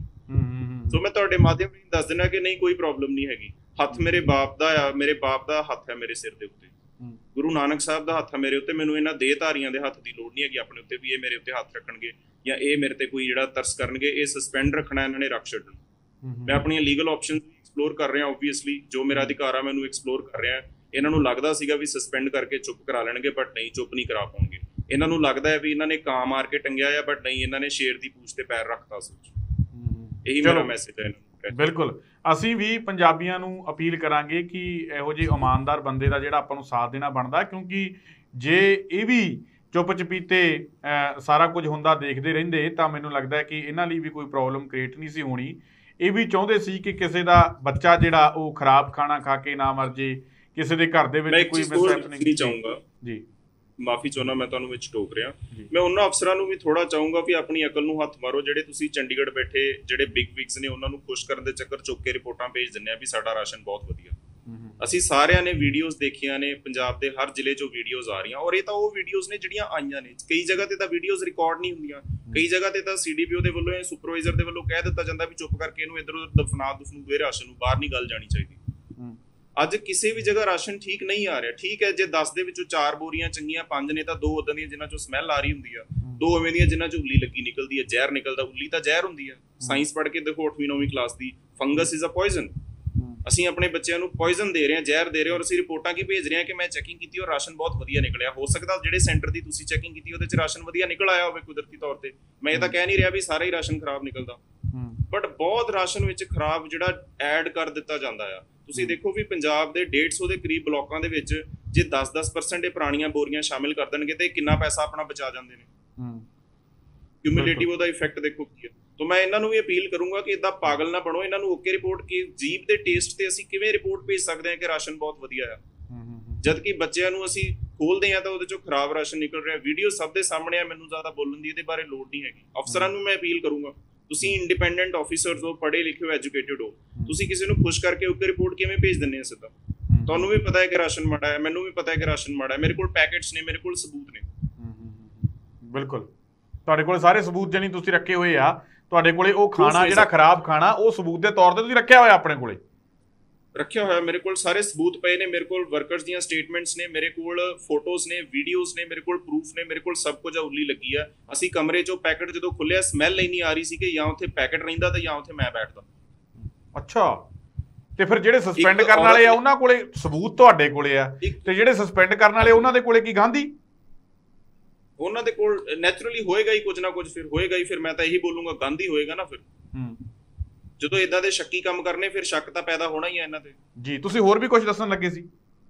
ਸੋ ਮੈਂ ਤੁਹਾਡੇ ਮਾਧਿਅਮ ਰਾਹੀਂ ਦੱਸ ਦਿੰਦਾ ਕਿ ਨਹੀਂ, ਕੋਈ ਪ੍ਰੋਬਲਮ ਨਹੀਂ ਹੈਗੀ। ਹੱਥ ਮੇਰੇ ਬਾਪ ਦਾ ਆ, ਮੇਰੇ ਬਾਪ ਦਾ ਹੱਥ ਹੈ ਮੇਰੇ ਸਿਰ ਦੇ ਉੱਤੇ, ਗੁਰੂ ਨਾਨਕ ਸਾਹਿਬ ਦਾ ਹੱਥ ਹੈ ਮੇਰੇ ਉੱਤੇ। ਮੈਨੂੰ ਇਹਨਾਂ ਦੇਹਧਾਰੀਆਂ ਦੇ ਹੱਥ ਦੀ ਲੋੜ ਨਹੀਂ ਹੈਗੀ ਆਪਣੇ ਉੱਤੇ ਵੀ ਇਹ ਮੇਰੇ ਉੱਤੇ ਹੱਥ ਰੱਖਣਗੇ ਜਾਂ ਇਹ ਮੇਰੇ ਤੇ ਕੋਈ ਜਿਹੜਾ ਤਰਸ ਕਰਨਗੇ। ਇਹ ਸਸਪੈਂਡ ਰੱਖਣਾ ਇਹਨਾਂ ਨੇ, ਰੱਖ ਛੱਡਣ। ਮੈਂ ਆਪਣੀਆਂ ਲੀਗਲ ਆਪਸ਼ਨ ਐਕਸਪਲੋਰ ਕਰ ਰਿਹਾ, ਓਬਵੀਅਸਲੀ ਜੋ ਮੇਰਾ ਅਧਿਕਾਰ ਆ ਮੈਨੂੰ ਐਕਸਪਲੋਰ ਕਰ ਰਿਹਾ। ਇਹਨਾਂ ਨੂੰ ਲੱਗਦਾ ਸੀਗਾ ਵੀ ਸਸਪੈਂਡ ਕਰਕੇ ਚੁੱਪ ਕਰਾ ਲੈਣਗੇ, ਬਟ ਨਹੀਂ, ਚੁੱਪ ਨਹੀਂ ਕਰਾ ਪਾਉਣਗੇ। ਇਹਨਾਂ ਨੂੰ ਲੱਗਦਾ ਹੈ ਵੀ ਇਹਨਾਂ ਨੇ ਕਾਂ ਮਾਰ ਕੇ ਟੰਗਿਆ ਆ, ਬਟ ਨਹੀਂ, ਇਹਨਾਂ ਨੇ ਸ਼ੇਰ ਦੀ ਪੂਛ ਤੇ ਪੈਰ ਰੱਖਤਾ ਸੀ। ਇਹੀ ਮੇਰਾ ਮੈਸੇਜ ਹੈ ਇਹਨਾਂ ਨੂੰ। ਬਿਲਕੁਲ, ਅਸੀਂ ਵੀ ਪੰਜਾਬੀਆਂ ਨੂੰ ਅਪੀਲ ਕਰਾਂਗੇ ਕਿ ਇਹੋ ਜਿਹੇ ਇਮਾਨਦਾਰ ਬੰਦੇ ਦਾ ਜਿਹੜਾ ਆਪਾਂ ਨੂੰ ਸਾਥ ਦੇਣਾ ਬਣਦਾ, ਕਿਉਂਕਿ ਜੇ ਇਹ ਵੀ ਚੁੱਪ ਚਪੀਤੇ ਸਾਰਾ ਕੁਝ ਹੁੰਦਾ ਦੇਖਦੇ ਰਹਿੰਦੇ ਤਾਂ ਮੈਨੂੰ ਲੱਗਦਾ ਹੈ ਕਿ ਇਹਨਾਂ ਲਈ ਵੀ ਕੋਈ ਪ੍ਰੋਬਲਮ ਕ੍ਰੀਏਟ ਨਹੀਂ ਸੀ ਹੋਣੀ। ਇਹ ਵੀ ਚਾਹੁੰਦੇ ਸੀ ਕਿ ਕਿਸੇ ਦਾ ਬੱਚਾ ਜਿਹੜਾ ਉਹ ਖਰਾਬ ਖਾਣਾ ਖਾ ਕੇ ਨਾ ਮਰ ਜੇ, ਕਿਸੇ ਦੇ ਘਰ ਦੇ ਵਿੱਚ ਕੋਈ ਮਿਸਹੈਪਨਿੰਗ ਨਹੀਂ ਚਾਹੂੰਗਾ ਜੀ। ਮਾਫੀ ਚਾਹੁੰਦਾ ਮੈਂ ਤੁਹਾਨੂੰ ਵਿੱਚ ਟੋਕ ਰਿਹਾ। ਮੈਂ ਉਹਨਾਂ ਅਫਸਰਾਂ ਨੂੰ ਵੀ ਥੋੜਾ ਚਾਹੂੰਗਾ ਵੀ ਆਪਣੀ ਅਕਲ ਨੂੰ ਹੱਥ ਮਾਰੋ। ਜਿਹੜੇ ਤੁਸੀਂ ਚੰਡੀਗੜ੍ਹ ਬੈਠੇ ਜਿਹੜੇ ਬਿਗ ਵਿਗਸ ਨੇ ਉਹਨਾਂ ਨੂੰ ਖੁਸ਼ ਕਰਨ ਦੇ ਚੱਕਰ ਚੁੱਕ ਕੇ ਰਿਪੋਰਟਾਂ ਭੇਜ ਦਿੰਦੇ ਆ ਵੀ ਸਾਡਾ ਰਾਸ਼ਨ ਬਹੁਤ ਵਧੀਆ। ਅਸੀਂ ਸਾਰਿਆਂ ਨੇ ਵੀਡੀਓਜ਼ ਦੇਖੀਆਂ ਨੇ, ਪੰਜਾਬ ਦੇ ਹਰ ਜ਼ਿਲ੍ਹੇ 'ਚੋਂ ਵੀਡੀਓਜ਼ ਆ ਰਹੀਆਂ, ਔਰ ਇਹ ਤਾਂ ਉਹ ਵੀਡੀਓਜ਼ ਨੇ ਜਿਹੜੀਆਂ ਆਈਆਂ ਨੇ। ਕਈ ਜਗ੍ਹਾ ਤੇ ਤਾਂ ਵੀਡੀਓਜ਼ ਰਿਕਾਰਡ ਨਹੀਂ ਹੁੰਦੀਆਂ, ਕਈ ਜਗ੍ਹਾ ਤੇ ਤਾਂ CDPO ਦੇ ਵੱਲੋਂ ਜਾਂ ਸੁਪਰਵਾਈਜ਼ਰ ਦੇ ਵੱਲੋਂ ਕਹਿ ਦਿੱਤਾ ਜਾਂਦਾ ਵੀ ਚੁੱਪ ਕਰਕੇ ਇਹਨੂੰ ਇੱਧਰ ਉੱਧਰ ਦਫਨਾ ਦਫਨੂ ਦੇ ਰਾਸ਼ਨ ਨੂੰ, ਬਾਹਰ ਨਹੀਂ ਗੱਲ ਜਾਣੀ ਚਾਹੀਦੀ। ਅੱਜ ਕਿਸੇ ਵੀ ਜਗ੍ਹਾ ਰਾਸ਼ਨ ਠੀਕ ਨਹੀਂ ਆ ਰਿਹਾ। ਠੀਕ ਹੈ, ਜੇ 10 ਦੇ ਵਿੱਚੋਂ 4 ਬੋਰੀਆਂ ਚੰਗੀਆਂ, 5 ਨੇ ਤਾਂ 2 ਉਦਾਂ ਦੀਆਂ ਜਿਨ੍ਹਾਂ 'ਚੋਂ ਸਮੈਲ ਆ ਰਹੀ ਹੁੰਦੀ ਆ, 2 ਐਵੇਂ ਦੀਆਂ ਜਿਨ੍ਹਾਂ 'ਚੋਂ ਉੱਲੀ ਲੱਗੀ ਨਿਕਲਦੀ ਹੈ, ਜ਼ਹਿਰ ਨਿਕਲਦਾ। ਉੱਲੀ ਤਾਂ ਜ਼ਹਿਰ ਹੁੰਦੀ ਆ। ਸਾਇੰਸ ਪੜ੍ਹ ਕੇ ਦੇਖੋ 8ਵੀਂ 9ਵੀਂ ਕਲਾਸ ਦੀ, ਫੰਗਸ ਇਜ਼ ਅ ਪੋਇਜ਼ਨ। ਅਸੀਂ ਆਪਣੇ ਬੱਚਿਆਂ ਨੂੰ ਪੋਇਜ਼ਨ ਦੇ ਰਹੇ ਹਾਂ, ਜ਼ਹਿਰ ਦੇ ਰਹੇ ਹਾਂ, ਔਰ ਅਸੀਂ ਰਿਪੋਰਟਾਂ ਕੀ ਭੇਜ ਰਹੇ ਹਾਂ ਕਿ ਮੈਂ ਚੈਕਿੰਗ ਕੀਤੀ ਔਰ ਰਾਸ਼ਨ ਬਹੁਤ ਵਧੀਆ ਨਿਕਲਿਆ। ਹੋ ਸਕਦਾ ਜਿਹੜੇ ਸੈਂਟਰ ਦੀ ਤੁਸੀਂ ਚੈਕਿੰਗ ਕੀਤੀ ਉਹਦੇ 'ਚ ਰਾਸ਼ਨ ਵਧੀਆ ਨਿਕਲ ਆਇਆ ਹੋਵੇ ਕੁਦਰਤੀ ਤੌਰ ਤੇ। ਮੈਂ ਇਹ ਤਾਂ ਕਹਿ ਨਹੀਂ ਰਿਹਾ ਵੀ ਸਾਰਾ ਹੀ ਰਾਸ਼ਨ ਖਰਾਬ ਨਿਕਲਦਾ, ਬਟ ਬਹੁਤ ਰਾਸ਼ਨ ਵਿੱਚ ਖਰਾਬ ਜਿਹੜਾ ਐਡ ਕਰ ਦਿੱਤਾ ਜਾਂਦਾ ਆ। ਤੁਸੀਂ ਦੇਖੋ ਵੀ ਪੰਜਾਬ ਦੇ 150 ਦੇ ਕਰੀਬ ਬਲਾਕਾਂ ਦੇ ਵਿੱਚ ਜੇ 10-10% ਇਹ ਪੁਰਾਣੀਆਂ ਬੋਰੀਆਂ ਸ਼ਾਮਿਲ ਕਰ ਦੇਣਗੇ ਤੇ ਕਿੰਨਾ ਪੈਸਾ ਆਪਣਾ ਬਚਾ ਜਾਂਦੇ ਨੇ। ਕਿਊਮੂਲੇਟਿਵ ਉਹਦਾ ਇਫੈਕਟ ਦੇਖੋ ਕੀ ਹੈ। ਤਾਂ ਮੈਂ ਇਹਨਾਂ ਨੂੰ ਵੀ ਅਪੀਲ ਕਰੂੰਗਾ ਕਿ ਇਦਾਂ ਪਾਗਲ ਨਾ ਬਣੋ। ਇਹਨਾਂ ਨੂੰ ਓਕੇ ਰਿਪੋਰਟ ਕੀ ਜੀਭ ਦੇ ਟੇਸਟ ਤੇ ਅਸੀਂ ਕਿਵੇਂ ਰਿਪੋਰਟ ਭੇਜ ਸਕਦੇ ਹਾਂ ਕਿ ਰਾਸ਼ਨ ਬਹੁਤ ਵਧੀਆ ਆ, ਜਦ ਕਿ ਬੱਚਿਆਂ ਨੂੰ ਅਸੀਂ ਖੋਲਦੇ ਹਾਂ ਤਾਂ ਉਹਦੇ ਚੋਂ ਖਰਾਬ ਰਾਸ਼ਨ ਨਿਕਲ ਰਿਹਾ। ਵੀਡੀਓ ਸਭ ਦੇ ਸਾਹਮਣੇ ਆ, ਮੈਨੂੰ ਜ਼ਿਆਦਾ ਬੋਲਣ ਦੀ ਇਹਦੇ ਬਾਰੇ ਲੋੜ ਨਹੀਂ ਹੈਗੀ। ਅਫਸਰਾਂ ਨੂੰ ਮੈਂ ਅਪੀਲ ਕਰੂੰਗਾ, ਤੁਸੀਂ ਇੰਡੀਪੈਂਡੈਂਟ ਆਫੀਸਰਸ ਹੋ, ਪੜ੍ਹੇ ਲਿਖੇ ਹੋ, ਐਜੂਕੇਟਿਡ ਹੋ, ਤੁਸੀਂ ਕਿਸੇ ਨੂੰ ਖੁਸ਼ ਕਰਕੇ ਓਕੇ ਰਿਪੋਰਟ ਕਿਵੇਂ ਭੇਜ ਦਿੰਦੇ ਆ ਸਿੱਧਾ? ਤੁਹਾਨੂੰ ਵੀ ਪਤਾ ਹੈ ਕਿ ਰਾਸ਼ਨ ਮਾੜਾ ਹੈ, ਮੈਨੂੰ ਵੀ ਪਤਾ ਹੈ ਕਿ ਰਾਸ਼ਨ ਮਾੜਾ ਹੈ, ਮੇਰੇ ਕੋਲ ਪੈਕੇਟਸ ਨੇ, ਮੇਰੇ ਕੋਲ ਸਬੂਤ ਨੇ। ਬਿਲਕੁਲ, ਤੁਹਾਡੇ ਕੋਲ ਸਾਰੇ ਸਬੂਤ ਜਾਨੀ ਤੁਸੀਂ ਰੱਖੇ ਹੋਏ ਆ। ਤੁਹਾਡੇ ਕੋਲੇ ਉਹ ਖਾਣਾ ਜਿਹੜਾ ਖਰਾਬ ਖਾਣਾ ਉਹ ਸਬੂਤ ਦੇ ਤੌਰ ਤੇ ਤੁਸੀਂ ਰੱਖਿਆ ਹੋਇਆ, ਆਪਣੇ ਕੋਲੇ ਰੱਖਿਆ ਹੋਇਆ। ਮੇਰੇ ਕੋਲ ਸਾਰੇ ਸਬੂਤ ਪਏ ਨੇ, ਮੇਰੇ ਕੋਲ ਵਰਕਰਸ ਦੀਆਂ ਸਟੇਟਮੈਂਟਸ ਨੇ, ਮੇਰੇ ਕੋਲ ਫੋਟੋਜ਼ ਨੇ, ਵੀਡੀਓਜ਼ ਨੇ, ਮੇਰੇ ਕੋਲ ਪ੍ਰੂਫ ਨੇ, ਮੇਰੇ ਕੋਲ ਸਭ ਕੁਝ ਉੱਲੀ ਲੱਗੀ ਆ। ਅਸੀਂ ਕਮਰੇ 'ਚੋਂ ਪੈਕੇਟ ਜਦੋਂ ਖੁੱਲਿਆ ਸਮੈਲ ਇੰਨੀ ਆ ਰਹੀ ਸੀ ਕਿ ਜਾਂ ਉੱਥੇ ਪੈਕੇਟ ਰਹਿੰਦਾ ਤੇ ਜਾਂ ਉੱਥੇ ਮੈਂ ਬੈਠਦਾ। ਅੱਛਾ, ਤੇ ਫਿਰ ਜਿਹੜੇ ਸਸਪੈਂਡ ਕਰਨ ਵਾਲੇ ਆ ਉਹਨਾਂ ਕੋਲੇ ਸਬੂਤ ਤੁਹਾਡੇ ਕੋਲੇ ਆ, ਤੇ ਜਿਹੜੇ ਸਸਪੈਂਡ ਕਰਨ ਵਾਲੇ ਉਹਨਾਂ ਦੇ ਕੋਲੇ ਕੀ ਗਾਂਧੀ? ਉਹਨਾਂ ਦੇ ਕੋਲ ਨੈਚੁਰਲੀ ਹੋਏਗਾ ਹੀ ਕੁਝ ਨਾ ਕੁਝ, ਫਿਰ ਹੋਏਗਾ ਹੀ। ਫਿਰ ਮੈਂ ਤਾਂ ਇਹੀ ਬੋਲੂੰਗਾ ਗਾਂਧੀ ਹੋਏਗਾ ਨਾ। ਫਿਰ ਜਦੋਂ ਇਦਾਂ ਦੇ ਸ਼ੱਕੀ ਕੰਮ ਕਰਨੇ ਫਿਰ ਸ਼ੱਕ ਤਾਂ ਪੈਦਾ ਹੋਣਾ ਹੀ ਹੈ ਇਹਨਾਂ ਤੇ। ਜੀ, ਤੁਸੀਂ ਹੋਰ ਵੀ ਕੁਝ ਦੱਸਣ ਲੱਗੇ ਸੀ?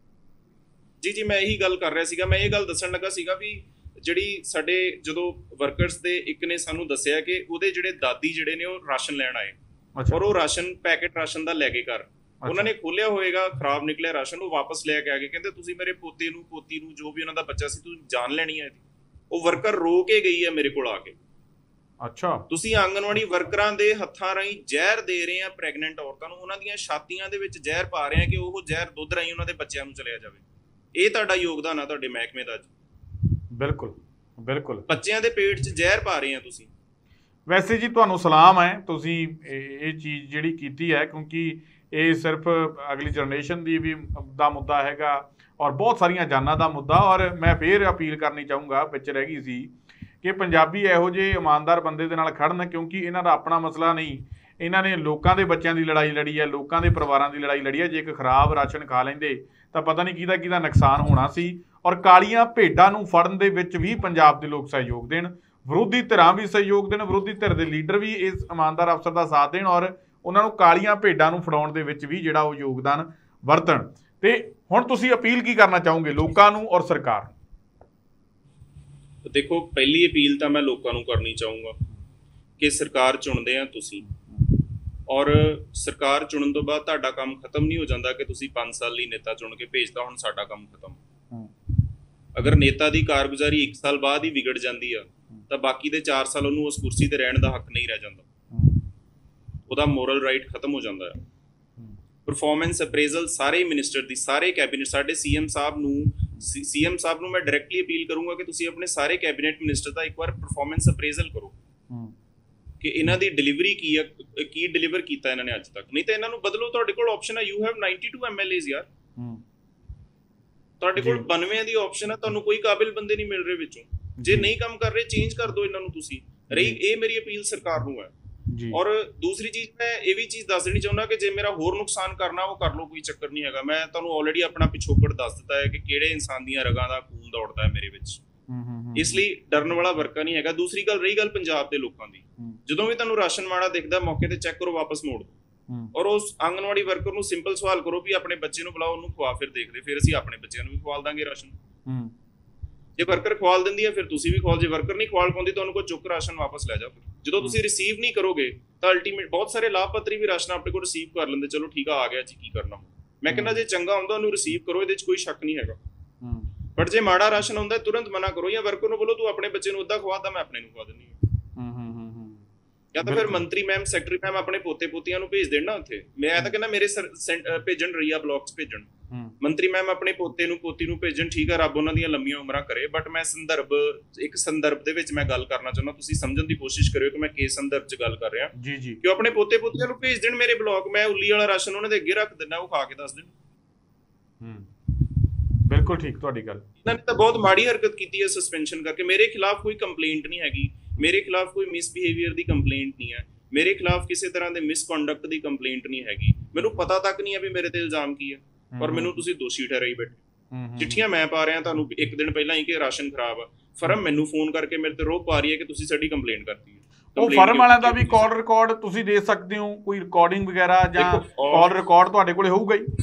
ਜੀ ਮੈਂ ਇਹੀ ਗੱਲ ਕਰ ਰਿਹਾ ਸੀਗਾ। ਮੈਂ ਇਹ ਗੱਲ ਦੱਸਣ ਲੱਗਾ ਸੀਗਾ ਵੀ ਜਿਹੜੀ ਸਾਡੇ ਜਦੋਂ ਵਰਕਰਸ ਦੇ ਇੱਕ ਨੇ ਸਾਨੂੰ ਦੱਸਿਆ ਕਿ ਉਹਦੇ ਜਿਹੜੇ ਦਾਦੀ ਜਿਹੜੇ ਨੇ ਉਹ ਰਾਸ਼ਨ ਲੈਣ ਆਏ, ਔਰ ਉਹ ਰਾਸ਼ਨ ਪੈਕੇਟ ਰਾਸ਼ਨ ਦਾ ਲੈ ਕੇ ਘਰ ਉਹਨਾਂ ਨੇ ਖੋਲਿਆ ਹੋਏਗਾ, ਖਰਾਬ ਨਿਕਲਿਆ ਰਾਸ਼ਨ, ਉਹ ਵਾਪਸ ਲੈ ਕੇ ਆ ਗਏ। ਕਹਿੰਦੇ ਤੁਸੀਂ ਮੇਰੇ ਪੋਤੇ ਨੂੰ ਪੋਤੀ ਨੂੰ ਜੋ ਵੀ ਉਹਨਾਂ ਦਾ ਬੱਚਾ ਸੀ ਤੁਸੀਂ ਜਾਨ ਲੈਣੀ ਹੈ ਇਹਦੀ। ਉਹ ਵਰਕਰ ਰੋ ਕੇ ਗਈ ਹੈ ਮੇਰੇ ਕੋਲ ਆ ਕੇ। ਅੱਛਾ, ਤੁਸੀਂ ਆਂਗਨਵਾੜੀ ਵਰਕਰਾਂ ਦੇ ਹੱਥਾਂ ਰਾਹੀਂ ਜ਼ਹਿਰ ਦੇ ਰਹੇ ਆ ਪ੍ਰੈਗਨੈਂਟ ਔਰਤਾਂ ਨੂੰ, ਉਹਨਾਂ ਦੀਆਂ ਛਾਤੀਆਂ ਦੇ ਵਿੱਚ ਜ਼ਹਿਰ ਪਾ ਰਹੇ ਆ ਕਿ ਉਹ ਜ਼ਹਿਰ ਦੁੱਧ ਰਾਹੀਂ ਉਹਨਾਂ ਦੇ ਬੱਚਿਆਂ ਨੂੰ ਚਲਿਆ ਜਾਵੇ। ਇਹ ਤੁਹਾਡਾ ਯੋਗਦਾਨ ਆ ਤੁਹਾਡੇ ਮਹਿਕਮੇ ਦਾ। ਬਿਲਕੁਲ ਬਿਲਕੁਲ, ਬੱਚਿਆਂ ਦੇ ਪੇਟ 'ਚ ਜ਼ਹਿਰ ਪਾ ਰਹੇ ਆ ਤੁਸੀਂ। ਵੈਸੇ ਜੀ ਤੁਹਾਨੂੰ ਸਲਾਮ ਹੈ, ਤੁਸੀਂ ਇਹ ਚੀਜ਼ ਜਿਹੜੀ ਕੀਤੀ ਹੈ, ਕਿਉਂਕਿ ਇਹ ਸਿਰਫ ਅਗਲੀ ਜਨਰੇਸ਼ਨ ਦੀ ਵੀ ਦਾ ਮੁੱਦਾ ਹੈਗਾ ਔਰ ਬਹੁਤ ਸਾਰੀਆਂ ਜਾਨਾਂ ਦਾ ਮੁੱਦਾ। ਔਰ ਮੈਂ ਫੇਰ ਅਪੀਲ ਕਰਨੀ ਚਾਹੂੰਗਾ, ਵਿੱਚ ਰਹਿ ਗਈ ਸੀ, ਕਿ ਪੰਜਾਬੀ ਇਹੋ ਜਿਹੇ ਇਮਾਨਦਾਰ ਬੰਦੇ ਦੇ ਨਾਲ ਖੜਨ, ਕਿਉਂਕਿ ਇਹਨਾਂ ਦਾ ਆਪਣਾ ਮਸਲਾ ਨਹੀਂ। ਇਹਨਾਂ ਨੇ ਲੋਕਾਂ ਦੇ ਬੱਚਿਆਂ ਦੀ ਲੜਾਈ ਲੜੀ ਹੈ, ਲੋਕਾਂ ਦੇ ਪਰਿਵਾਰਾਂ ਦੀ ਲੜਾਈ ਲੜੀ ਹੈ। ਜੇ ਇੱਕ ਖਰਾਬ ਰਾਸ਼ਨ ਖਾ ਲੈਂਦੇ ਤਾਂ ਪਤਾ ਨਹੀਂ ਕਿਹਦਾ ਨੁਕਸਾਨ ਹੋਣਾ ਸੀ। ਔਰ ਕਾਲੀਆਂ ਭੇਡਾਂ ਨੂੰ ਫੜਨ ਦੇ ਵਿੱਚ ਵੀ ਪੰਜਾਬ ਦੇ ਲੋਕ ਸਹਿਯੋਗ ਦੇਣ। ਵਿਰੋਧੀ ਧਿਰਾਂ ਵੀ ਸਹਿਯੋਗ ਦੇਣ, ਵਿਰੋਧੀ ਧਿਰ ਦੇ ਲੀਡਰ ਵੀ ਇਸ ਇਮਾਨਦਾਰ ਅਫਸਰ ਦਾ ਸਾਥ ਦੇਣ ਔਰ ਉਹਨਾਂ ਨੂੰ ਕਾਲੀਆਂ ਭੇਡਾਂ ਨੂੰ ਫੜਾਉਣ ਦੇ ਵਿੱਚ ਵੀ ਜਿਹੜਾ ਉਹ ਯੋਗਦਾਨ ਵਰਤਣ। ਤੇ ਹੁਣ ਤੁਸੀਂ ਅਪੀਲ ਕੀ ਕਰਨਾ ਚਾਹੋਗੇ ਲੋਕਾਂ ਨੂੰ ਔਰ ਸਰਕਾਰ ਨੂੰ? ਦੇਖੋ, ਪਹਿਲੀ ਅਪੀਲ ਤਾਂ ਮੈਂ ਲੋਕਾਂ ਨੂੰ ਕਰਨੀ ਚਾਹੂੰਗਾ ਕਿ ਸਰਕਾਰ ਚੁਣਦੇ ਆ ਤੁਸੀਂ, ਔਰ ਸਰਕਾਰ ਚੁਣਨ ਤੋਂ ਬਾਅਦ ਤੁਹਾਡਾ ਕੰਮ ਖਤਮ ਨਹੀਂ ਹੋ ਜਾਂਦਾ ਕਿ ਤੁਸੀਂ 5 ਸਾਲ ਲਈ ਨੇਤਾ ਚੁਣ ਕੇ ਭੇਜਦਾ, ਹੁਣ ਸਾਡਾ ਕੰਮ ਖਤਮ। ਅਗਰ ਨੇਤਾ ਦੀ ਕਾਰਗੁਜ਼ਾਰੀ 1 ਸਾਲ ਬਾਅਦ ਹੀ ਵਿਗੜ ਜਾਂਦੀ ਆ ਤਾਂ ਬਾਕੀ ਦੇ 4 ਸਾਲ ਉਹਨੂੰ ਉਸ ਕੁਰਸੀ ਤੇ ਰਹਿਣ ਦਾ ਹੱਕ ਨਹੀਂ ਰਹਿ ਜਾਂਦਾ, ਉਹਦਾ ਮੋਰਲ ਰਾਈਟ ਖਤਮ ਹੋ ਜਾਂਦਾ ਹੈ। ਪਰਫਾਰਮੈਂਸ ਅਪਰੇਜ਼ਲ ਸਾਰੇ ਮਿਨਿਸਟਰ ਦੀ, ਸਾਰੇ ਕੈਬਨਿਟ, ਸਾਡੇ ਸੀਐਮ ਸਾਹਿਬ ਨੂੰ ਮੈਂ ਡਾਇਰੈਕਟਲੀ ਅਪੀਲ ਕਰੂੰਗਾ ਕਿ ਤੁਸੀਂ ਆਪਣੇ ਸਾਰੇ ਕੈਬਨਿਟ ਮਿਨਿਸਟਰ ਦਾ ਇੱਕ ਵਾਰ ਪਰਫਾਰਮੈਂਸ ਅਪਰੇਜ਼ਲ ਕਰੋ ਕਿ ਇਹਨਾਂ ਦੀ ਡਿਲੀਵਰੀ ਕੀ ਆ, ਕੀ ਡਿਲੀਵਰ ਕੀਤਾ ਇਹਨਾਂ ਨੇ ਅੱਜ ਤੱਕ। ਨਹੀਂ ਤਾਂ ਇਹਨਾਂ ਨੂੰ ਬਦਲੋ, ਤੁਹਾਡੇ ਕੋਲ ਆਪਸ਼ਨ ਹੈ, ਯੂ ਹੈਵ 92 MLAs ਯਾਰ, ਤੁਹਾਡੇ ਕੋਲ 92 ਦੀ ਆਪਸ਼ਨ ਹੈ, ਤੁਹਾਨੂੰ ਕੋਈ ਕਾਬਿਲ ਬੰਦੇ ਨਹੀਂ ਮਿਲ ਰਹੇ ਵਿੱਚੋਂ। ਜੇ ਨਹੀਂ ਕੰਮ ਕਰ ਰਹੇ, ਚੇਂਜ ਕਰ ਦਿਓ ਇਹਨਾਂ ਨੂੰ ਤੁਸੀਂ। ਇਹ ਮੇਰੀ ਅਪੀਲ ਸਰਕਾਰ ਨੂੰ ਹੈ। ਔਰ ਦੂਸਰੀ ਚੀਜ਼ ਮੈਂ ਇਹ ਵੀ ਚੀਜ਼ ਦੱਸ ਦੇਣੀ ਚਾਹੁੰਦਾ ਕਿ ਜੇ ਮੇਰਾ ਹੋਰ ਨੁਕਸਾਨ ਕਰਨਾ ਉਹ ਕਰ ਲਓ, ਕੋਈ ਚੱਕਰ ਨਹੀਂ ਹੈਗਾ। ਮੈਂ ਤੁਹਾਨੂੰ ਆਲਰੇਡੀ ਆਪਣਾ ਪਿਛੋਕੜ ਦੱਸ ਦਿੱਤਾ ਹੈ ਕਿ ਕਿਹੜੇ ਇਨਸਾਨ ਦੀਆਂ ਰਗਾਂ ਦਾ ਖੂਨ ਦੌੜਦਾ ਹੈ ਮੇਰੇ ਵਿੱਚ, ਇਸ ਲਈ ਡਰਨ ਵਾਲਾ ਵਰਕਾ ਨਹੀਂ ਹੈਗਾ। ਦੂਸਰੀ ਗੱਲ, ਰਹੀ ਗੱਲ ਪੰਜਾਬ ਦੇ ਲੋਕਾਂ ਦੀ, ਜਦੋਂ ਵੀ ਤੁਹਾਨੂੰ ਰਾਸ਼ਨ ਮਾੜਾ ਦਿਖਦਾ ਮੌਕੇ ਤੇ ਚੈੱਕ ਕਰੋ, ਵਾਪਸ ਮੋੜ ਦਿਓ। ਔਰ ਉਸ ਆਂਗਨਵਾੜੀ ਵਰਕਰ ਨੂੰ ਸਿੰਪਲ ਸਵਾਲ ਕਰੋ ਵੀ ਆਪਣੇ ਬੱਚੇ ਨੂੰ ਬੁਲਾਓ, ਉਹਨੂੰ ਖਵਾ, ਫਿਰ ਦੇਖਦੇ, ਫਿਰ ਅਸੀਂ ਆਪਣੇ ਬੱਚਿਆਂ ਨੂੰ ਵੀ ਖਵਾਲ ਦਾਂਗੇ ਰਾਸ਼ਨ। ਜੇ ਵਰਕਰ ਖਵਾਲ ਦਿੰਦੀ ਹੈ ਫਿਰ ਤੁਸੀਂ ਵੀ ਖਵਾਲ, ਜੇ ਵਰਕਰ ਨਹੀਂ ਖਵਾਲ ਪਾਉਂਦੀ ਤੁਹਾਨੂੰ ਕੋਈ ਚੁੱਕ ਰਾਸ਼ਨ ਵਾਪਸ ਲੈ ਜਾਓ। ਜਦੋਂ ਤੁਸੀਂ ਰਿਸੀਵ ਨਹੀਂ ਕਰੋਗੇ ਤਾਂ ਅਲਟੀਮੇਟ ਬਹੁਤ ਸਾਰੇ ਲਾਭਪਾਤਰੀ ਵੀ ਰਾਸ਼ਨ ਆਪਣੇ ਕੋਲ ਰਿਸੀਵ ਕਰ ਲੈਂਦੇ, ਚਲੋ ਠੀਕ ਆ ਗਿਆ ਜੀ, ਕੀ ਕਰਨਾ। ਮੈਂ ਕਹਿੰਦਾ ਜੇ ਚੰਗਾ ਹੁੰਦਾ ਉਹਨੂੰ ਰਿਸੀਵ ਕਰੋ, ਇਹਦੇ 'ਚ ਕੋਈ ਸ਼ੱਕ ਨਹੀਂ ਹੈਗਾ। ਬਟ ਜੇ ਮਾੜਾ ਰਾਸ਼ਨ ਹੁੰਦਾ ਤੁਰੰਤ ਮਨਾ ਕਰੋ, ਜਾਂ ਵਰਕਰ ਨੂੰ ਬੋਲੋ ਤੂੰ ਆਪਣੇ ਬੱਚੇ ਨੂੰ ਅੱਧਾ ਖਵਾ, ਤਾਂ ਮੈਂ ਆਪਣੇ ਨੂੰ ਖਵਾ ਦਿੰਦੀ ਹਾਂ। ਜਾਂ ਤਾਂ ਫਿਰ ਮੰਤਰੀ ਮੈਮ, ਸੈਕਟਰੀ ਮੈਮ ਆਪਣੇ ਪੋਤੇ ਪੋਤੀਆਂ ਨੂੰ ਭੇਜ ਦੇਣ ਨਾ ਉੱਥੇ। ਮੈਂ ਤਾਂ ਕਹਿੰਦਾ ਮੇਰੇ ਭੇਜਣ, ਰਈਆ ਬਲਾਕ 'ਚ ਭੇਜਣ, ਮੰਤਰੀ ਮੈਮ ਆਪਣੇ ਪੋਤੇ ਨੂੰ ਪੋਤੀ ਨੂੰ ਭੇਜਣ। ਠੀਕ ਹੈ, ਰੱਬ ਉਹਨਾਂ ਦੀਆਂ ਲੰਮੀਆਂ ਉਮਰਾਂ ਕਰੇ। ਬਟ ਮੈਂ ਇੱਕ ਸੰਦਰਭ ਦੇ ਵਿੱਚ ਮੈਂ ਗੱਲ ਕਰਨਾ ਚਾਹੁੰਦਾ, ਤੁਸੀਂ ਸਮਝਣ ਦੀ ਕੋਸ਼ਿਸ਼ ਕਰਿਓ ਕਿ ਮੈਂ ਕਿਸ ਸੰਦਰਭ 'ਚ ਗੱਲ ਕਰ ਰਿਹਾ। ਕਿ ਉਹ ਆਪਣੇ ਪੋਤੇ ਪੋਤੀਆਂ ਨੂੰ ਭੇਜ ਦੇਣ ਮੇਰੇ ਬਲਾਕ, ਮੈਂ ਉੱਲੀ ਵਾਲਾ ਰਾਸ਼ਨ ਉਹਨਾਂ ਦੇ ਅੱਗੇ ਰੱਖ ਦਿੰਦਾ, ਉਹ ਖਾ ਕੇ ਦੱਸ ਦੇਣ। ਬਿਲਕੁਲ ਠੀਕ ਤੁਹਾਡੀ ਗੱਲ। ਇਹਨਾਂ ਨੇ ਤਾਂ ਬਹੁਤ ਮਾੜੀ ਹਰਕਤ ਕੀਤੀ ਹੈ ਸਸਪੈਂਸ਼ਨ ਕਰਕੇ। ਮੇਰੇ ਖਿਲਾਫ ਕੋਈ ਕੰਪਲੇਂਟ ਨਹੀਂ ਹੈਗੀ, ਮੇਰੇ ਖਿਲਾਫ ਕੋਈ ਮਿਸਬਿਹੇਵੀਅਰ ਦੀ ਕੰਪਲੇਂਟ ਨਹੀਂ ਹੈ, ਮੇਰੇ ਖਿਲਾਫ ਕਿਸੇ ਤਰ੍ਹਾਂ ਦੇ ਮਿਸਕੰਡਕਟ ਦੀ ਕੰਪਲੇਂਟ ਨਹੀਂ ਹੈਗੀ। ਮੈਨੂੰ ਪਤਾ ਤੱਕ ਨਹੀਂ ਹੈ ਵੀ ਮੇਰੇ ਤੇ ਇਲਜ਼ਾਮ ਕੀ ਹੈ, ਪਰ ਮੈਨੂੰ ਤੁਸੀਂ ਦੋਸ਼ੀ ਠਹਿਰਾਈ ਬੈਠੇ। ਚਿੱਠੀਆਂ ਮੈਂ ਪਾ ਰਿਹਾ ਤੁਹਾਨੂੰ 1 ਦਿਨ ਪਹਿਲਾਂ ਹੀ ਕਿ ਰਾਸ਼ਨ ਖਰਾਬ ਆ, ਫਰਮ ਮੈਨੂੰ ਫੋਨ ਕਰਕੇ ਮੇਰੇ ਤੇ ਰੋਹ ਪਾ ਰਹੀ ਹੈ ਕਿ ਤੁਸੀਂ ਸਾਡੀ ਕੰਪਲੇਂਟ ਕਰਤੀ ਹੈ। ਉਹ ਫਰਮ ਵਾਲਿਆਂ ਦਾ ਵੀ ਕਾਲ ਰਿਕਾਰਡ ਤੁਸੀਂ ਦੇ ਸਕਦੇ ਹੋ, ਕੋਈ ਰਿਕਾਰਡਿੰਗ ਵਗੈਰਾ ਜਾਂ ਕਾਲ ਰਿਕਾਰਡ ਤੁਹਾਡੇ ਕੋਲੇ ਹੋਊਗਾ ਹੀ?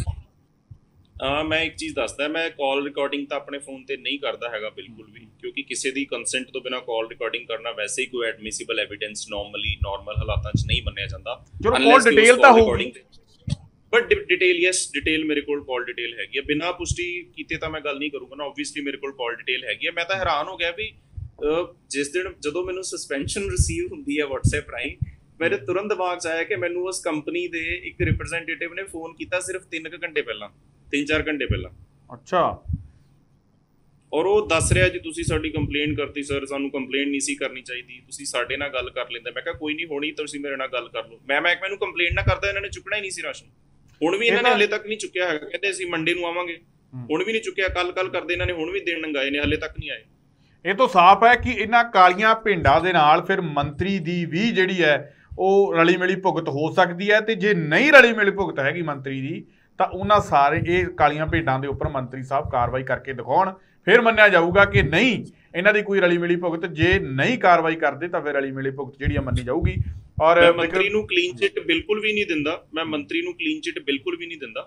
ਮੈਂ ਇੱਕ ਚੀਜ਼ ਦੱਸਦਾ, ਮੈਂ ਕਾਲ ਰਿਕਾਰਡਿੰਗ ਤਾਂ ਆਪਣੇ ਫੋਨ ਤੇ ਨਹੀਂ ਕਰਦਾ ਹੈਗਾ ਬਿਲਕੁਲ ਵੀ, ਕਿਉਂਕਿ ਕਿਸੇ ਦੀ ਕੰਸੈਂਟ ਤੋਂ ਬਿਨਾਂ ਕਾਲ ਰਿਕਾਰਡਿੰਗ ਕਰਨਾ ਵੈਸੇ ਹੀ ਕੋਈ ਐਡਮਿਸਿਬਲ ਐਵੀਡੈਂਸ ਨਾਰਮਲ ਹਾਲਾਤਾਂ 'ਚ ਨਹੀਂ ਮੰਨਿਆ ਜਾਂਦਾ। ਚਲੋ ਕਾਲ ਡਿਟੇਲ ਤਾਂ ਹੋਊਗੀ, ਬਟ ਡਿਟੇਲ ਮੇਰੇ ਕੋਲ ਕਾਲ ਡਿਟੇਲ ਹੈਗੀ ਹੈ। ਬਿਨਾਂ ਪੁਸ਼ਟੀ ਕੀਤੇ ਤਾਂ ਮੈਂ ਗੱਲ ਨਹੀਂ ਕਰੂੰਗਾ ਨਾ, ਆਬਵੀਅਸਲੀ ਮੇਰੇ ਕੋਲ ਕਾਲ ਡਿਟੇਲ ਹੈਗੀ ਹੈ। ਮੈਂ ਤਾਂ ਹੈਰਾਨ ਹੋ ਗਿਆ ਵੀ ਜਿਸ ਦਿਨ ਜਦੋਂ ਮੈਨੂੰ ਸਸਪੈਂਸ਼ਨ ਰਿਸੀਵ ਹੁੰਦੀ ਹੈ WhatsApp ਰਾਹੀਂ, ਮੇਰੇ ਤੁਰੰਤ ਦਿਮਾਗ 'ਚ ਆਇਆ ਕਿ ਮੈਨੂੰ ਉਸ ਕੰਪਨੀ ਦੇ ਇੱਕ ਰਿਪਰੈਜ਼ੈਂਟੇਟਿਵ ਨੇ ਫੋਨ ਕੀਤਾ ਸਿਰਫ 3 ਘੰਟੇ ਪਹਿਲਾਂ, 3-4 ਘੰਟੇ ਪਹਿਲਾਂ। ਅੱਛਾ। ਔਰ ਉਹ ਦੱਸ ਰਿਹਾ ਜੀ ਤੁਸੀਂ ਸਾਡੀ ਕੰਪਲੇਂਟ ਕਰਤੀ ਸਰ, ਸਾਨੂੰ ਕੰਪਲੇਂਟ ਨਹੀਂ ਸੀ ਕਰਨੀ ਚਾਹੀਦੀ, ਤੁਸੀਂ ਸਾਡੇ ਨਾਲ ਗੱਲ ਕਰ ਲੈਂਦੇ। ਮੈਂ ਕਿਹਾ ਕੋਈ ਨਹੀਂ, ਹੋਣੀ ਤੁਸੀਂ ਮੇਰੇ ਨਾਲ ਗੱਲ ਕਰ ਲਓ। ਮੈਂ ਮੈਨੂੰ ਕੰਪਲੇਂਟ ਨਾ ਕਰਦਾ ਇਹਨਾਂ ਨੇ ਚੁੱਕਣਾ ਹੀ ਨਹੀਂ ਸੀ ਰਾਸ਼ਨ। ਹੁਣ ਵੀ ਇਹਨਾਂ ਨੇ ਹਲੇ ਤੱਕ ਨਹੀਂ ਚੁੱਕਿਆ ਹੈਗਾ, ਕਹਿੰਦੇ ਅਸੀਂ ਮੰਡੇ ਨੂੰ ਆਵਾਂਗੇ, ਹੁਣ ਵੀ ਨਹੀਂ ਚੁੱਕਿਆ। ਕੱਲ ਕਰਦੇ ਇਹਨਾਂ ਨੇ, ਹੁਣ ਵੀ ਦੇਣ ਨੰਗਾਏ ਨੇ, ਹਲੇ ਤੱਕ ਨਹੀਂ ਆਏ। ਇਹ ਤੋਂ ਸਾਫ਼ ਹੈ ਕਿ ਇਹਨਾਂ ਕਾਲੀਆਂ ਭਿੰਡਾਂ ਦੇ ਨਾਲ ਫਿਰ ਮੰਤਰੀ ਦੀ ਵੀ ਜਿਹੜੀ ਹੈ ਉਹ ਰਲੀ ਮਿਲੀ ਭੁਗਤ ਹੋ ਸਕਦੀ ਹੈ, ਤੇ ਜੇ ਨਹੀਂ ਰਲੀ ਮਿਲੀ ਭੁਗਤ ਹੈਗੀ ਮੰਤਰੀ ਦੀ ਤਾਂ ਉਹਨਾਂ ਸਾਰੇ ਇਹ ਕਾਲੀਆਂ ਭੇਡਾਂ ਦੇ ਉੱਪਰ ਮੰਤਰੀ ਸਾਹਿਬ ਕਾਰਵਾਈ ਕਰਕੇ ਦਿਖਾਉਣ, ਫਿਰ ਮੰਨਿਆ ਜਾਊਗਾ ਕਿ ਨਹੀਂ ਇਹਨਾਂ ਦੀ ਕੋਈ ਰਲੀ ਮਿਲੀ ਭੁਗਤ। ਜੇ ਨਹੀਂ ਕਾਰਵਾਈ ਕਰਦੇ ਤਾਂ ਫਿਰ ਰਲੀ ਮਿਲੀ ਭੁਗਤ ਜਿਹੜੀ ਆ ਮੰਨੀ ਜਾਊਗੀ। ਔਰ ਮੰਤਰੀ ਨੂੰ ਕਲੀਨ ਚਿੱਟ ਬਿਲਕੁਲ ਵੀ ਨਹੀਂ ਦਿੰਦਾ, ਮੈਂ ਮੰਤਰੀ ਨੂੰ ਕਲੀਨ ਚਿੱਟ ਬਿਲਕੁਲ ਵੀ ਨਹੀਂ ਦਿੰਦਾ।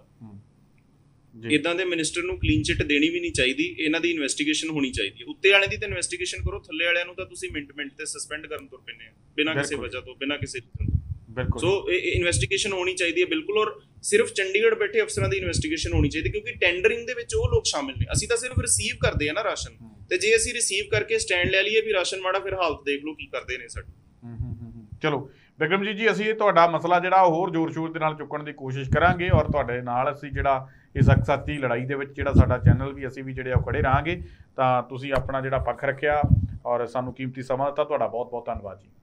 ਇਦਾਂ ਦੇ ਮਿਨਿਸਟਰ ਨੂੰ ਕਲੀਨ ਚਿੱਟ ਦੇਣੀ ਵੀ ਨਹੀਂ ਚਾਹੀਦੀ। ਇਹਨਾਂ ਦੀ ਇਨਵੈਸਟੀਗੇਸ਼ਨ ਹੋਣੀ ਚਾਹੀਦੀ ਹੈ। ਉੱਤੇ ਵਾਲਿਆਂ ਦੀ ਤਾਂ ਇਨਵੈਸਟੀਗੇਸ਼ਨ ਕਰੋ, ਥੱਲੇ ਵਾਲਿਆਂ ਨੂੰ ਤਾਂ ਤੁਸੀਂ ਮਿੰਟ ਤੇ ਸਸਪੈਂਡ ਕਰਨ ਤੁਰ ਪੈਂਦੇ ਆ ਬਿਨਾਂ ਕਿਸੇ ਵਜ੍ਹਾ ਤੋਂ, ਬਿਨਾਂ ਕਿਸੇ ਬਿਲਕੁਲ। ਸੋ ਇਨਵੈਸਟੀਗੇਸ਼ਨ ਹੋਣੀ ਚਾਹੀਦੀ ਹੈ ਬਿਲਕੁਲ, ਔਰ ਸਿਰਫ ਚੰਡੀਗੜ੍ਹ ਬੈਠੇ ਅਫਸਰਾਂ ਦੀ ਇਨਵੈਸਟੀਗੇਸ਼ਨ ਹੋਣੀ ਚਾਹੀਦੀ, ਕਿਉਂਕਿ ਟੈਂਡਰਿੰਗ ਦੇ ਵਿੱਚ ਉਹ ਲੋਕ ਸ਼ਾਮਿਲ ਨੇ। ਅਸੀਂ ਤਾਂ ਸਿਰਫ ਰਿਸੀਵ ਕਰਦੇ ਆ ਨਾ ਰਾਸ਼ਨ, ਤੇ ਜੇ ਅਸੀਂ ਰਿਸੀਵ ਕਰਕੇ ਸਟੈਂਡ ਲੈ ਲਈਏ ਵੀ ਰਾਸ਼ਨ ਮਾੜਾ, ਫਿਰ ਹਾਲਤ ਦੇਖ ਲਓ ਕੀ ਕਰਦੇ ਨੇ ਸਾਡੇ। ਚਲੋ ਬਿਕਰਮਜੀਤ ਜੀ, ਅਸੀਂ ਇਹ ਤੁਹਾਡਾ ਮਸਲਾ ਜਿਹੜਾ ਉਹ ਹੋਰ ਜ਼ੋਰ ਸ਼ੋਰ ਦੇ ਨਾਲ ਚੁੱਕਣ ਦੀ ਕੋਸ਼ਿਸ਼ ਕਰਾਂਗੇ, ਔਰ ਤੁਹਾਡੇ ਨਾਲ ਅਸੀਂ ਜਿਹੜਾ ਇਸ ਸੱਚੀ ਲੜਾਈ ਦੇ ਵਿੱਚ ਜਿਹੜਾ ਸਾਡਾ ਚੈਨਲ ਵੀ ਅਸੀਂ ਵੀ ਜਿਹੜੇ ਉਹ ਖੜੇ ਰਹਾਂਗੇ। ਤਾਂ ਤੁਸੀਂ ਆਪਣਾ ਜਿਹੜਾ ਪੱਖ ਰੱਖਿਆ ਔਰ ਸਾਨੂੰ ਕੀਮਤੀ ਸਮਾਂ ਦਿੱਤਾ, ਤੁਹਾਡਾ ਬਹੁਤ ਬਹੁਤ ਧੰਨਵਾਦ ਜੀ।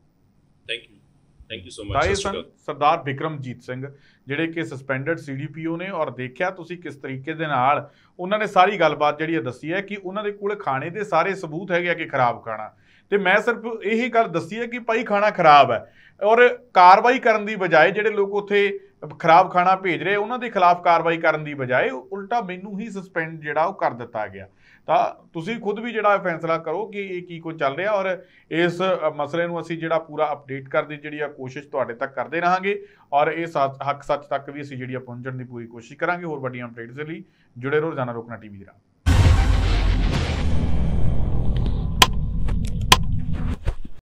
Thank you so much. Sardar Bikramjit Singh ਜਿਹੜੇ ਕਿ ਸਸਪੈਂਡਡ CDPO ਨੇ, ਔਰ ਦੇਖਿਆ ਤੁਸੀਂ ਕਿਸ ਤਰੀਕੇ ਦੇ ਨਾਲ ਉਹਨਾਂ ਨੇ ਸਾਰੀ ਗੱਲਬਾਤ ਜਿਹੜੀ ਦੱਸੀ ਹੈ ਕਿ ਉਹਨਾਂ ਦੇ ਕੋਲ ਖਾਣੇ ਦੇ ਸਾਰੇ ਸਬੂਤ ਹੈਗੇ ਆ ਕਿ ਖਰਾਬ ਖਾਣਾ, ਤੇ ਮੈਂ ਸਿਰਫ ਇਹੀ ਗੱਲ ਦੱਸੀ ਹੈ ਕਿ ਭਾਈ ਖਾਣਾ ਖਰਾਬ ਹੈ, ਔਰ ਕਾਰਵਾਈ ਕਰਨ ਦੀ ਬਜਾਏ ਜਿਹੜੇ ਲੋਕ ਉੱਥੇ ਖਰਾਬ ਖਾਣਾ ਭੇਜ ਰਹੇ ਉਹਨਾਂ ਦੇ ਖਿਲਾਫ ਕਾਰਵਾਈ ਕਰਨ ਦੀ ਬਜਾਏ ਉਲਟਾ ਮੈਨੂੰ ਹੀ ਸਸਪੈਂਡ ਜਿਹੜਾ ਉਹ ਕਰ ਦਿੱਤਾ ਗਿਆ। ਤਾਂ ਤੁਸੀਂ ਖੁਦ ਵੀ ਜਿਹੜਾ ਫੈਸਲਾ ਕਰੋ ਕਿ ਇਹ ਕੀ ਕੁਝ ਚੱਲ ਰਿਹਾ, ਔਰ ਇਸ ਮਸਲੇ ਨੂੰ ਅਸੀਂ ਜਿਹੜਾ ਪੂਰਾ ਅਪਡੇਟ ਕਰਨ ਦੀ ਜਿਹੜੀ ਆ ਕੋਸ਼ਿਸ਼ ਤੁਹਾਡੇ ਤੱਕ ਕਰਦੇ ਰਹਾਂਗੇ, ਔਰ ਇਹ ਹੱਕ ਸੱਚ ਤੱਕ ਵੀ ਅਸੀਂ ਜਿਹੜੀ ਆ ਪਹੁੰਚਣ ਦੀ ਪੂਰੀ ਕੋਸ਼ਿਸ਼ ਕਰਾਂਗੇ। ਹੋਰ ਵੱਡੀਆਂ ਅਪਡੇਟਸ ਲਈ ਜੁੜੇ ਰਹੋ ਰੋਜ਼ਾਨਾ ਰੋਕਣਾ ਟੀਵੀ ਦੇ ਨਾਲ।